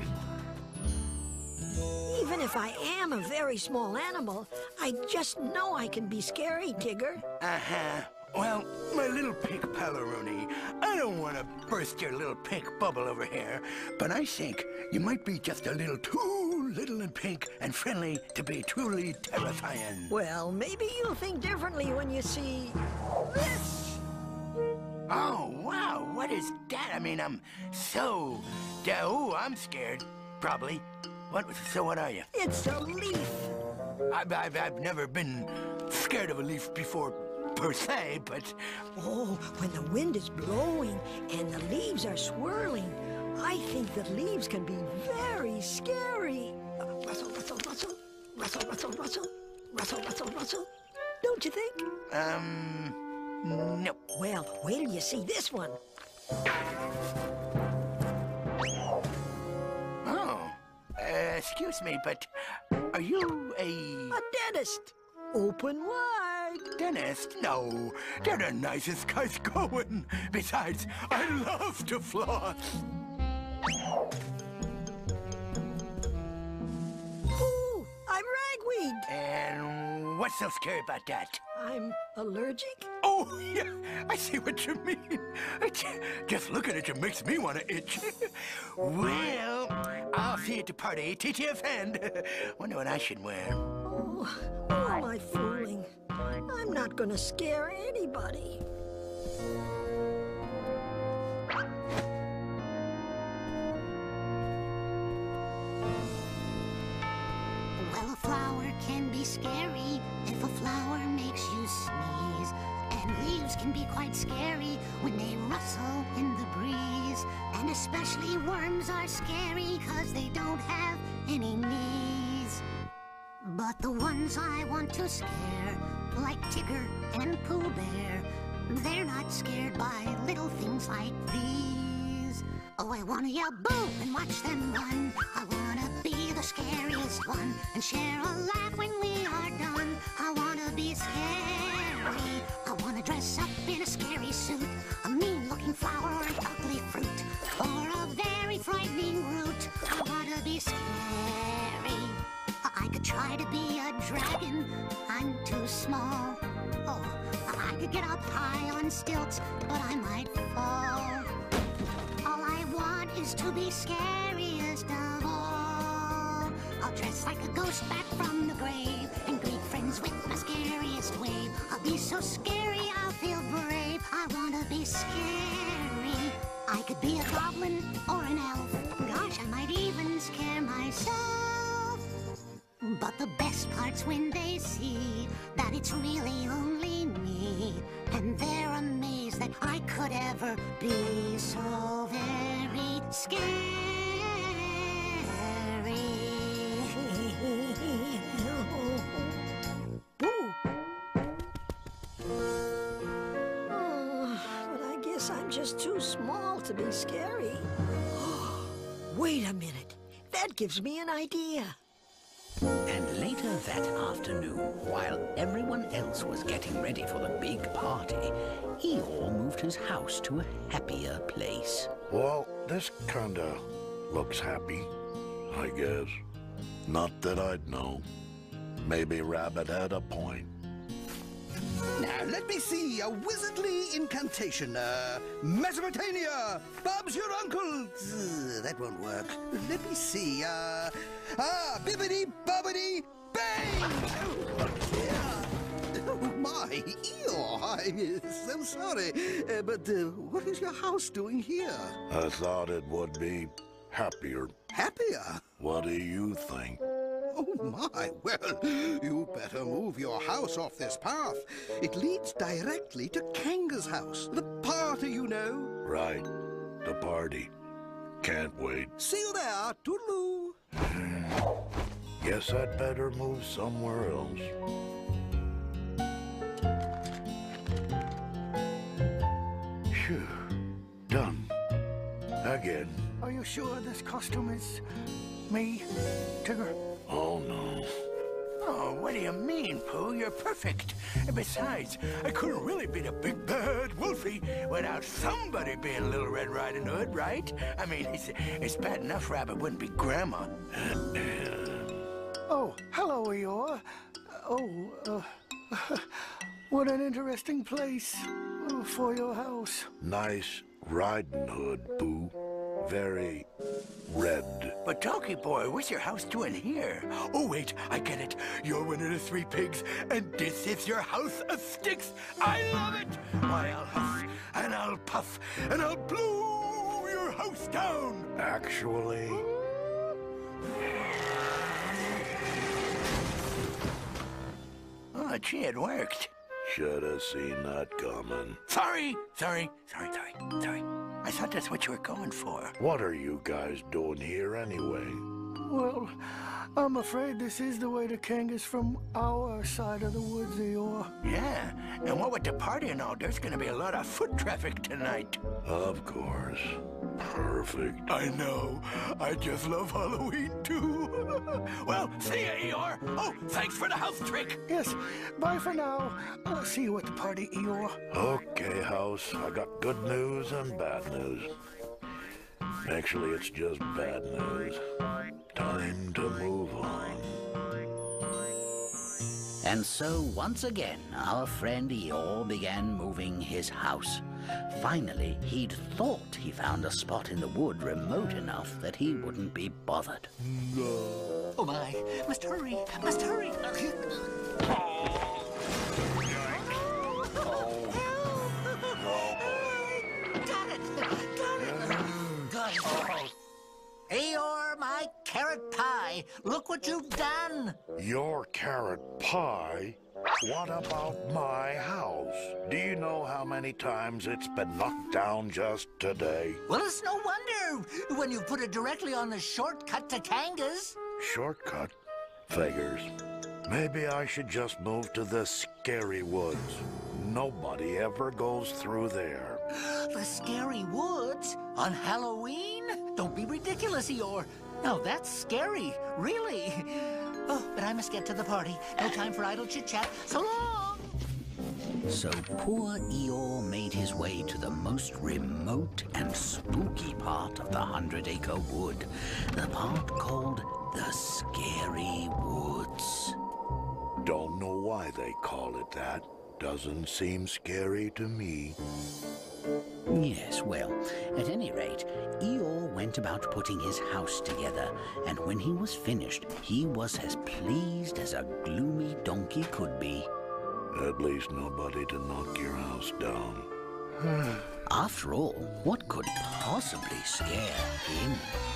Even if I am a very small animal, I just know I can be scary, Tigger. Uh-huh. Well, my little pink Palaroni, I don't want to burst your little pink bubble over here, but I think you might be just a little too little and pink and friendly to be truly terrifying. Well, maybe you'll think differently when you see this. Oh, wow, what is that? I mean, I'm so... Oh, I'm scared, probably. So what are you? It's a leaf. I've never been scared of a leaf before. per se, but... Oh, when the wind is blowing and the leaves are swirling, I think that leaves can be very scary. Rustle, rustle, rustle. Rustle, rustle, rustle. Rustle, rustle, rustle. Don't you think? No. Well, wait till you see this one. Oh, excuse me, but are you a dentist? Open wide. Dentist? No, they're the nicest guys going. Besides, I love to floss. Ooh, I'm ragweed. And what's so scary about that? I'm allergic. Oh, yeah, I see what you mean. Just looking at you makes me want to itch. Well, I'll see you at the party. TTFN. Wonder what I should wear. Oh, who am I fooling? I'm not gonna scare anybody. Well, a flower can be scary if a flower makes you sneeze. And leaves can be quite scary when they rustle in the breeze. And especially worms are scary 'cause they don't have any knees. But the ones I want to scare, like Tigger and Pooh Bear, they're not scared by little things like these. Oh, I wanna yell boo and watch them run. I wanna be the scariest one and share a laugh when we are done. I wanna be scary. I wanna dress up in a scary suit, a mean-looking flower or an ugly fruit, or a very frightening root. I wanna be scary. I could try to be a dragon. I'm too small. Oh, I could get up high on stilts, but I might fall. All I want is to be scariest of all. I'll dress like a ghost back from the grave and greet friends with my scariest wave. I'll be so scary, I'll feel brave. I wanna be scary. I could be a goblin or an elf. Gosh, I might even scare myself. But the best part's when they see that it's really only me, and they're amazed that I could ever be so very scary. Oh, but I guess I'm just too small to be scary. Wait a minute. That gives me an idea. And later that afternoon, while everyone else was getting ready for the big party, Eeyore moved his house to a happier place. Well, this kinda looks happy, I guess. Not that I'd know. Maybe Rabbit had a point. Now, let me see. A wizardly incantation. Mesopotamia! Bob's your uncle! That won't work. Let me see. Bibbidi-bobbidi bang! Oh, my Eeyore! I'm so sorry. But what is your house doing here? I thought it would be happier. Happier? What do you think? Oh, my. Well, you better move your house off this path. It leads directly to Kanga's house. The party, you know. Right. The party. Can't wait. See you there. Toodaloo. Guess I'd better move somewhere else. Phew. Done. Again. Are you sure this costume is me, Tigger? Oh, no. Oh, what do you mean, Pooh? You're perfect. And besides, I couldn't really be the big bad Wolfie without somebody being Little Red Riding Hood, right? I mean, it's bad enough Rabbit wouldn't be Grandma. Oh, hello, Eeyore. What an interesting place for your house. Nice riding hood, Pooh. Very red. But Donkey Boy, what's your house doing here? Oh, wait, I get it. You're one of the three pigs, and this is your house of sticks. I love it. Why, I'll huff, and I'll puff, and I'll blow your house down. Actually... Oh, gee, it worked. Should have seen that coming. Sorry. I thought that's what you were going for. What are you guys doing here anyway? Well, I'm afraid this is the way to Kangas from our side of the woods, Eeyore. Yeah, and what with the party and all, there's gonna be a lot of foot traffic tonight. Of course. Perfect. I know. I just love Halloween, too. Well, see ya, Eeyore. Oh, thanks for the house trick. Yes, bye for now. I'll see you at the party, Eeyore. Okay, House. I got good news and bad news. Actually, it's just bad news. Time to move on. And so, once again, our friend Eeyore began moving his house. Finally, he'd thought he found a spot in the wood remote enough that he wouldn't be bothered. Oh my, must hurry. Got it. Eeyore, my carrot pie, look what you've done. Your carrot pie? What about my house? Do you know how many times it's been knocked down just today? Well, it's no wonder when you put it directly on the shortcut to Kangas. Shortcut? Figures. Maybe I should just move to the scary woods. Nobody ever goes through there. The scary woods? On Halloween? Don't be ridiculous, Eeyore. No, that's scary, really. Oh, but I must get to the party. No time for idle chit-chat. So long! So poor Eeyore made his way to the most remote and spooky part of the 100-acre wood, the part called the Scary Woods. Don't know why they call it that. Doesn't seem scary to me. Yes, well, at any rate, Eeyore went about putting his house together, and when he was finished, he was as pleased as a gloomy donkey could be. At least nobody to knock your house down. After all, what could possibly scare him?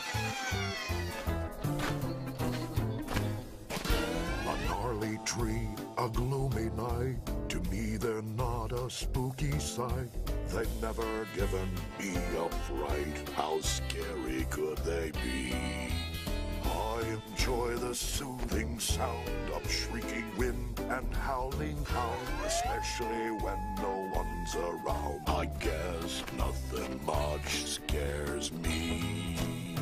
A gnarly tree, a gloomy night. To me, they're not a spooky sight. They've never given me a fright. How scary could they be? I enjoy the soothing sound of shrieking wind and howling hound, especially when no one's around. I guess nothing much scares me.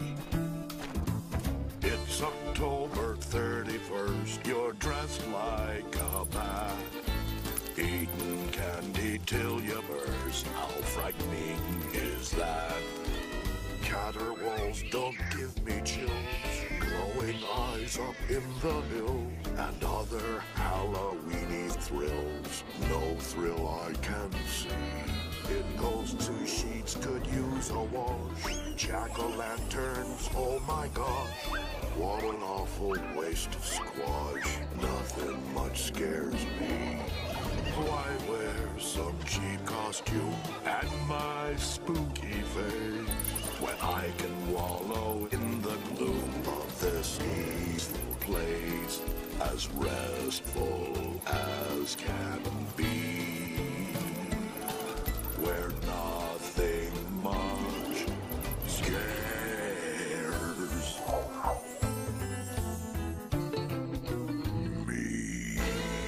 It's October 31st. You're dressed like a bat, eating candy till you burst. How frightening is that? Caterwauls don't give me chills. Glowing eyes up in the hills and other Halloweeny thrills. No thrill I can see. In those two sheets could use a wash. Jack-o'-lanterns, oh my gosh. What an awful waste of squash. Nothing much scares me. Why wear some cheap costume and my spooky face when I can wallow in the gloom of this evil place, as restful as can be, where nothing much scares me.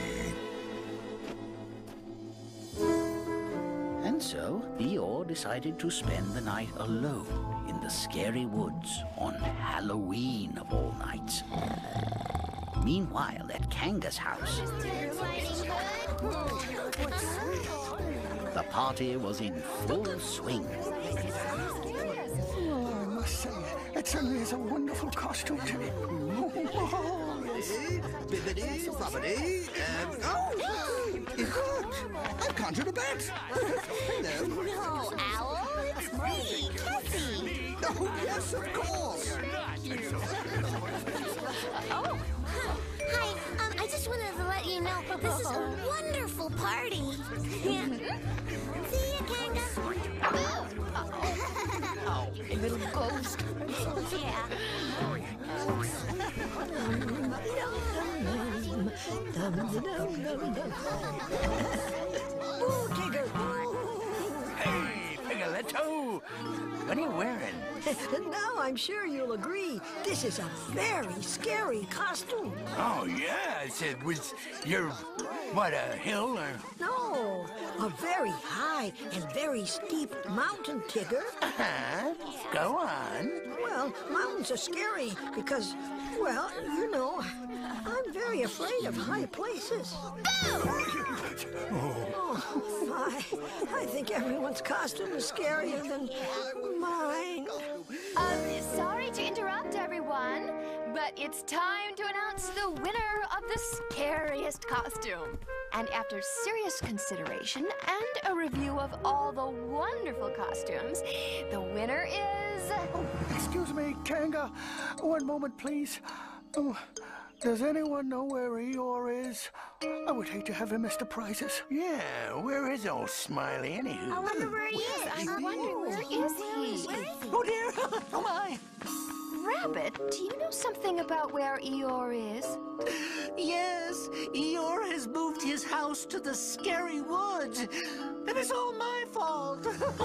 And so, Eeyore decided to spend the night alone in the scary woods on Halloween of all nights. Meanwhile, at Kanga's house, the party was in full swing. Oh, I must say, it certainly is a wonderful costume to be. Bibbidi, bobbidi, and oh! It worked! I've conjured a bat! Hello. No, Owl, it's me, Cassie. Oh, yes, of course! Oh, hi. I just wanted to let you know this is a wonderful party. Yeah. See you, Kanga. Oh, a little ghost. Yeah. The Tigger! Hey, Pigletto! What are you wearing? Now I'm sure you'll agree, this is a very scary costume. Oh, yes. It was your, what, a hill or? No, a very high and very steep mountain, Tigger. Uh-huh. Go on. Well, mountains are scary because, well, you know, I'm very afraid of high places. Oh, my. I think everyone's costume is scarier than mine. Sorry to interrupt, everyone, but it's time to announce the winner of the scariest costume. And after serious consideration and a review of all the wonderful costumes, the winner is... Oh, excuse me, Kanga. One moment, please. Oh, does anyone know where Eeyore is? I would hate to have him miss the prizes. Yeah, where is old Smiley, anywho? I wonder where he is. I'm wondering, where is he? Oh, dear. Oh, my. Rabbit, do you know something about where Eeyore is? Yes, Eeyore has moved his house to the scary woods. And it's all my fault.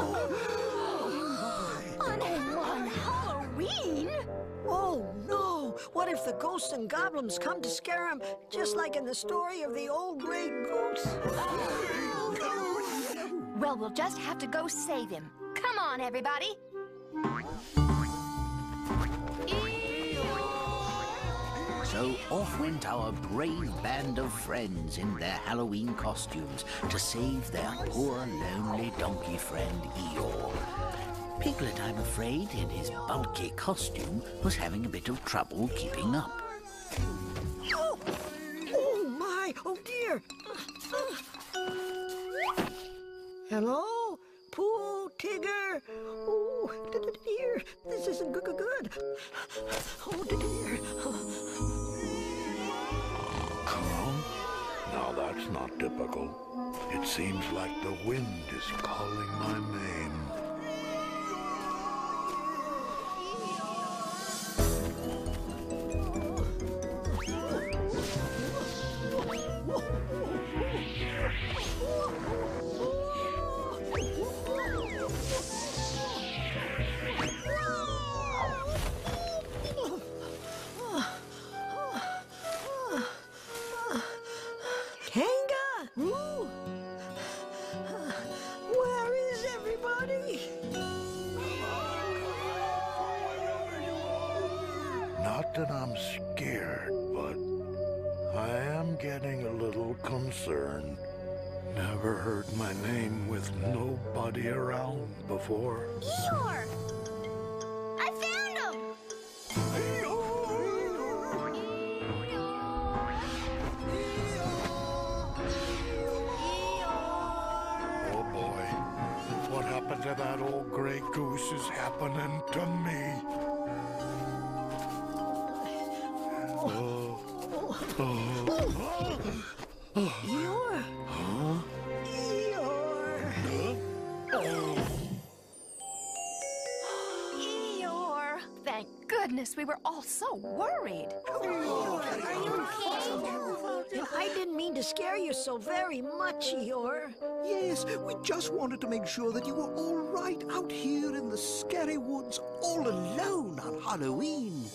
On Halloween? Oh, no! What if the ghosts and goblins come to scare him, just like in the story of the old gray goose? Well, we'll just have to go save him. Come on, everybody. So off went our brave band of friends in their Halloween costumes to save their poor, lonely donkey friend Eeyore. Piglet, I'm afraid, in his bulky costume, was having a bit of trouble keeping up. Oh, oh my! Oh, dear! Hello? Pooh, Tigger! Oh, dear! This isn't good. Oh, dear! Now that's not typical. It seems like the wind is calling my name. Kanga! Where is everybody? Not that I'm scared, but I am getting a little concerned. Never heard my name with nobody around before. Eeyore! I found him! Oh boy, what happened to that old gray goose is happening to me. Eeyore! Huh? Eeyore! Thank goodness, we were all so worried. I didn't mean to scare you so very much, Eeyore. Yes, we just wanted to make sure that you were all right out here in the scary woods all alone on Halloween.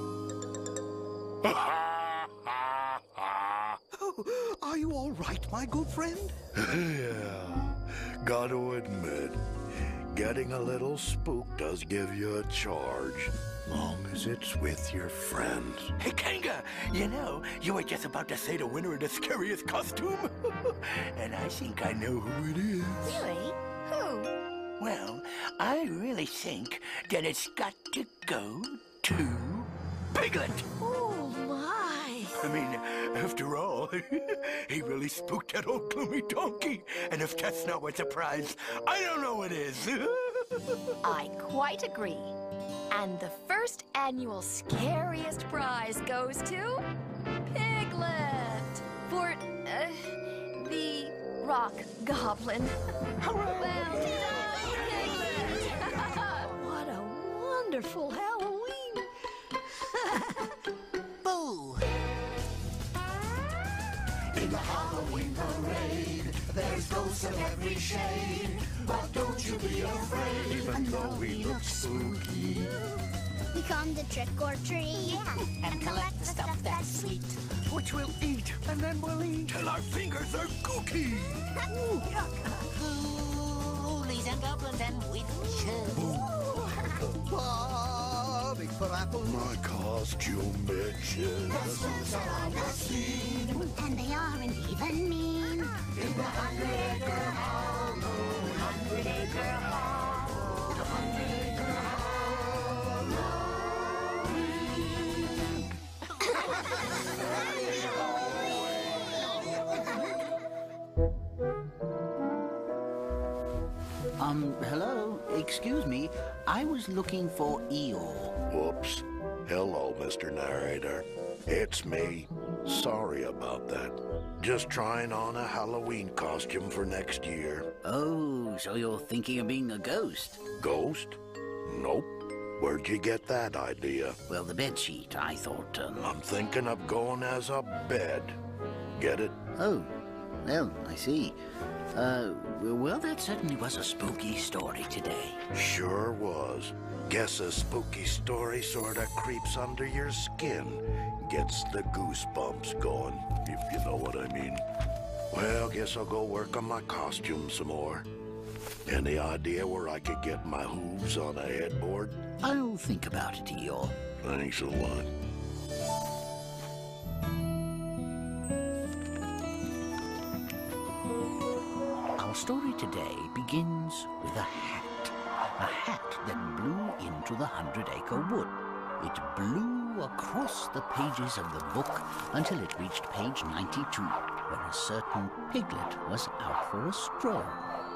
Oh, are you all right, my good friend? Yeah, gotta admit, getting a little spooked does give you a charge, long as it's with your friends. Hey, Kanga, you know, you were just about to say the winner of the scariest costume. And I think I know who it is. Really? Who? Well, I really think that it's got to go to Piglet. Oh, my. I mean, after all, he really spooked that old gloomy donkey. And if that's not what's a surprise, I don't know what is. I quite agree. And the first annual scariest prize goes to Piglet for the rock goblin. Well done, Piglet! What a wonderful Halloween! Boo! the Halloween parade. There's ghosts of every shade, but don't you be afraid, even though we look spooky. We come to trick or treat and collect the stuff that's sweet, which we'll eat, and then we'll eat till our fingers are gooky. Ghoulies and goblins and witches. Big for apples. My costume bitches. The spooks are on the scene, And they aren't even mean. in the 100-acre hollow. 100-acre hollow. The 100-acre Hello? Excuse me. I was looking for Eeyore. Whoops. Hello, Mr. Narrator. It's me. Sorry about that. Just trying on a Halloween costume for next year. Oh, so you're thinking of being a ghost? Ghost? Nope. Where'd you get that idea? Well, the bedsheet, I thought, I'm thinking of going as a bed. Get it? Oh, well, I see. Well, that certainly was a spooky story today. Sure was. Guess a spooky story sorta creeps under your skin. Gets the goosebumps going, if you know what I mean. Well, guess I'll go work on my costume some more. Any idea where I could get my hooves on a headboard? I'll think about it, Eeyore. Thanks a lot. Our story today begins with a hat. A hat that blew into the 100-acre wood. It blew across the pages of the book until it reached page 92, where a certain piglet was out for a stroll.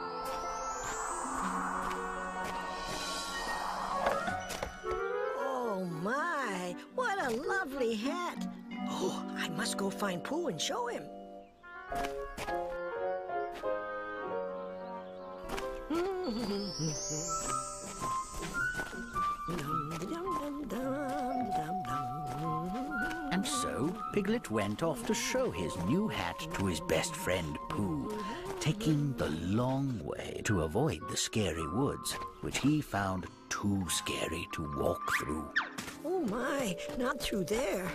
Oh, my. What a lovely hat. Oh, I must go find Pooh and show him. And so, Piglet went off to show his new hat to his best friend, Pooh, taking the long way to avoid the scary woods, which he found too scary to walk through. Oh, my. Not through there.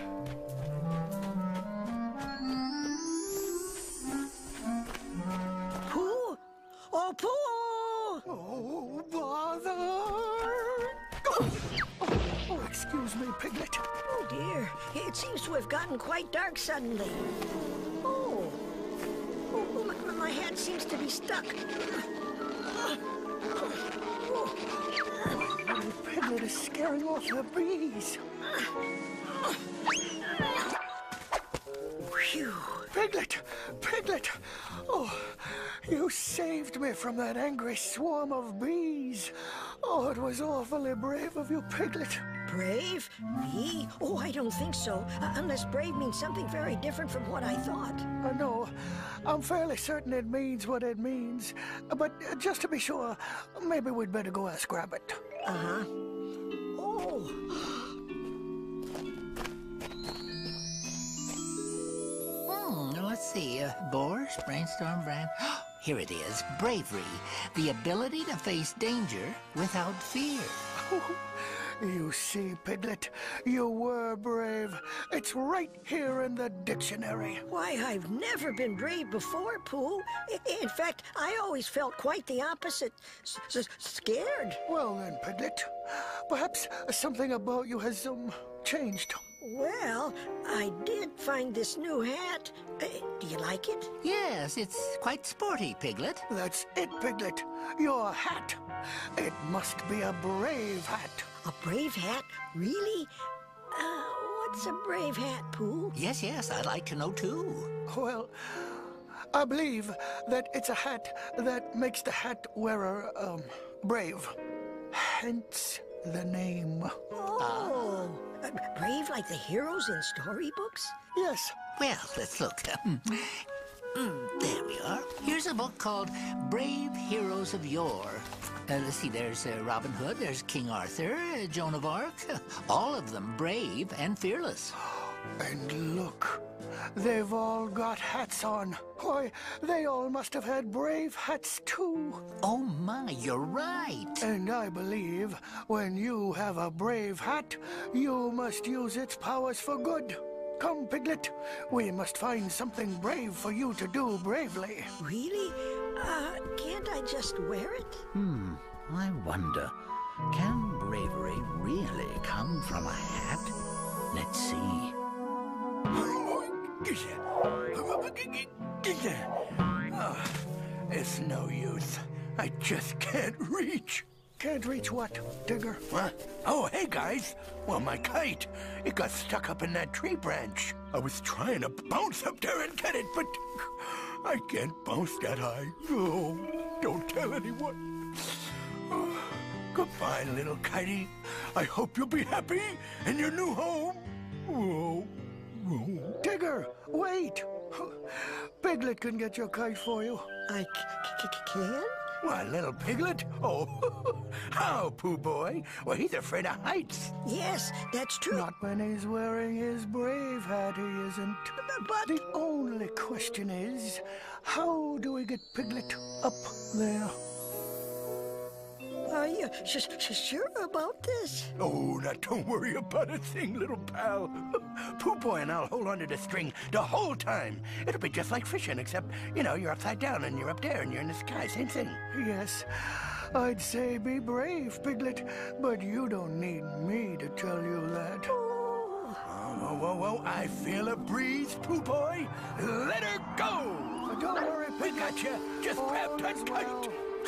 Pooh? Oh, Pooh! Oh, bother! Oh, excuse me, Piglet. Oh, dear. It seems to have gotten quite dark suddenly. Oh. Oh, my hat seems to be stuck. Piglet is scaring off the bees. Phew. Piglet! Piglet! Oh, you saved me from that angry swarm of bees. Oh, it was awfully brave of you, Piglet. Brave? Me? Oh, I don't think so. Unless brave means something very different from what I thought. No, I'm fairly certain it means what it means. But just to be sure, maybe we'd better go ask Rabbit. Uh-huh. Oh. Let's see. Boars, brainstorm, brand. Here it is. Bravery. The ability to face danger without fear. You see, Piglet, you were brave. It's right here in the dictionary. Why, I've never been brave before, Pooh. In fact, I always felt quite the opposite. Scared. Well then, Piglet, perhaps something about you has, changed. Well, I did find this new hat. Do you like it? Yes, it's quite sporty, Piglet. That's it, Piglet. Your hat. It must be a brave hat. A brave hat? Really? What's a brave hat, Pooh? Yes, I'd like to know too. Well, I believe that it's a hat that makes the hat wearer, brave. Hence the name. Oh, brave like the heroes in storybooks? Yes. Well, let's look. There we are. Here's a book called Brave Heroes of Yore. Let's see, there's Robin Hood, there's King Arthur, Joan of Arc. All of them brave and fearless. And look, they've all got hats on. Why, they all must have had brave hats too. Oh my, you're right. And I believe when you have a brave hat, you must use its powers for good. Come, Piglet, we must find something brave for you to do bravely. Really? Can't I just wear it? I wonder, can bravery really come from a hat? Let's see. It's no use. I just can't reach. Can't reach what, Digger? What? Oh, hey, guys. Well, my kite, it got stuck up in that tree branch. I was trying to bounce up there and get it, but I can't bounce that high. Oh, don't tell anyone. Oh, goodbye, little kitey. I hope you'll be happy in your new home. Oh. Digger, wait! Piglet can get your kite for you. I can? What, little Piglet? Oh, how, Pooh Boy? Well, he's afraid of heights. Yes, that's true. Not when he's wearing his brave hat, he isn't. But the only question is, how do we get Piglet up there? Are you sure about this? Oh, now don't worry about a thing, little pal. Pooh Boy and I'll hold onto the string the whole time. It'll be just like fishing, except, you're upside down and you're up there and you're in the sky. Same thing. Yes, I'd say be brave, Piglet, but you don't need me to tell you that. Whoa, I feel a breeze, Pooh Boy. Let her go. Don't worry, Piglet. We got you. Just grab that kite.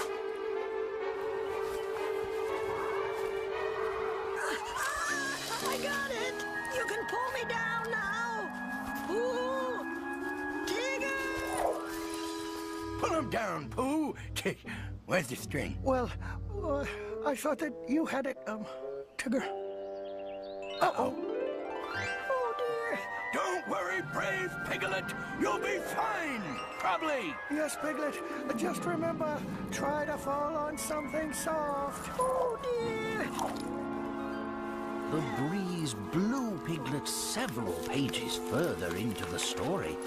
I got it! You can pull me down now! Pooh! Tigger! Pull him down, Pooh! Where's the string? Well, I thought that you had it, Tigger. Uh-oh. Oh, dear. Don't worry, brave Piglet. You'll be fine, probably. Yes, Piglet. Just remember, try to fall on something soft. Oh, dear. The breeze blew Piglet several pages further into the story.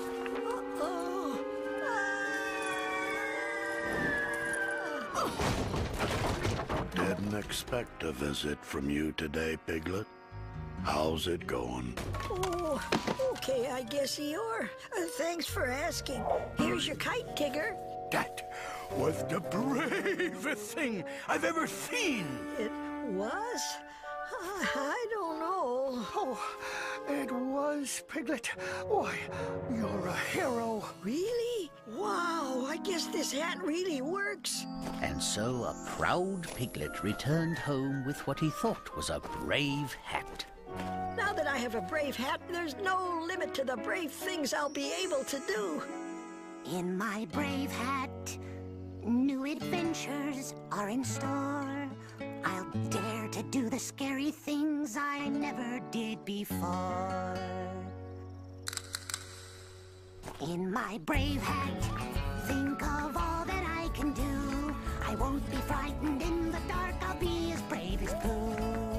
Didn't expect a visit from you today, Piglet. How's it going? Oh, okay, I guess you're. Thanks for asking. Here's your kite, Tigger. That was the bravest thing I've ever seen. It was? I don't know. Oh, it was, Piglet. Why, you're a hero. Really? Wow, I guess this hat really works. And so a proud Piglet returned home with what he thought was a brave hat. Now that I have a brave hat, there's no limit to the brave things I'll be able to do. In my brave hat, new adventures are in store. I'll dare to do the scary things I never did before. In my brave hat, think of all that I can do. I won't be frightened in the dark, I'll be as brave as Pooh.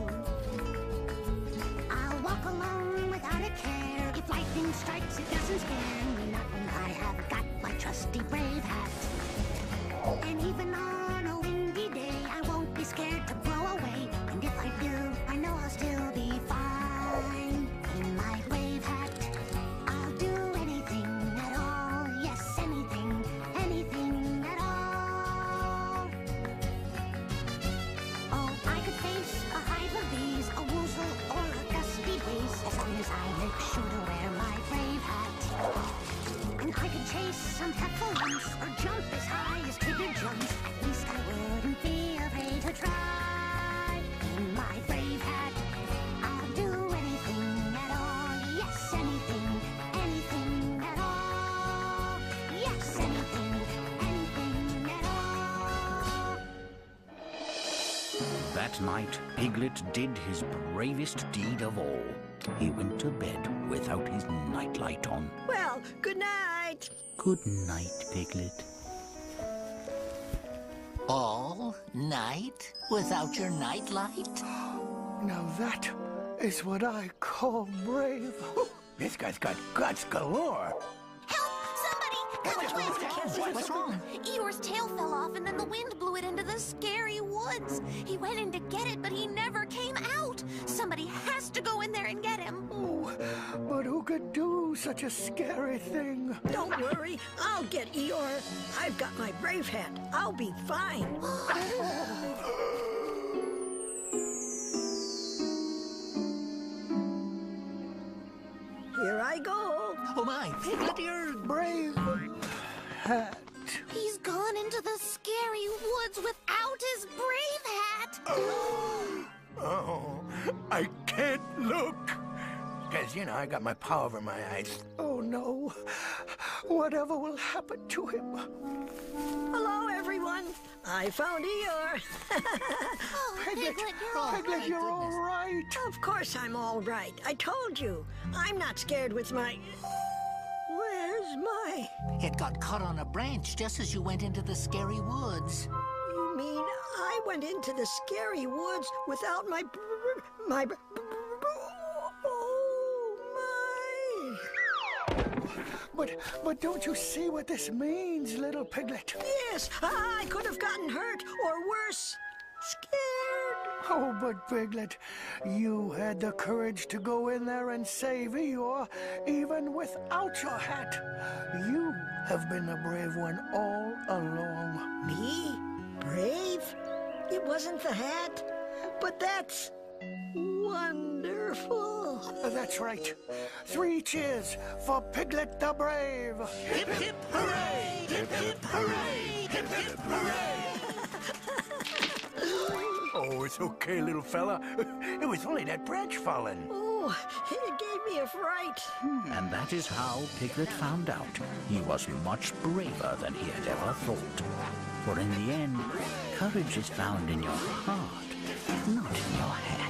I'll walk alone without a care. If lightning strikes, it doesn't scare me, not when I have got my trusty brave hat. And even on a windy day, I won't be scared to blow away. And if I do, I know I'll still be fine. In my brave hat, I'll do anything at all. Yes, anything, anything at all. Oh, I could face a hive of bees, a woozle, or a gusty breeze, as long as I make sure to wear my brave hat. And I could chase some hatful once, or jump as high as Tigger jumps. At least I wouldn't be afraid to try. In my brave hat, I'll do anything at all. Yes, anything, anything at all. Yes, anything, anything at all. That night, Piglet did his bravest deed of all. He went to bed without his nightlight on. Well, good night. Good night, Piglet. All night without your nightlight? Now that is what I call brave. This guy's got guts galore. What's wrong? Eeyore's tail fell off, and then the wind blew it into the scary woods. He went in to get it, but he never came out. Somebody has to go in there and get him. Oh, but who could do such a scary thing? Don't worry, I'll get Eeyore. I've got my brave hat. I'll be fine. Here I go. Oh my, Piglet, you're brave hat. He's gone into the scary woods without his brave hat. Oh, I can't look. Because, you know, I got my paw over my eyes. Oh, no. Whatever will happen to him? Hello, everyone. I found Eeyore. Piglet, you're all right. Of course I'm all right. I told you. I'm not scared with my... Where's my... It got caught on a branch just as you went into the scary woods. You mean I went into the scary woods without my... But don't you see what this means, little Piglet? Yes, I could have gotten hurt, or worse, scared. Oh, but Piglet, you had the courage to go in there and save Eeyore, even without your hat. You have been the brave one all along. Me? Brave? It wasn't the hat, but that's wonderful. That's right. 3 cheers for Piglet the Brave. Hip, hip, hooray! Hip, hip, hooray! Hip, hip, hooray! Oh, it's okay, little fella. It was only that branch falling. Oh, it gave me a fright. And that is how Piglet found out he was much braver than he had ever thought. For in the end, courage is found in your heart, not in your hat.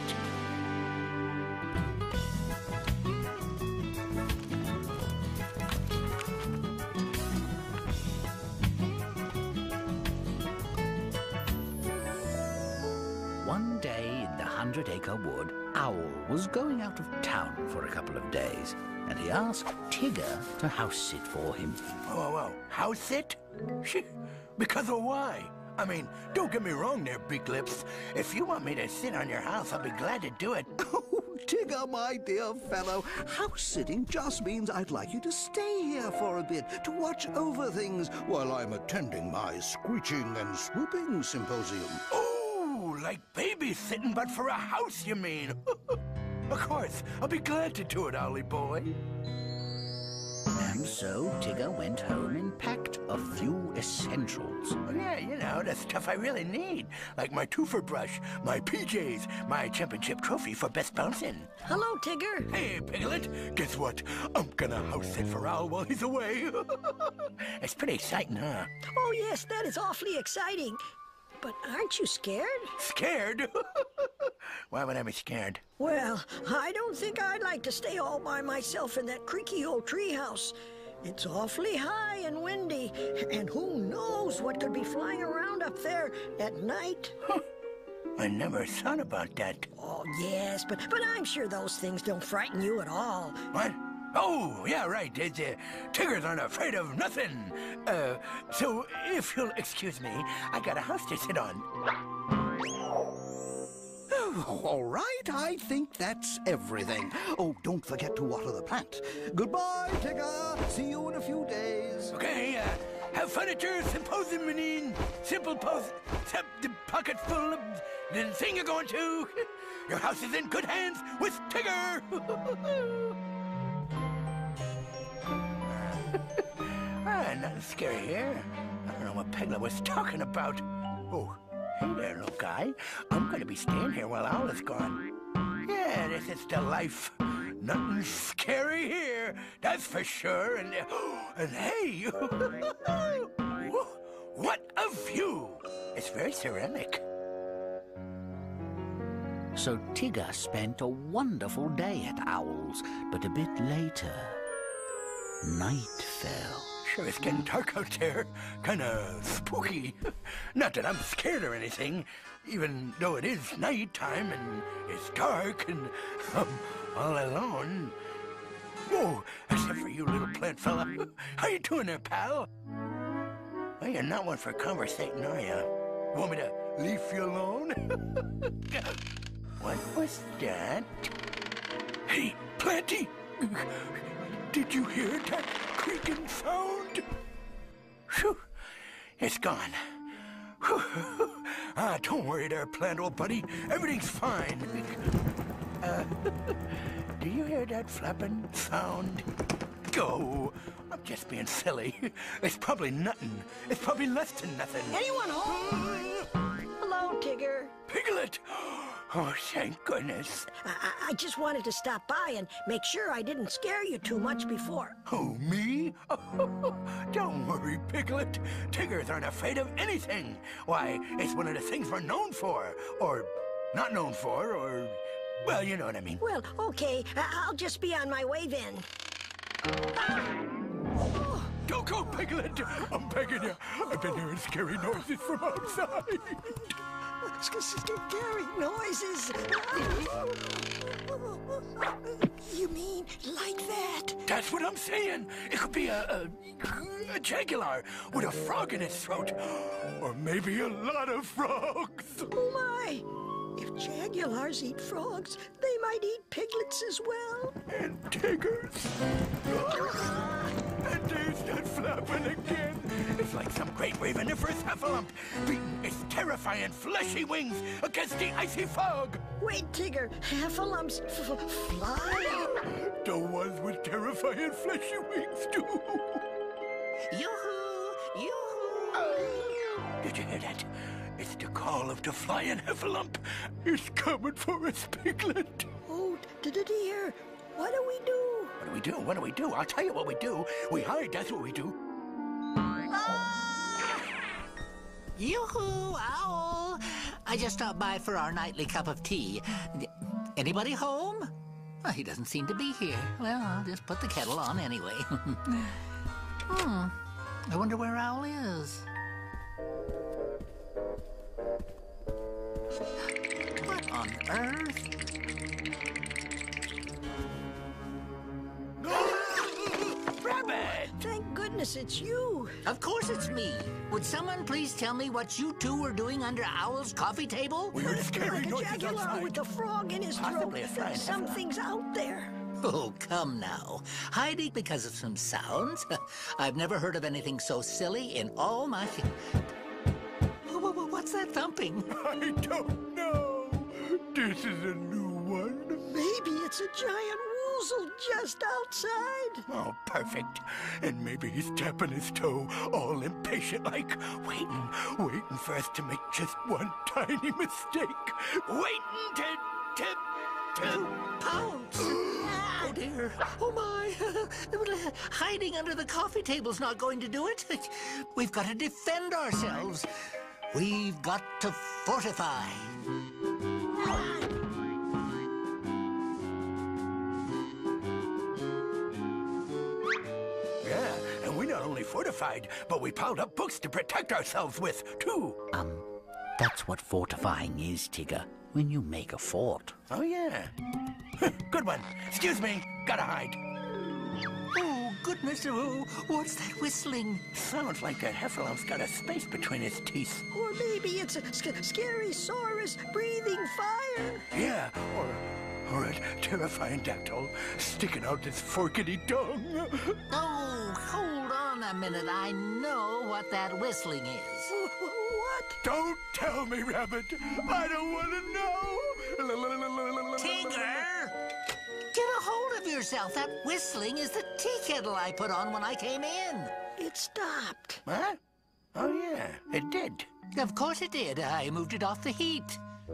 One day in the 100-acre wood, Owl was going out of town for a couple of days, and he asked Tigger to house-sit for him. Whoa, house-sit? Because of why? I mean, don't get me wrong there, Big Lips. If you want me to sit on your house, I'll be glad to do it. Oh, Tigger, my dear fellow, house-sitting just means I'd like you to stay here for a bit, to watch over things while I'm attending my screeching and swooping symposium. Oh, like babysitting, but for a house, you mean? Of course, I'll be glad to do it, Owlie boy. And so Tigger went home and packed a few essentials. Yeah, you know, the stuff I really need. Like my toofer brush, my PJs, my championship trophy for best bouncing. Hello, Tigger. Hey, Piglet. Guess what? I'm gonna house-sit for Owl while he's away. It's pretty exciting, huh? Oh, yes, that is awfully exciting. But aren't you scared? Scared? Why would I be scared? Well, I don't think I'd like to stay all by myself in that creaky old treehouse. It's awfully high and windy, and who knows what could be flying around up there at night. I never thought about that. Oh, yes, but I'm sure those things don't frighten you at all. What? Oh, yeah, right. Tigers aren't afraid of nothing. So if you'll excuse me, I got a house to sit on. Oh, all right, I think that's everything. Oh, don't forget to water the plant. Goodbye, Tigger. See you in a few days. Okay, have fun at your symposium, Manine. Simple pose, the pocket full of the thing you're going to. Your house is in good hands with Tigger. Nothing scary here. I don't know what Piglet was talking about. Oh, hey there, little guy. I'm going to be staying here while Owl is gone. Yeah, this is the life. Nothing scary here, that's for sure. And hey, what a view! It's very ceramic. So Tigger spent a wonderful day at Owl's, but a bit later, night fell. Sure, it's getting dark out there. Kinda spooky. Not that I'm scared or anything, even though it is nighttime and it's dark and I'm all alone. Whoa, except for you, little plant fella. How you doing there, pal? Well, you're not one for conversating, are you? Want me to leave you alone? What was that? Hey, Planty! Did you hear that creaking sound? Phew, it's gone. Don't worry there, Plant, old buddy. Everything's fine. Do you hear that flapping sound? Go. I'm just being silly. It's probably nothing. It's probably less than nothing. Anyone home? Hello, Tigger. Piglet! Oh, thank goodness. I just wanted to stop by and make sure I didn't scare you too much before. Who, me? Don't worry, Piglet. Tigers aren't afraid of anything. Why, it's one of the things we're known for. Or not known for, or... well, you know what I mean. Well, okay. I'll just be on my way then. Don't go, Piglet! I'm begging you. I've been hearing scary noises from outside. Scary noises? You mean like that? That's what I'm saying. It could be a jaguar with a frog in its throat. Or maybe a lot of frogs. Oh, my. If jaguars eat frogs, they might eat piglets as well. And tigers. And there's that flapping again. It's like some great raveniferous heffalump beating its terrifying fleshy wings against the icy fog. Wait, Tigger, heffalumps fly? The ones with terrifying fleshy wings, too. Yoo-hoo! Yoo-hoo! Did you hear that? It's the call of the flying heffalump. It's coming for us, Piglet. Oh, dear. What do we do? What do we do? What do we do? I'll tell you what we do. We hide, that's what we do. Ah! Yoo-hoo, Owl! I just stopped by for our nightly cup of tea. Anybody home? Well, he doesn't seem to be here. Well, I'll just put the kettle on anyway. I wonder where Owl is. What on earth? Rabbit! Thank goodness it's you. Of course it's me. Would someone please tell me what you two were doing under Owl's coffee table? We heard scary noises like a jaguar outside. with a frog in his Possibly throat. a flying Something's out there. Oh, come now. Hiding because of some sounds? I've never heard of anything so silly in all my... What's that thumping? I don't know. This is a new one. Maybe it's a giant woozle just outside. Oh, perfect. And maybe he's tapping his toe, all impatient-like, waiting for us to make just one tiny mistake. Waiting to pounce. Oh, dear. Oh, my. Hiding under the coffee table's not going to do it. We've got to defend ourselves. We've got to fortify. Yeah, and we not only fortified, but we piled up books to protect ourselves with, too. That's what fortifying is, Tigger. When you make a fort. Oh, yeah. Good one. Excuse me. Gotta hide. Oh, goodness. Oh, what's that whistling? Sounds like that heffalum's got a space between his teeth. Or maybe it's a scary saurus breathing fire. Yeah, or a terrifying dactyl sticking out his forkety tongue. Oh, hold on a minute. I know what that whistling is. What? Don't tell me, Rabbit. I don't want to know. Tigger! Get a hold of yourself. That whistling is the tea kettle I put on when I came in. It stopped. Huh? Oh, yeah, it did. Of course it did. I moved it off the heat.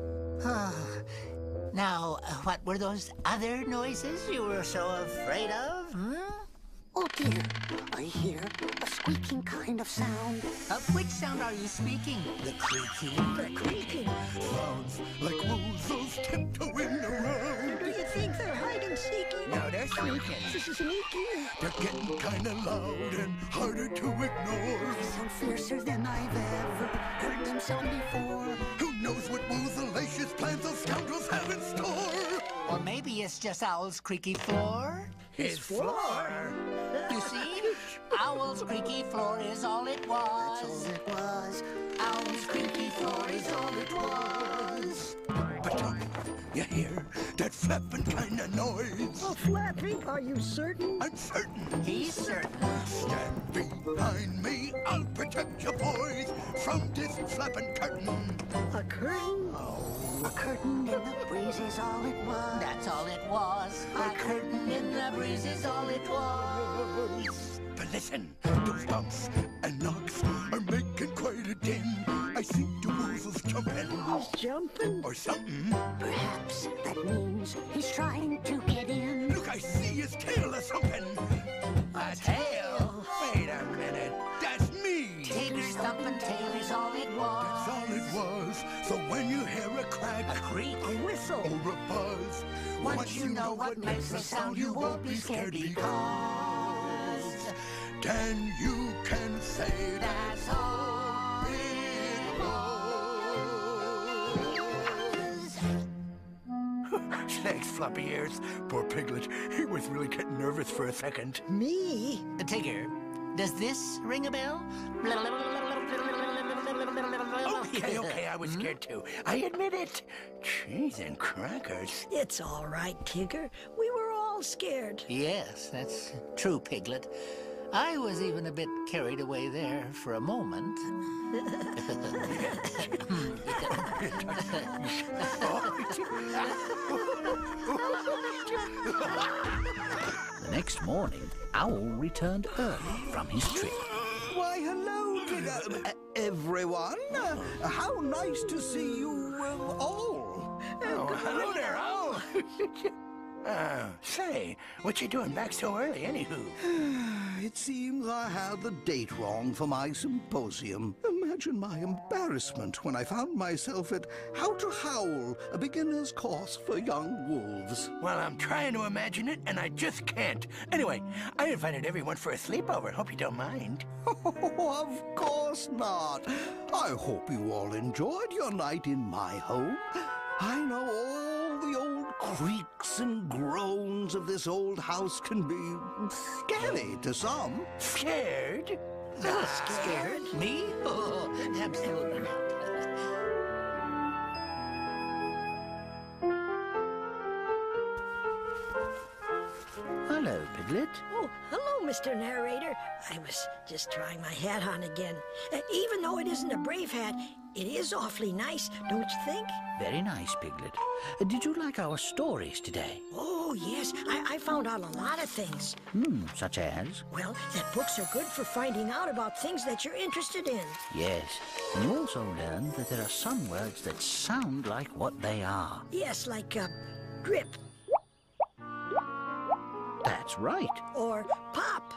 Now, what were those other noises you were so afraid of? Oh, dear. I hear a squeaking kind of sound. Of which sound are you speaking? The creaking? The creaking. Sounds like woozles tiptoeing around. Do you think they're hiding seeking? No, they're sneaking. Sneaking. They're getting kind of loud and harder to ignore. Sound fiercer than I've ever heard them sound before. Who knows what woozleacious plans those scoundrels have in store? Or maybe it's just Owl's creaky floor? His floor? You see, Owl's creaky floor is all it was. That's all it was. Owl's creaky floor is all it was. But you hear that flapping kind of noise? Oh, flapping? Are you certain? I'm certain. He's certain. Stand behind me, I'll protect you boys from this flapping curtain. A curtain? A curtain in the breeze is all it was. That's all it was. A curtain in the breeze is all it was. But listen, those bumps and knocks are making quite a din. I think the wolf is jumping. He's jumping? Or something. Perhaps that means he's trying to get in. Look, I see his tail or something. A tail? Wait a minute. That's me. Tigger's thumping tail is all it was. That's all it was. So when you hear a crack, a creak, a whistle, or a buzz, once you know what makes the sound, you won't be scared because then you can say that's all it was. Thanks, floppy ears. Poor Piglet. He was really getting nervous for a second. Me? Tigger, does this ring a bell? Okay, I was scared too. I admit it. Cheese and crackers. It's all right, Tigger. We were all scared. Yes, that's true, Piglet. I was even a bit carried away there for a moment. The next morning, Owl returned early from his trip. Why, hello, everyone. How nice to see you all. Oh, hello there, Owl. Say, what you doing back so early, anywho? It seems I had the date wrong for my symposium. Imagine my embarrassment when I found myself at How to Howl, a beginner's course for young wolves. Well, I'm trying to imagine it, and I just can't. Anyway, I invited everyone for a sleepover. Hope you don't mind. Oh, of course not. I hope you all enjoyed your night in my home. I know all the old creaks and groans of this old house can be scary to some. Scared? Scared? Me? Oh, absolutely not. Hello, Piglet. Oh, hello, Mr. Narrator. I was just trying my hat on again. Even though it isn't a brave hat, it is awfully nice, don't you think? Very nice, Piglet. Did you like our stories today? Oh, yes. I found out a lot of things. Such as? Well, that books are good for finding out about things that you're interested in. Yes. And you also learned that there are some words that sound like what they are. Yes, like, drip. That's right. Or pop.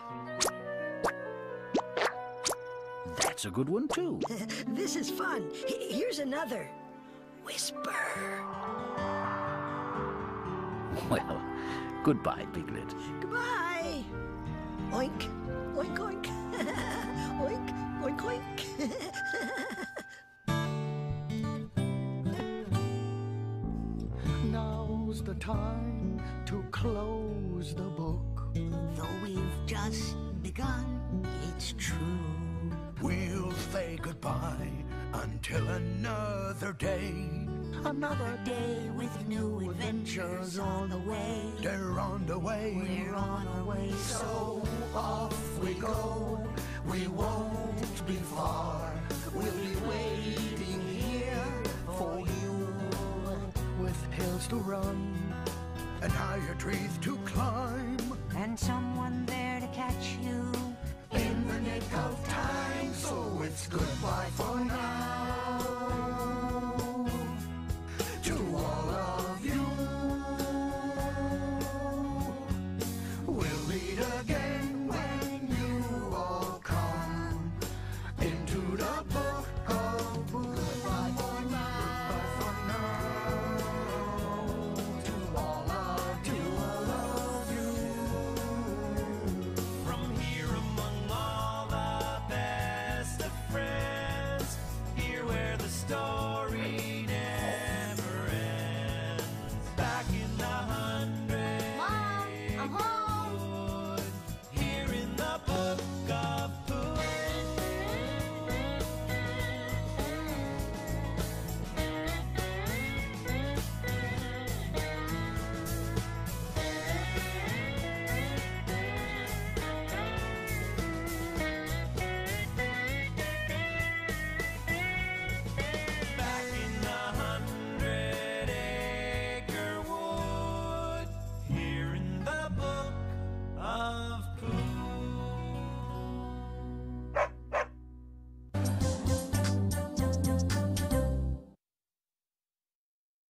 That's a good one, too. This is fun. Here's another. Whisper. Well, goodbye, Piglet. Goodbye. Oink, oink, oink. Oink, oink, oink. Now's the time to close the book. Though we've just begun, it's true. We'll say goodbye until another day. Another day with new adventures on the way. They're on the way. We're on our way. So off we go. We won't be far. We'll be waiting here for you. With hills to run and higher trees to climb. And someone there to catch you